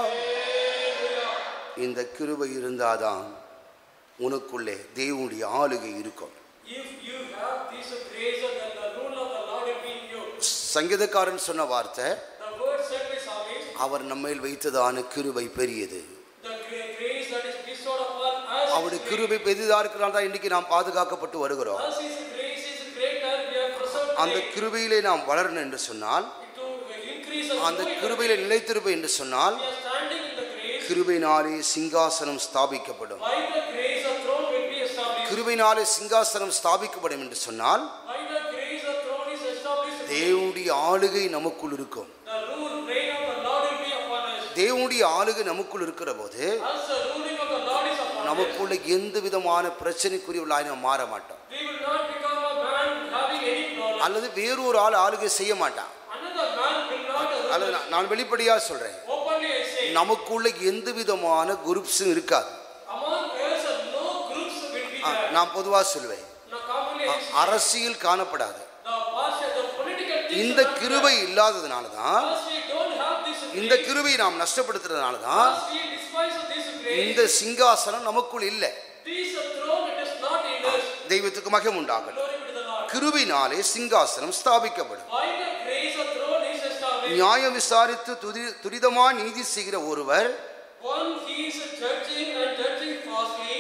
Speaker 1: இந்த கிருபை இருந்தாதான் உனக்குள்ளே தேவனுடைய ஆளுகை இருக்கும்.
Speaker 4: If you have this grace, then the rule of the Lord will be in you.
Speaker 1: சங்கீதக்காரன் சொன்ன வார்த்தை,
Speaker 4: The word said by psalmist,
Speaker 1: அவர் நம்மேல் வைத்ததான கிருபை பெரியது.
Speaker 4: the grace that is bestowed upon us.
Speaker 1: அவருடைய கிருபை பெரிதா இருக்கிறால் தான் இன்னைக்கு நாம் பாதுகாக்கப்பட்டு வருகிறோம்.
Speaker 4: Us his grace is greater, we are preserved.
Speaker 1: அந்த கிருபையிலே நாம் வளரணும் என்று சொன்னால்,
Speaker 4: To increase us,
Speaker 1: அந்த கிருபையிலே நிலைத்திருப்போம் என்று சொன்னால்,
Speaker 4: we are standing in the grace.
Speaker 1: கிருபையினாலே சிங்காசனம் ஸ்தாபிக்கப்படும்.
Speaker 4: By the grace, a throne will be established.
Speaker 1: கிருபையினாலே சிங்காசனம் ஸ்தாபிக்கப்படும் என்று சொன்னால்,
Speaker 4: By the grace, a throne is established.
Speaker 1: தேவனுடைய ஆளுகை நமக்குள் இருக்கும்.
Speaker 4: The rule, reign of the Lord will be upon us.
Speaker 1: தேவனுடைய ஆளுகை நமக்குள் இருக்கிற போது
Speaker 4: As the ruling of the Lord is upon us,
Speaker 1: நமக்குள்ள எந்த விதமான பிரச்சனைக்குரியவர்களாய் நாம் மாற மாட்டோம்.
Speaker 4: we will not become a man having any problem.
Speaker 1: அல்லது வேறொரு ஆள் ஆளுகை செய்ய மாட்டான்.
Speaker 4: Another man will not rule
Speaker 1: அல்லது
Speaker 4: us.
Speaker 1: நான் நான் வெளிப்படையா சொல்றேன்,
Speaker 4: Openly I say,
Speaker 1: நமக்குள்ள எந்த விதமான குரூப்ஸும் இருக்காது.
Speaker 4: among us no groups will be
Speaker 1: ah,
Speaker 4: there.
Speaker 1: நான் பொதுவா சொல்வேன்,
Speaker 4: Now commonly I say,
Speaker 1: அரசியல் காணப்படாது.
Speaker 4: the passion, the political things
Speaker 1: இந்த
Speaker 4: are not
Speaker 1: கிருபை இல்லாததுனால தான்,
Speaker 4: there. As we don't have this
Speaker 1: இந்த
Speaker 4: grace,
Speaker 1: கிருபையை நாம் நஷ்டப்படுத்துறதுனால தான்
Speaker 4: as we despise of this grace,
Speaker 1: இந்த சிங்காசனம் நமக்குள் இல்லை.
Speaker 4: this throne it is not in us.
Speaker 1: தெய்வத்துக்கு மகிமை உண்டாகட்டும்.
Speaker 4: Glory be to the Lord.
Speaker 1: கிருபையினாலே சிங்காசனம் ஸ்தாபிக்கப்படும்.
Speaker 4: By the grace a throne is established.
Speaker 1: நியாயம் விசாரித்து துரி- துரிதமா நீதி செய்கிற ஒருவர்
Speaker 4: One he is judging and judging falsely.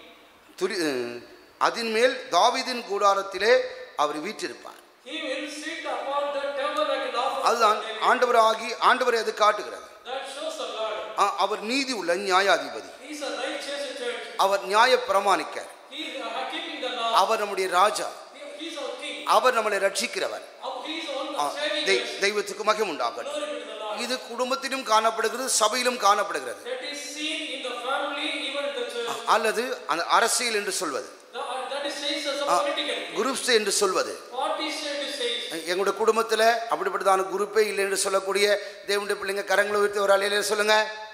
Speaker 1: துரி- அதின் மேல் தாவீதின் கூடாரத்திலே அவர் வீற்றிருப்பார்.
Speaker 4: He will sit upon the tabernacle of
Speaker 1: அதுதான் ஆண்டவராகி ஆண்டவரை அது காட்டுகிறது.
Speaker 4: that shows the Lord.
Speaker 1: ஆ, அவர் நீதி உள்ள நியாயாதிபதி.
Speaker 4: He is a righteous judge.
Speaker 1: அவர் நியாய பிரமாணிக்கர்.
Speaker 4: He is uh, keeping the law.
Speaker 1: அவர் நம்முடைய ராஜா.
Speaker 4: He he is our king.
Speaker 1: அவர் நம்மளை ரட்சிக்கிறவர்.
Speaker 4: Uh, He is the one
Speaker 1: ah,
Speaker 4: saving
Speaker 1: தெய்-
Speaker 4: us.
Speaker 1: தெய்வத்துக்கு மகிமை உண்டாகட்டும்.
Speaker 4: Glory be to the Lord.
Speaker 1: இது குடும்பத்திலும் காணப்படுகிறது, சபையிலும் காணப்படுகிறது.
Speaker 4: That is seen in the family, even in the church.
Speaker 1: அல்லது அந்த அரசியல் என்று சொல்வது,
Speaker 4: The- uh, That is says as a
Speaker 1: ஆ,
Speaker 4: political.
Speaker 1: குரூப்ஸ் என்று சொல்வது.
Speaker 4: Party said to say.
Speaker 1: எங்களுடைய குடும்பத்தில் அப்படிப்பட்டதான குரூப்பே இல்லை என்று சொல்லக்கூடிய தேவனுடைய பிள்ளைங்க கரங்களை உயர்த்தி ஒரு அலையில சொல்லுங்க.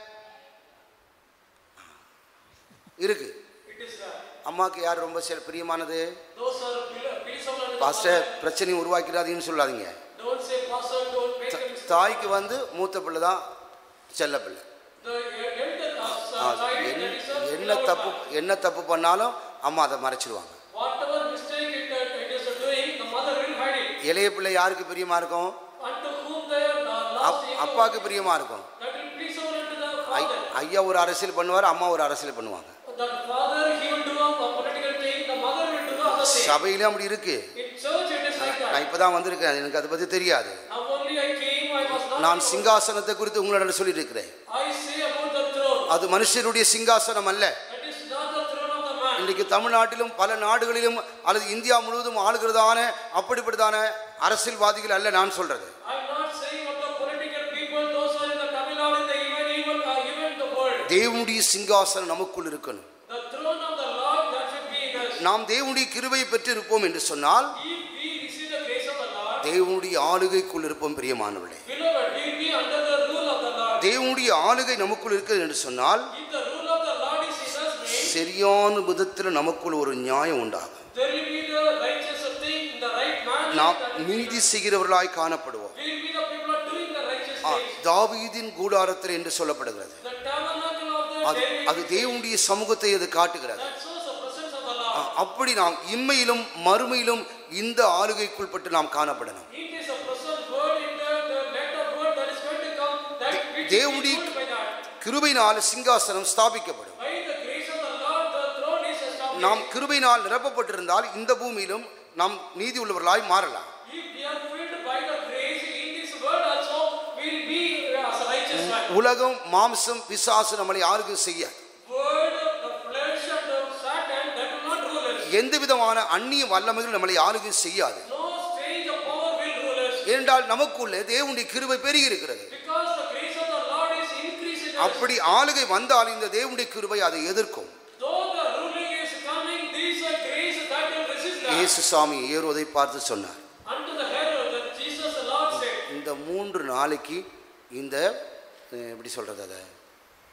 Speaker 1: இருக்கு.
Speaker 4: It is that.
Speaker 1: அம்மாக்கு யார் ரொம்ப செ- பிரியமானது?
Speaker 4: Those are beloved. Peaceable unto the
Speaker 1: pastor
Speaker 4: Father.
Speaker 1: பிரச்சனை உருவாக்கிறாதீங்கன்னு சொல்லாதீங்க.
Speaker 4: Don't say pastor, don't make a mistake.
Speaker 1: தாய்க்கு வந்து மூத்த பிள்ளை தான் செல்ல பிள்ளை.
Speaker 4: The elder uh,
Speaker 1: ah,
Speaker 4: child,
Speaker 1: என்ன-
Speaker 4: that is a
Speaker 1: என்ன
Speaker 4: beloved
Speaker 1: தப்பு
Speaker 4: one.
Speaker 1: என்ன தப்பு பண்ணாலும் அம்மா அதை மறைச்சிடுவாங்க.
Speaker 4: Whatever mistake it, uh, it is doing, the mother will hide it.
Speaker 1: இளைய பிள்ளை யாருக்கு பிரியமா இருக்கும்?
Speaker 4: Unto whom their uh,
Speaker 1: up-
Speaker 4: lost ego,
Speaker 1: அப்பாவுக்கு பிரியமா இருக்கும்.
Speaker 4: that will please over unto the
Speaker 1: I-
Speaker 4: father.
Speaker 1: ஐயா ஒரு அரசியல் பண்ணுவார், அம்மா ஒரு அரசியல் பண்ணுவாங்க.
Speaker 4: The father he will do a political thing, the mother will do the other thing.
Speaker 1: சபையிலும் அப்படி இருக்கு.
Speaker 4: In church it is like
Speaker 1: நான்
Speaker 4: that.
Speaker 1: இப்பதான் வந்திருக்கேன், எனக்கு அதை பத்தி தெரியாது.
Speaker 4: Now only I came, I was not.
Speaker 1: நான் சிங்காசனத்தை குறித்து உங்களிடம் சொல்லிட்டு இருக்கிறேன்.
Speaker 4: I say about the throne.
Speaker 1: அது மனுஷருடைய சிங்காசனம் அல்ல.
Speaker 4: That is not the throne of the man.
Speaker 1: இன்றைக்கு தமிழ்நாட்டிலும் பல நாடுகளிலும் அல்லது இந்தியா முழுவதும் ஆளுகிறதான அப்படிப்பட்டதான அரசியல்வாதிகள் அல்ல நான் சொல்றது.
Speaker 4: I am not saying of the political people, those are in the Tamil Nadu, in the even, even, uh, even the world.
Speaker 1: தேவனுடைய சிங்காசனம் நமக்குள் இருக்கணும்.
Speaker 4: The throne of the Lord that should be in us.
Speaker 1: நாம் தேவனுடைய கிருபையை பெற்று இருப்போம் என்று சொன்னால்
Speaker 4: If we receive the grace of the Lord,
Speaker 1: தேவனுடைய ஆளுகைக்குள் இருப்போம். பிரியமானவர்களே,
Speaker 4: beloved, we will be under the rule of the Lord.
Speaker 1: தேவனுடைய ஆளுகை நமக்குள் இருக்கிறது என்று சொன்னால்
Speaker 4: If the rule of the Lord is in us, means
Speaker 1: சரியான விதத்தில் நமக்குள் ஒரு நியாயம் உண்டாகும்.
Speaker 4: there will be the righteous thing in the right manner.
Speaker 1: நாம்
Speaker 4: that will
Speaker 1: நீதி செய்கிறவர்களாய் காணப்படுவோம்.
Speaker 4: We will be the people who are doing the righteous
Speaker 1: ah,
Speaker 4: things.
Speaker 1: தாவீதின் கூடாரத்தில் என்று சொல்லப்படுகிறது.
Speaker 4: The tabernacle of the
Speaker 1: அது
Speaker 4: David,
Speaker 1: அது தேவனுடைய சமூகத்தை அது காட்டுகிறது.
Speaker 4: that shows the presence of the
Speaker 1: ah,
Speaker 4: Lord.
Speaker 1: அப்படி நாம் இம்மையிலும் மறுமையிலும் இந்த ஆளுகைக்குள்பட்டு நாம் காணப்படணும்.
Speaker 4: It is a present word in the, the net of word that is going to come, that we should
Speaker 1: தேவனுடைய
Speaker 4: be ruled by that.
Speaker 1: கிருபையினால் சிங்காசனம் ஸ்தாபிக்கப்படும்.
Speaker 4: By the grace of the Lord, the throne is established.
Speaker 1: நாம் கிருபையினால் நிரப்பப்பட்டிருந்தால் இந்த பூமியிலும் நாம் நீதி உள்ளவர்களாய் மாறலாம்.
Speaker 4: If we are filled by the grace in this world also, we will be as a righteous man.
Speaker 1: உலகம் மாம்சம் பிசாசு நம்மளை ஆளுகை செய்ய
Speaker 4: Word, the flesh and the Satan, that will not rule us.
Speaker 1: எந்த விதமான அந்நிய வல்லமைகள் நம்மளை ஆளுகை செய்யாது.
Speaker 4: No strange power will rule us.
Speaker 1: ஏனென்றால் நமக்குள்ளே தேவனுடைய கிருபை பெருகி இருக்கிறது.
Speaker 4: Because the grace of the Lord is increasing us.
Speaker 1: அப்படி ஆளுகை வந்தால் இந்த தேவனுடைய கிருபை அதை எதிர்க்கும்.
Speaker 4: Though the ruling is coming, this is a grace that will resist that.
Speaker 1: இயேசு சாமி ஏறுவதை பார்த்து சொன்னார்,
Speaker 4: Unto the Herod, that Jesus the Lord said,
Speaker 1: இந்த மூன்று நாளைக்கு இந்த அஹ், எப்படி சொல்றது அதை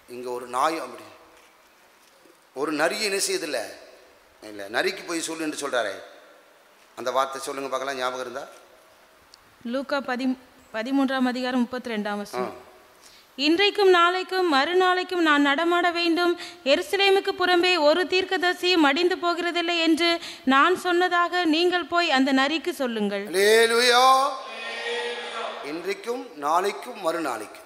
Speaker 1: இங்கே ஒரு நாய் அப்படி ஒரு நரியை என்ன செய்யதில்ல இல்லை நரிக்கு போய் சொல்லு என்று சொல்கிறாரே, அந்த வார்த்தை சொல்லுங்க பார்க்கலாம், ஞாபகம் இருந்தா?
Speaker 3: லூக்கா பதி பதிமூன்றாம் அதிகாரம் முப்பத்தி ரெண்டாம் வசனம். இன்றைக்கும் நாளைக்கும் மறுநாளைக்கும் நான் நடமாட வேண்டும், எருசலேமுக்கு புறம்பே ஒரு தீர்க்கதரிசியும் மடிந்து போகிறதில்லை என்று நான் சொன்னதாக நீங்கள் போய் அந்த நரிக்கு சொல்லுங்கள்.
Speaker 1: அல்லேலூயா. இன்றைக்கும் நாளைக்கும் மறுநாளைக்கும்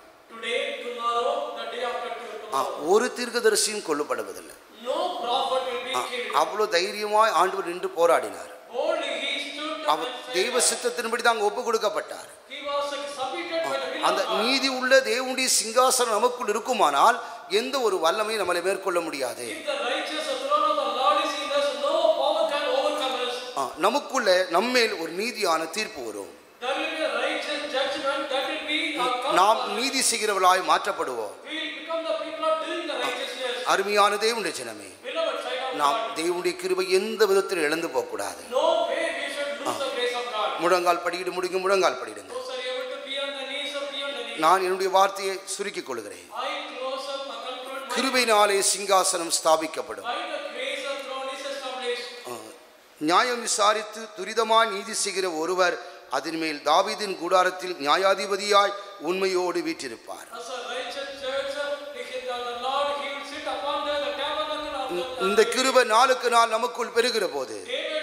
Speaker 1: ஒரு தீர்க்கதரிசியும் கொல்லப்படுவதில்லை. அவ்வளவு தைரியமாய் ஆண்டவர் நின்று போராடினார். அவர் தெய்வ சித்தத்தின்படி தான் ஒப்பு கொடுக்கப்பட்டார். அந்த நீதி உள்ள தேவனுடைய சிங்காசனம் நமக்குள் இருக்குமானால் எந்த ஒரு வல்லமையும் நம்மளை மேற்கொள்ள முடியாது. நமக்குள்ள நம்மேல் ஒரு நீதியான தீர்ப்பு வரும். நாம் நீதி செய்கிறவர்களாய் மாற்றப்படுவோம். அருமையான தேவனுடைய ஜனமே, நாம் தேவனுடைய கிருபை எந்த விதத்தில் இழந்து போகக்கூடாது. முழங்கால் படியிடு, முடிங்க முழங்கால் படிடுங்க. நான் என்னுடைய வார்த்தையை சுருக்கிக் கொள்கிறேன். கிருபையினாலே சிங்காசனம் ஸ்தாபிக்கப்படும். நியாயம் விசாரித்து துரிதமாய் நீதி செய்கிற ஒருவர் அதன் மேல் தாவீதின் கூடாரத்தில் நியாயாதிபதியாய் உண்மையோடு வீற்றிருப்பார். இந்த கிருபை நாளுக்கு நாள் நமக்குள் பெருகிற போது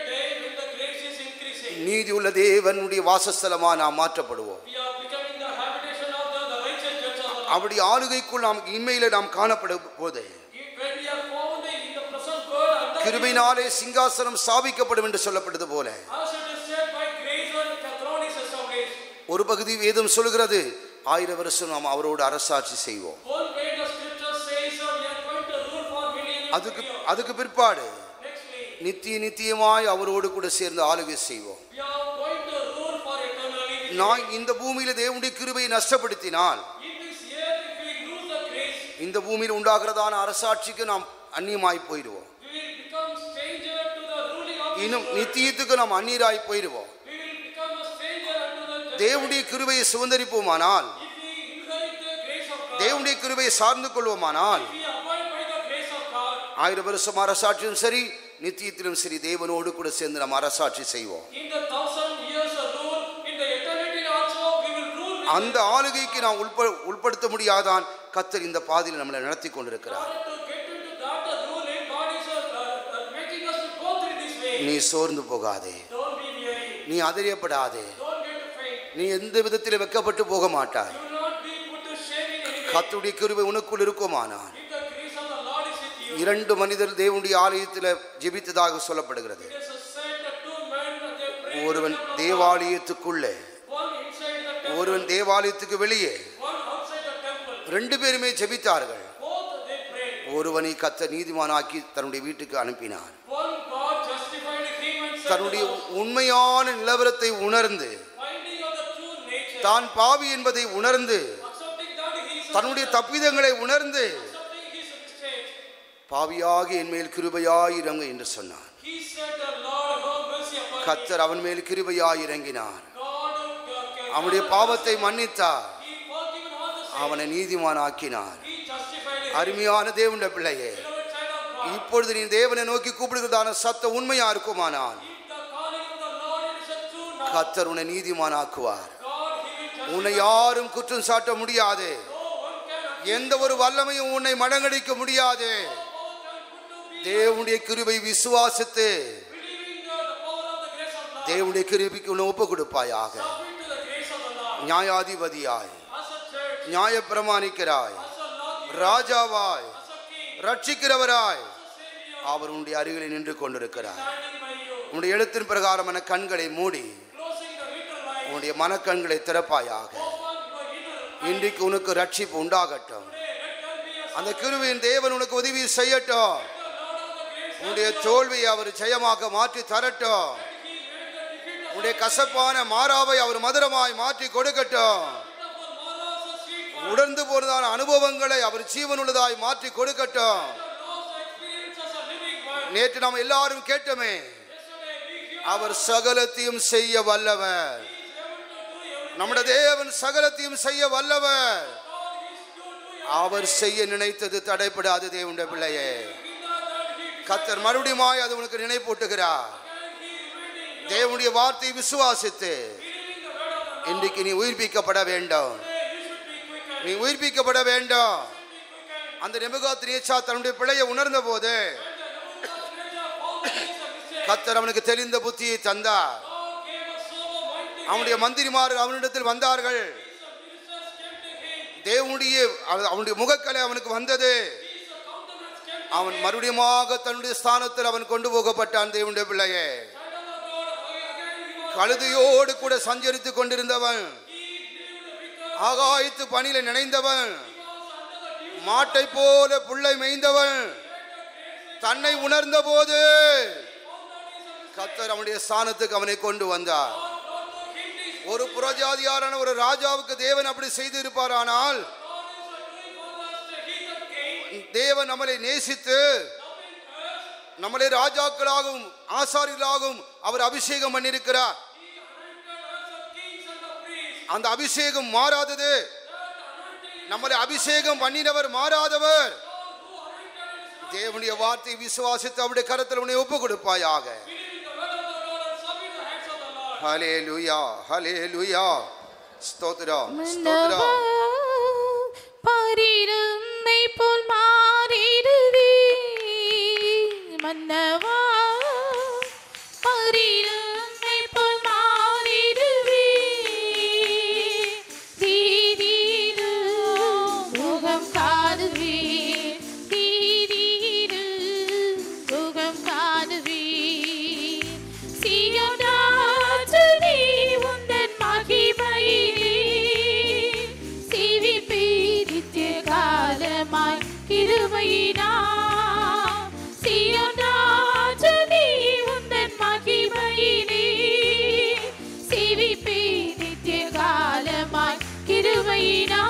Speaker 1: நீதி உள்ள தேவனுடைய வாசஸ்தலமாக நாம் மாற்றப்படுவோம். அப்படி ஆளுகைக்குள் நாம் இன்மையில நாம் காணப்படும் போது கிருபையினாலே சிங்காசனம் ஸ்தாபிக்கப்படும் என்று சொல்லப்பட்டது போல ஒரு பகுதி வேதம் சொல்கிறது, ஆயிரம் வருஷம் நாம் அவரோடு அரசாட்சி செய்வோம். அதுக்கு அதுக்கு பிற்பாடு நித்திய நித்தியமாய் அவரோடு கூட சேர்ந்து ஆளுகை செய்வோம். நான் இந்த பூமியில தேவனுடைய கிருபையை நஷ்டப்படுத்தினால் இந்த பூமியில் உண்டாகிறதான அரசாட்சிக்கு நாம் அந்நியமாய் போயிடுவோம். இன்னும் நித்தியத்துக்கு நாம் அந்நியராய் போயிடுவோம். தேவனுடைய கிருபையை சுதந்தரிப்போமானால், தேவனுடைய கிருபையை சார்ந்து கொள்வோமானால், ஆயிரம் வருஷம் அரசாட்சியும் சரி நித்தியத்திலும் சரி தேவனோடு கூட சேர்ந்து நாம் அரசாட்சி செய்வோம். அந்த ஆளுகைக்கு நாம் உள்ப உட்படுத்த முடியாதான் கர்த்தர் இந்த பாதையில் நம்மளை நடத்தி கொண்டிருக்கிறார். நீ சோர்ந்து போகாதே, நீ அதிரியப்படாதே, நீ எந்த விதத்தில் வெக்கப்பட்டு போக மாட்டாய். கர்த்தருடைய கிருபை உனக்குள் இருக்குமானால், இரண்டு மனிதர் தேவனுடைய ஆலயத்தில் ஜெபித்ததாக சொல்லப்படுகிறது. ஒருவன் தேவாலயத்துக்குள்ளே, ஒருவன் தேவாலயத்துக்கு வெளியே. ரெண்டு பேருமே ஜெபித்தார்கள். ஒருவனை கர்த்தர் நீதிமானாக்கி தன்னுடைய வீட்டுக்கு அனுப்பினார். தன்னுடைய உண்மையான நிலவரத்தை உணர்ந்து, தான் பாவி என்பதை உணர்ந்து, தன்னுடைய தப்பிதங்களை உணர்ந்து, பாவியாக என் மேல் கிருபையாய் இறங்கு என்று சொன்னார். கர்த்தர் அவன் மேல் கிருபையாய் இறங்கினார். அவனுடைய பாவத்தை மன்னித்தார். அவனை நீதிமான் ஆக்கினார். அருமையான தேவனுடைய பிள்ளையே, இப்பொழுது நீ தேவனை நோக்கி கூப்பிடுகிறதான சத்தம் உண்மையா இருக்குமானால் கர்த்தர் உன்னை நீதிமான் ஆக்குவார். உன்னை யாரும் குற்றம் சாட்ட முடியாது. எந்த ஒரு வல்லமையும் உன்னை மடங்கடிக்க முடியாது. தேவனுடைய கிருபை விசுவாசித்து தேவனுடைய கிருபைக்கு உன்னை ஒப்பு கொடுப்பாயாக. நியாயாதிபதியாய், நியாய பிரமாணிக்கராய், ராஜாவாய், ரட்சிக்கிறவராய் அவர் உன்னுடைய அருகில் நின்று கொண்டிருக்கிறார். உன்னுடைய எழுத்தின் பிரகாரமான கண்களை மூடி உன்னுடைய மனக்கண்களை திறப்பாயாக. இன்றைக்கு உனக்கு ரட்சிப்பு உண்டாகட்டும். அந்த கிருபையின் தேவன் உனக்கு உதவி செய்யட்டும். உன்னுடைய தோல்வியை அவர் ஜெயமாக மாற்றி தரட்டும். உன்னுடைய கசப்பான மாறாவை அவர் மதுரமாய் மாற்றி கொடுக்கட்டும். உணர்ந்து போனதான அனுபவங்களை அவர் ஜீவனுள்ளதாய் மாற்றி கொடுக்கட்டும். நேற்று நாம் எல்லாரும் கேட்டோமே, அவர் சகலத்தையும் செய்ய வல்லவர். நம்முடைய தேவன் சகலத்தையும் செய்ய வல்லவர். அவர் செய்ய நினைத்தது தடைப்படாது தேவனுடைய பிள்ளையே. கர்த்தர் மறுபடியும் அது உனக்கு நினைப்பூட்டுகிறார். தேவனுடைய வார்த்தையை விசுவாசித்து இன்றைக்கு நீ உயிர்ப்பிக்கப்பட வேண்டும். நீ உயிர்ப்பிக்கப்பட வேண்டும். அந்த நேபுகாத்நேச்சார் தன்னுடைய பிழையை உணர்ந்த போது கர்த்தர் அவனுக்கு தெளிந்த புத்தியை தந்தார். அவனுடைய மந்திரிமார்கள் அவனிடத்தில் வந்தார்கள். தேவனுடைய அவனுடைய முகக்கலை அவனுக்கு வந்தது. அவன் மறுபடியும் தன்னுடைய ஸ்தானத்தில் அவன் கொண்டு போகப்பட்டான். தேவனுடைய பிள்ளையே, கழுதையோடு கூட சஞ்சரித்துக் கொண்டிருந்தவன், ஆகாயத்து பணியில நினைந்தவன், மாட்டை போல புல்லை மேய்ந்தவன், தன்னை உணர்ந்த போது கர்த்தர் அவனுடைய ஸ்தானத்துக்கு அவனை கொண்டு வந்தார். ஒரு புறஜாதியாரான ஒரு ராஜாவுக்கு தேவன் அப்படி செய்து இருப்பார். ஆனால் தேவன் நம்மளை நேசித்து நம்மளை ராஜாக்களாகவும் ஆசாரியர்களாகவும் அவர் அபிஷேகம் பண்ணியிருக்கிறார். அந்த அபிஷேகம் மாறாதது. நம்மளை அபிஷேகம் பண்ணினவர் மாறாதவர். தேவனுடைய வார்த்தை விசுவாசித்து அவருடைய கரத்தில் உன்னை ஒப்பு கொடுப்பாயாக. ஹல்லேலூயா, ஹல்லேலூயா. ஸ்தோத்திரம், ஸ்தோத்திரம்.
Speaker 5: பாரிருந்தை போல் மாறிடுவே மன்னவா, பாரிருந்தை போல் மாறிடுவே. தீரீரு முகம் காணுவே, தீரீரு முகம் காணுவே. சீயோனா உந்தன் மகிமையிலே சிவி பீரித்திய காலமாய் கிருபையினா. சீயோன் ராஜனே உந்தன் மகிமையிலே சிவி பீரித்திய காலமாய் கிருபையினா.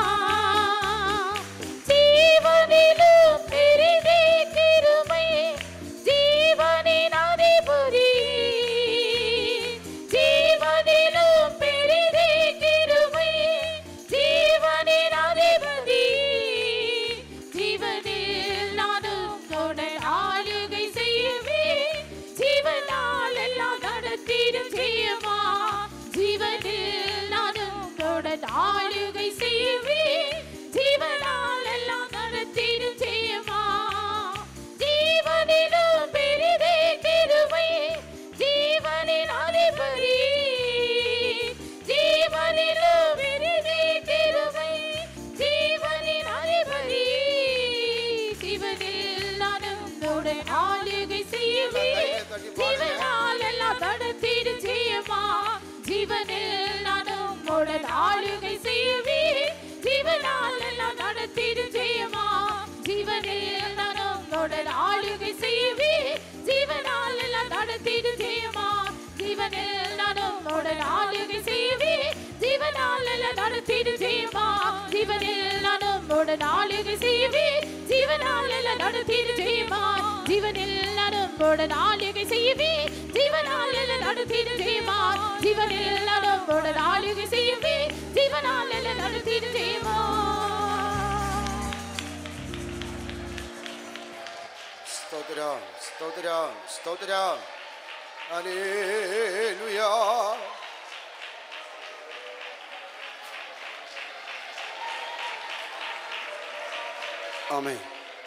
Speaker 5: ஜீவனிலும் பெரிதே கிருபை, ஜீவனின் அதிபதி, ஜீவனிலும் பெரிதே கிருபை, ஜீவனின் அதிபதி. ஜீவனில் நானும் தொடர் ஆளுகை செய்யவே, ஜீவனால் எல்லாம் நடத்திடும் செய்யமா. ஜீவனில் நானும் தொடர் ஆளுகை செய்யவே, ஜீவனால் எல்லாம் நடத்திடும் செய்யமா. ஜீவனிலும் பெரிதே கிருபை, ஜீவனின் அதிபதி, ஜீவனிலும் பெரிதே கிருபை, ஜீவனின் அதிபதி. ஜீவனில் நானும் உடன் ஆளுகை செய்யவே, ஜீவனால் எல்லாம் நடத்திடும் செய்யமா. ஜீவனில் நானும் உடன் ஆளுகை செய்யவே, ஜீவனால் எல்லாம் நடத்திடும் செய்யமா. ஜீவனில் நானும் உடன் ஆளுகை செய்யவே, ஜீவனால் எல்லாம் நடத்திடும் செய்யமா. ஜீவனில் நானும் உடன் ஆளுகை செய்யவே, ஜீவனால் எல்லாம் நடத்திடும் செய்யமா. ஜீவனில் நானும் உடன் ஆளுகை செய்யவே, ஜீவனால் எல்லாம் நடத்திடும் செய்யமா. ஜீவனில் நானும் உடன் ஆளுகை செய்யவே, ஜீவனால் எல்லாம் நடத்திடும் செய்யமா. ஜீவனில் நானும் உடன் ஆளுகை செய்யவே, ஜீவனால் எல்லாம் நடத்திடும் செய்யமா.
Speaker 1: ஸ்தோத்திரம், ஸ்தோத்திரம், ஸ்தோத்திரம். ஹல்லேலூயா. ஆமென்.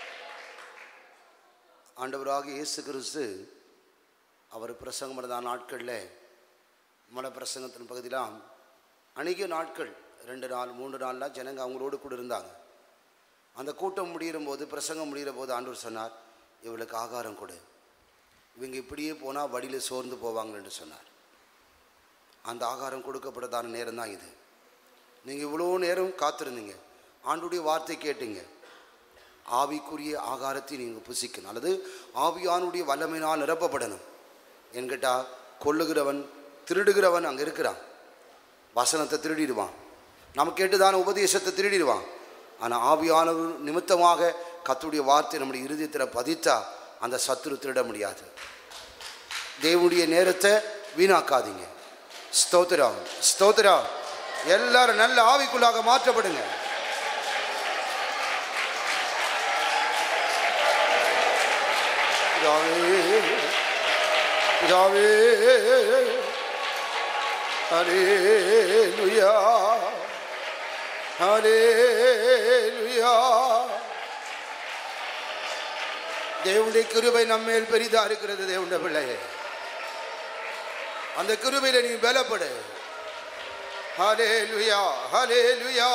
Speaker 1: ஆண்டவராக இயேசு கிறிஸ்து அவர் பிரசங்கம் பண்ண நாட்களில் மலை பிரசங்கத்தின் பகுதியெலாம் அநேக நாட்கள் ரெண்டு நாள் மூன்று நாள்லாம் ஜனங்க அவங்களோடு கூட இருந்தாங்க. அந்த கூட்டம் முடிகிற போது, பிரசங்கம் முடிகிற போது ஆண்டவர் சொன்னார், இவளுக்கு ஆகாரம் கொடு, இவங்க இப்படியே போனால் வழியில் சோர்ந்து போவாங்கன்னு சொன்னார். அந்த ஆகாரம் கொடுக்கப்பட்டதான நேரம் தான் இது. நீங்கள் இவ்வளோ நேரம் காத்திருந்தீங்க, ஆண்டுடைய வார்த்தை கேட்டீங்க. ஆவிக்குரிய ஆகாரத்தை நீங்கள் புசிக்கணும், அல்லது ஆவியானுடைய வல்லமையினால் நிரப்பப்படணும். என்கிட்ட கொல்லுகிறவன் திருடுகிறவன் அங்கே இருக்கிறான். வசனத்தை திருடிடுவான், நம்ம கேட்டுதான உபதேசத்தை திருடிடுவான். ஆனால் ஆவியானவர் நிமித்தமாக கர்த்தருடைய வார்த்தை நம்முடைய இருதயத்தில் பதித்தா அந்த சத்துரு திருட முடியாது. தேவனுடைய நேரத்தை வீணாக்காதீங்க. ஸ்தோத்திரம், ஸ்தோத்திரம். எல்லாரும் நல்ல ஆவிக்குள்ளாக மாற்றப்படுங்க. பிதாவே பிதாவே ஹல்லேலூயா ஹல்லேலூயா. தேவனுடைய கிருபை நம்மேல் பெரிதா இருக்கிறது. தேவனுடைய பிள்ளையே, அந்த கிருபையில நீ பலப்படு. ஹல்லேலூயா ஹல்லேலூயா.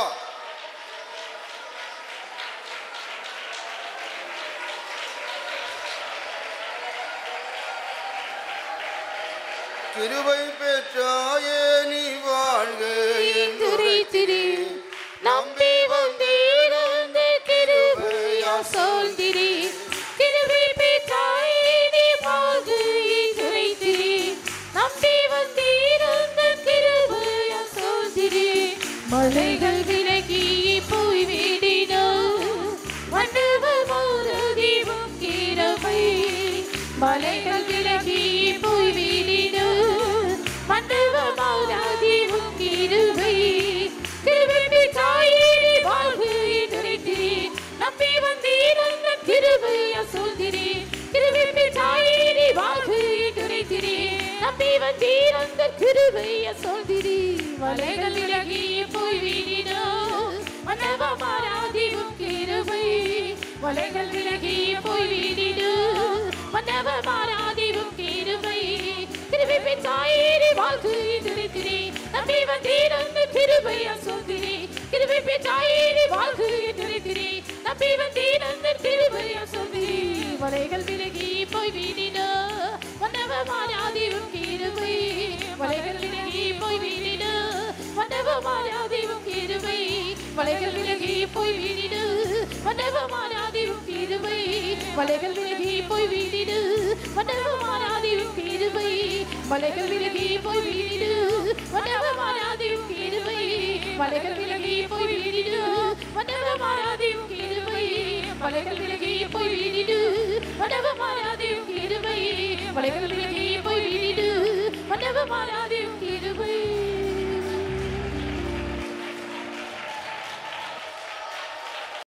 Speaker 1: கிருபை பெற்றாயே நீ வாழ்க
Speaker 5: துரைத்திரி நம்பி வந்தேன் கிருபையா சொல்திரி. கிருபை பெற்றாயே நீ வாழ்க துரைத்திரி நம்பி வந்தேன் கிருபையா சொல்திரி. மலைகள் விலகி போய் வீடினோ மண்டபம் தீபம் கிருபை. மலைகள் விலகி போய் வீடினோ மண்டபம் தீபம் கிருபை. கிருபை பெற்றாயே நீ வாழ்க துரைத்திரி நம்பி வந்தேன் கிருபையா சொல்திரி. கிருபை பெற்றாயே நீ வாழ்க துரைத்திரி நம்பி வந்தேன் கிருபையா சொல்திரி. மலைகள் விலகி போய் வீடினோ மண்டபம் தீபம் கிருபை. மலைகள் விலகி போய் வீடினோ மண்டபம் தீபம் கிருபை. கிருபை பெற்றாயே நீ வாழ்க துரைத்திரி நம்பி வந்தேன் கிருபையா சொல்திரி. கிருபை பெற்றாயே நீ வாழ்க துரைத்திரி நம்பி வந்தேன் கிருபையா சொல்திரி. மலைகள் விலகி போய் வீடினோ மண்டபம் தீபம் கிருபை. மலைகள் விலகி போய் வீடினோ மண்டபம் தீபம் கிருபை. மலைகள் விலகி போய் வீடினோ மண்டபம் தீபம் கிருபை. மலைகள் விலகி போய் வீடினோ மண்டபம் தீபம் கிருபை. மலைகள் விலகி போய் வீடினோ மண்டபம் தீபம் கிருபை. மலைகள் விலகி போய் வீடினோ மண்டபம் தீபம் கிருபை. மலைகள் விலகி போய் வீடினோ மண்டபம் தீபம் கிருபை. மலைகள்